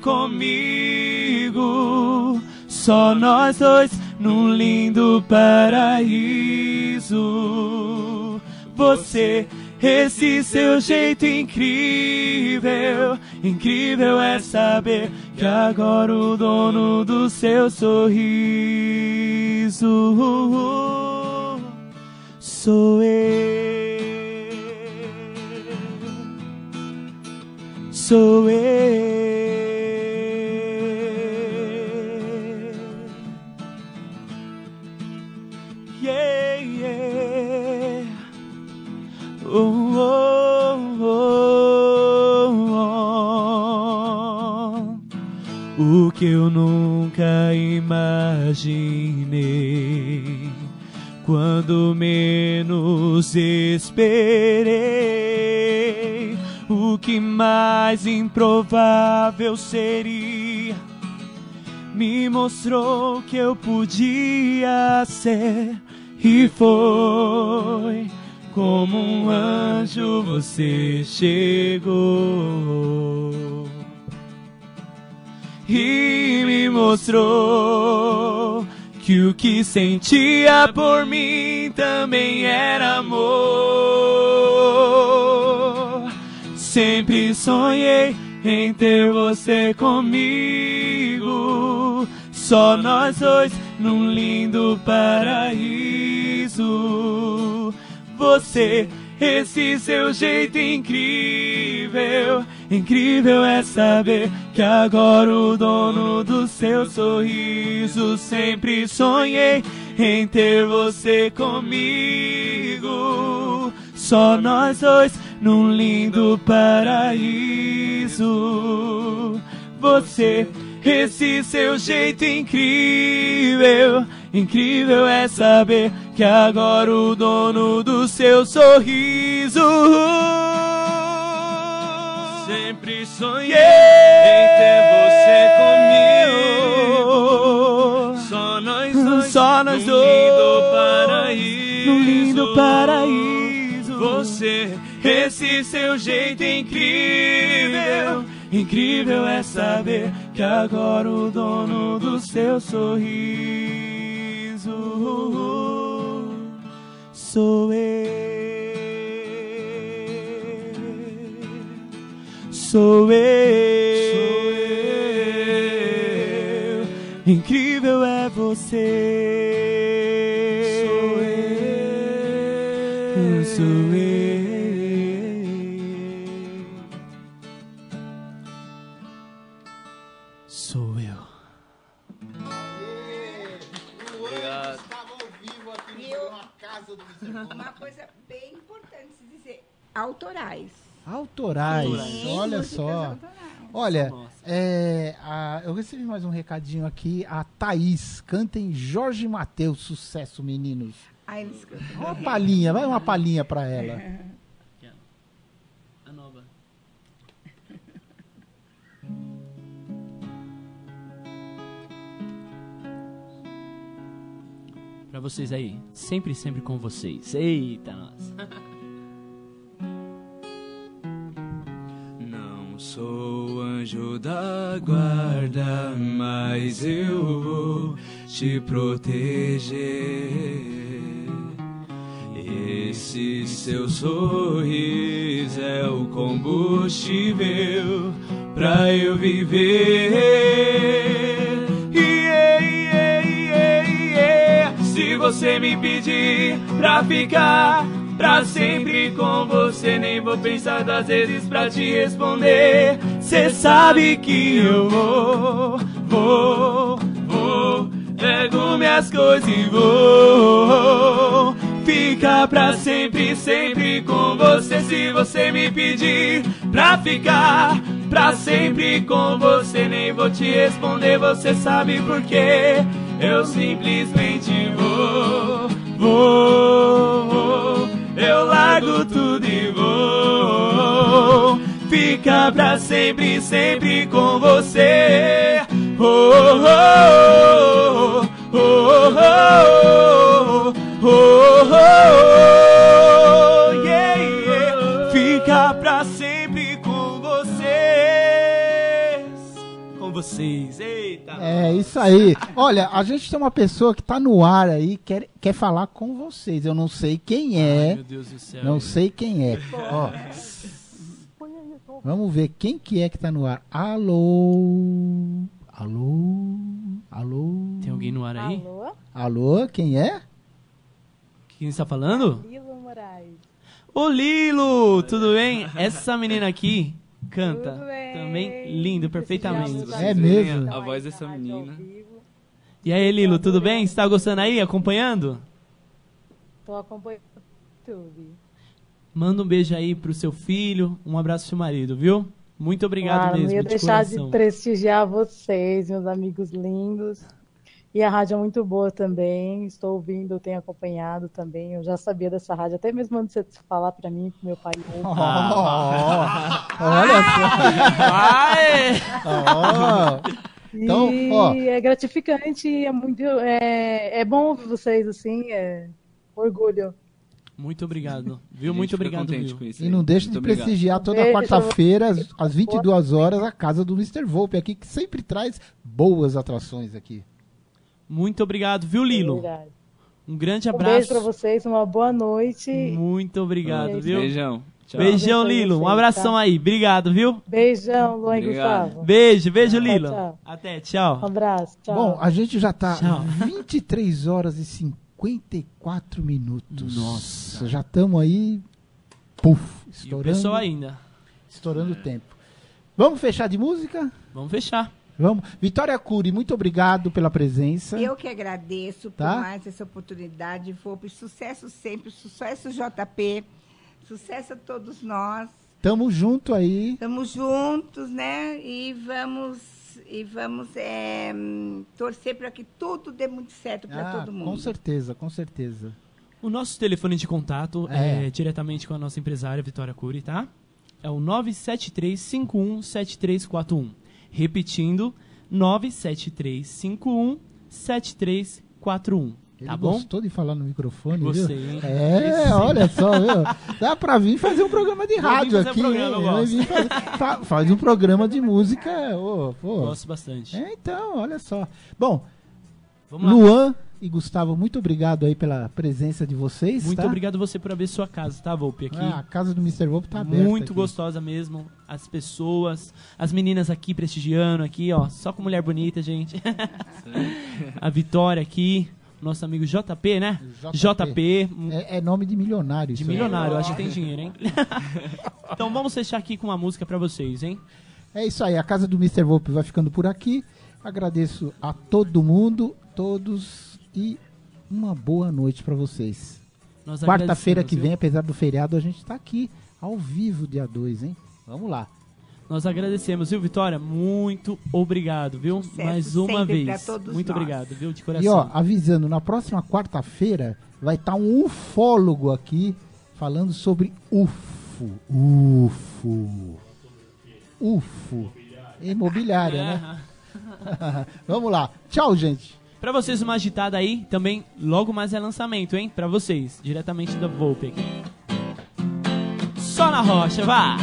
Speaker 12: comigo, só nós dois num lindo paraíso. Você, esse seu jeito incrível, incrível é saber que agora o dono do seu sorriso sou eu. Sou eu. Yeah, yeah. Oh, oh, oh, oh. O que eu nunca imaginei, quando menos esperei, o que mais improvável seria, me mostrou que eu podia ser, e foi como um anjo você chegou e me mostrou que o que sentia por mim também era amor. Sempre sonhei em ter você comigo, só nós dois num lindo paraíso. Você, esse seu jeito incrível, incrível é saber que agora o dono do seu sorriso. Sempre sonhei em ter você comigo, só nós dois num lindo paraíso. Você, esse seu jeito incrível, incrível é saber que agora o dono do seu sorriso. Sempre sonhei em ter você comigo, só nós dois, só nós num dois, lindo paraíso, num lindo paraíso. Você, esse seu jeito incrível, incrível é saber que agora o dono do seu sorriso sou eu. Sou eu. Sou eu. Incrível é você. Sou eu. Sou eu. Sou eu.
Speaker 1: Obrigado. Estava ao vivo aqui no programa Casa do mister Bob.
Speaker 9: Uma coisa bem importante se dizer, autorais.
Speaker 1: Autorais,
Speaker 9: Sim,
Speaker 1: olha
Speaker 9: músicas
Speaker 1: só.
Speaker 9: autorais.
Speaker 1: Olha, é, a, eu recebi mais um recadinho aqui. A Thaís, cantem Jorge Mateus, sucesso, meninos.
Speaker 9: Ah, eles cantam.
Speaker 1: Uma palhinha, vai uma palhinha pra ela.
Speaker 11: A nova. Pra vocês aí, sempre, sempre com vocês. Eita, nossa.
Speaker 12: Não sou anjo da guarda, mas eu vou te proteger. Esse seu sorriso é o combustível pra eu viver. Yeah, yeah, yeah, yeah. Se você me pedir pra ficar pra sempre com você, nem vou pensar duas vezes pra te responder. Cê sabe que eu vou, vou, vou, pego minhas coisas e vou ficar pra sempre, sempre com você. Se você me pedir pra ficar pra sempre com você. Nem vou te responder, você sabe por quê. Eu simplesmente vou, vou, vou. Eu largo tudo e vou ficar pra sempre, sempre com você. Oh, oh, oh, oh, oh, oh, oh, oh, yeah, yeah. Ficar pra sempre com vocês. Com vocês, eita.
Speaker 1: É isso aí. Olha, a gente tem uma pessoa que tá no ar aí, quer, quer falar com vocês. Eu não sei quem é.
Speaker 11: Ai, meu Deus do céu.
Speaker 1: Não sei quem é. Ó, vamos ver quem que é que tá no ar. Alô? Alô? Alô?
Speaker 11: Tem alguém no ar aí?
Speaker 14: Alô?
Speaker 1: Alô? Quem é?
Speaker 11: Quem está falando?
Speaker 14: Lilo Moraes.
Speaker 11: Ô Lilo, tudo bem? Essa menina aqui canta
Speaker 14: Tudo bem.
Speaker 11: também lindo, perfeitamente.
Speaker 1: É mesmo?
Speaker 13: A voz dessa menina.
Speaker 11: E aí, Lilo, tudo bem? Você tá gostando aí, acompanhando?
Speaker 14: Tô acompanhando o YouTube.
Speaker 11: Manda um beijo aí pro seu filho, um abraço pro seu marido, viu? Muito obrigado
Speaker 14: ah,
Speaker 11: mesmo,
Speaker 14: não ia
Speaker 11: de
Speaker 14: deixar
Speaker 11: coração.
Speaker 14: de prestigiar vocês, meus amigos lindos. E a rádio é muito boa também, estou ouvindo, tenho acompanhado também. Eu já sabia dessa rádio, até mesmo antes de você falar pra mim, pro meu pai.
Speaker 1: Oh, oh, olha só! Oh. Então,
Speaker 14: e
Speaker 1: ó.
Speaker 14: é gratificante, é muito, é, é bom ouvir vocês assim, é orgulho.
Speaker 11: Muito obrigado, viu? Muito obrigado, viu?
Speaker 1: E não deixe de prestigiar toda quarta-feira, às, às vinte e duas horas, a casa do mister Volpe aqui, que sempre traz boas atrações aqui.
Speaker 11: Muito obrigado, viu, Lilo?
Speaker 14: Verdade.
Speaker 11: Um grande
Speaker 14: Um
Speaker 11: abraço.
Speaker 14: beijo pra vocês, uma boa noite.
Speaker 11: Muito obrigado,
Speaker 14: Beijo.
Speaker 11: viu?
Speaker 13: Beijão. Tchau.
Speaker 11: Beijão,
Speaker 14: Beijo pra
Speaker 11: Lilo. Um
Speaker 14: vocês,
Speaker 11: abração
Speaker 14: tá?
Speaker 11: aí. Obrigado, viu?
Speaker 14: Beijão, Luan e
Speaker 13: Obrigado.
Speaker 14: Gustavo.
Speaker 11: Beijo, beijo,
Speaker 14: Tchau,
Speaker 11: Lilo.
Speaker 14: tchau.
Speaker 11: Até, tchau.
Speaker 14: Um abraço, tchau.
Speaker 1: Bom, a gente já tá
Speaker 11: Tchau.
Speaker 1: vinte e três horas e cinquenta e quatro minutos.
Speaker 11: Nossa.
Speaker 1: Já estamos aí, puf,
Speaker 11: E o
Speaker 1: estourando,
Speaker 11: pessoal ainda.
Speaker 1: estourando o tempo. Vamos fechar de música?
Speaker 11: Vamos fechar.
Speaker 1: Vamos. Vitória Cury, muito obrigado pela presença.
Speaker 9: Eu que agradeço
Speaker 1: Tá?
Speaker 9: por mais essa oportunidade. Volpe, sucesso sempre, sucesso J P, sucesso a todos nós.
Speaker 1: Tamo junto aí.
Speaker 9: Estamos juntos, né? E vamos, e vamos é, torcer para que tudo dê muito certo para
Speaker 1: Ah,
Speaker 9: todo mundo.
Speaker 1: com certeza, com certeza.
Speaker 11: O nosso telefone de contato
Speaker 1: É.
Speaker 11: é, diretamente com a nossa empresária, Vitória Cury, tá? É o nove sete três cinco um sete três quatro um. Repetindo, nove sete três cinco um sete três quatro um.
Speaker 1: Ele
Speaker 11: Tá bom?
Speaker 1: gostou de falar no microfone,
Speaker 11: Gostei,
Speaker 1: viu?
Speaker 11: hein?
Speaker 1: É,
Speaker 11: Esse.
Speaker 1: olha só, viu? Dá pra vir fazer um programa de
Speaker 11: Vou vir
Speaker 1: rádio
Speaker 11: fazer um
Speaker 1: aqui.
Speaker 11: programa, eu
Speaker 1: hein? Vai
Speaker 11: gosto.
Speaker 1: vir fazer- fa- faz um programa de música. Ô, pô.
Speaker 11: Gosto bastante.
Speaker 1: É, então, olha só. Bom,
Speaker 11: Vamos lá.
Speaker 1: Luan e Gustavo, muito obrigado aí pela presença de vocês.
Speaker 11: Muito
Speaker 1: tá?
Speaker 11: obrigado você por abrir sua casa, tá, Volpe? Aqui.
Speaker 1: Ah, a casa do mister Volpe tá aberta.
Speaker 11: Muito
Speaker 1: aqui.
Speaker 11: gostosa mesmo. As pessoas, as meninas aqui prestigiando aqui, ó. Só com mulher bonita, gente. A Vitória aqui. Nosso amigo J P, né? J P.
Speaker 1: É, é nome de milionário.
Speaker 11: De
Speaker 1: isso aí.
Speaker 11: milionário, acho que tem dinheiro, hein? Então vamos fechar aqui com uma música pra vocês, hein?
Speaker 1: É isso aí, a casa do mister Volpe vai ficando por aqui. Agradeço a todo mundo, todos, e uma boa noite pra vocês.
Speaker 11: Nós
Speaker 1: Quarta-feira
Speaker 11: agradecemos,
Speaker 1: que vem,
Speaker 11: viu?
Speaker 1: apesar do feriado, a gente tá aqui, ao vivo, dia dois, hein? Vamos lá.
Speaker 11: Nós agradecemos, viu, Vitória? Muito obrigado, viu?
Speaker 9: Sucesso
Speaker 11: Mais uma
Speaker 9: sempre
Speaker 11: vez.
Speaker 9: pra todos
Speaker 11: Muito
Speaker 9: nós.
Speaker 11: obrigado, viu? De
Speaker 1: E
Speaker 11: coração.
Speaker 1: ó, avisando, na próxima quarta-feira vai estar um ufólogo aqui falando sobre U F O. U F O. U F O. Imobiliária, né? Vamos lá. Tchau, gente.
Speaker 11: Pra vocês, uma agitada aí, também logo mais é lançamento, hein? Pra vocês, diretamente da Volpe aqui. Só na rocha, vá!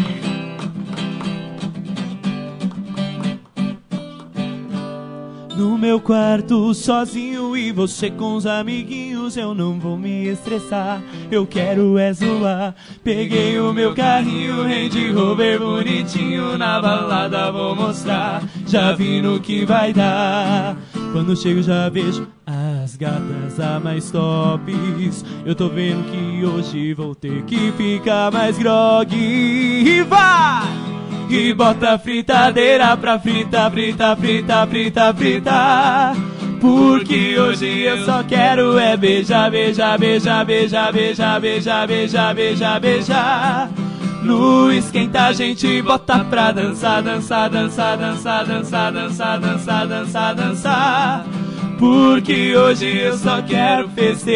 Speaker 11: No meu quarto, sozinho e você com os amiguinhos, eu não vou me estressar, eu quero é zoar. Peguei o meu carrinho, Range Rover bonitinho, na balada vou mostrar, já vi no que vai dar. Quando chego já vejo as gatas a mais tops, eu tô vendo que hoje vou ter que ficar mais grog. E vai! E bota a fritadeira pra frita, frita, frita, frita, frita. Porque hoje eu só quero é beijar, beijar, beijar, beijar, beijar, beijar, beijar, beijar, beijar.
Speaker 12: No esquenta a gente bota pra dançar, dançar, dançar, dançar, dançar, dançar, dançar, dançar, dançar. Porque hoje eu só quero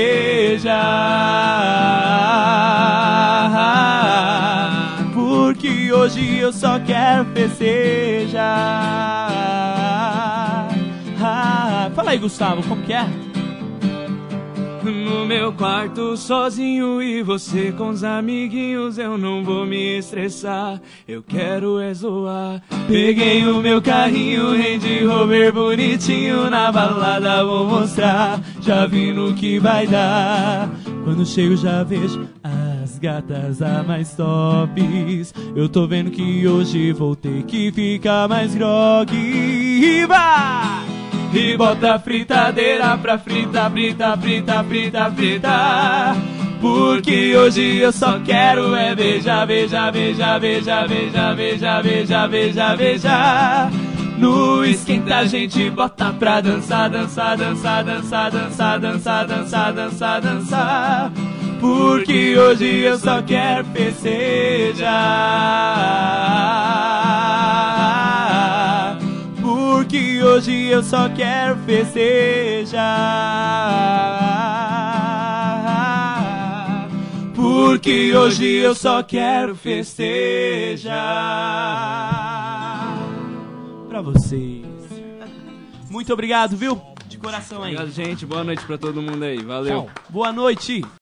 Speaker 12: festejar. Porque hoje eu só quero festejar. Fala aí, Gustavo, como que é? No meu quarto sozinho e você com os amiguinhos, eu não vou me estressar, eu quero é zoar. Peguei o meu carrinho, Range Rover bonitinho, na balada vou mostrar, já vi no que vai dar. Quando chego já vejo as gatas a mais tops, eu tô vendo que hoje vou ter que ficar mais grog. Vai! E bota a fritadeira pra frita, frita, frita, frita, frita. Porque hoje eu só quero é beijar, beijar, beijar, beijar, beijar, beijar, beijar, beijar, beijar. No esquenta a gente bota pra dançar, dançar, dançar, dançar, dançar, dançar, dançar, dançar, dançar. Porque hoje eu só quero festejar. Porque hoje eu só quero festejar. Porque hoje eu só quero festejar. Pra vocês. Muito obrigado, viu? De coração aí.
Speaker 13: Obrigado, gente. Boa noite pra todo mundo aí. Valeu.
Speaker 12: Tchau. Boa noite.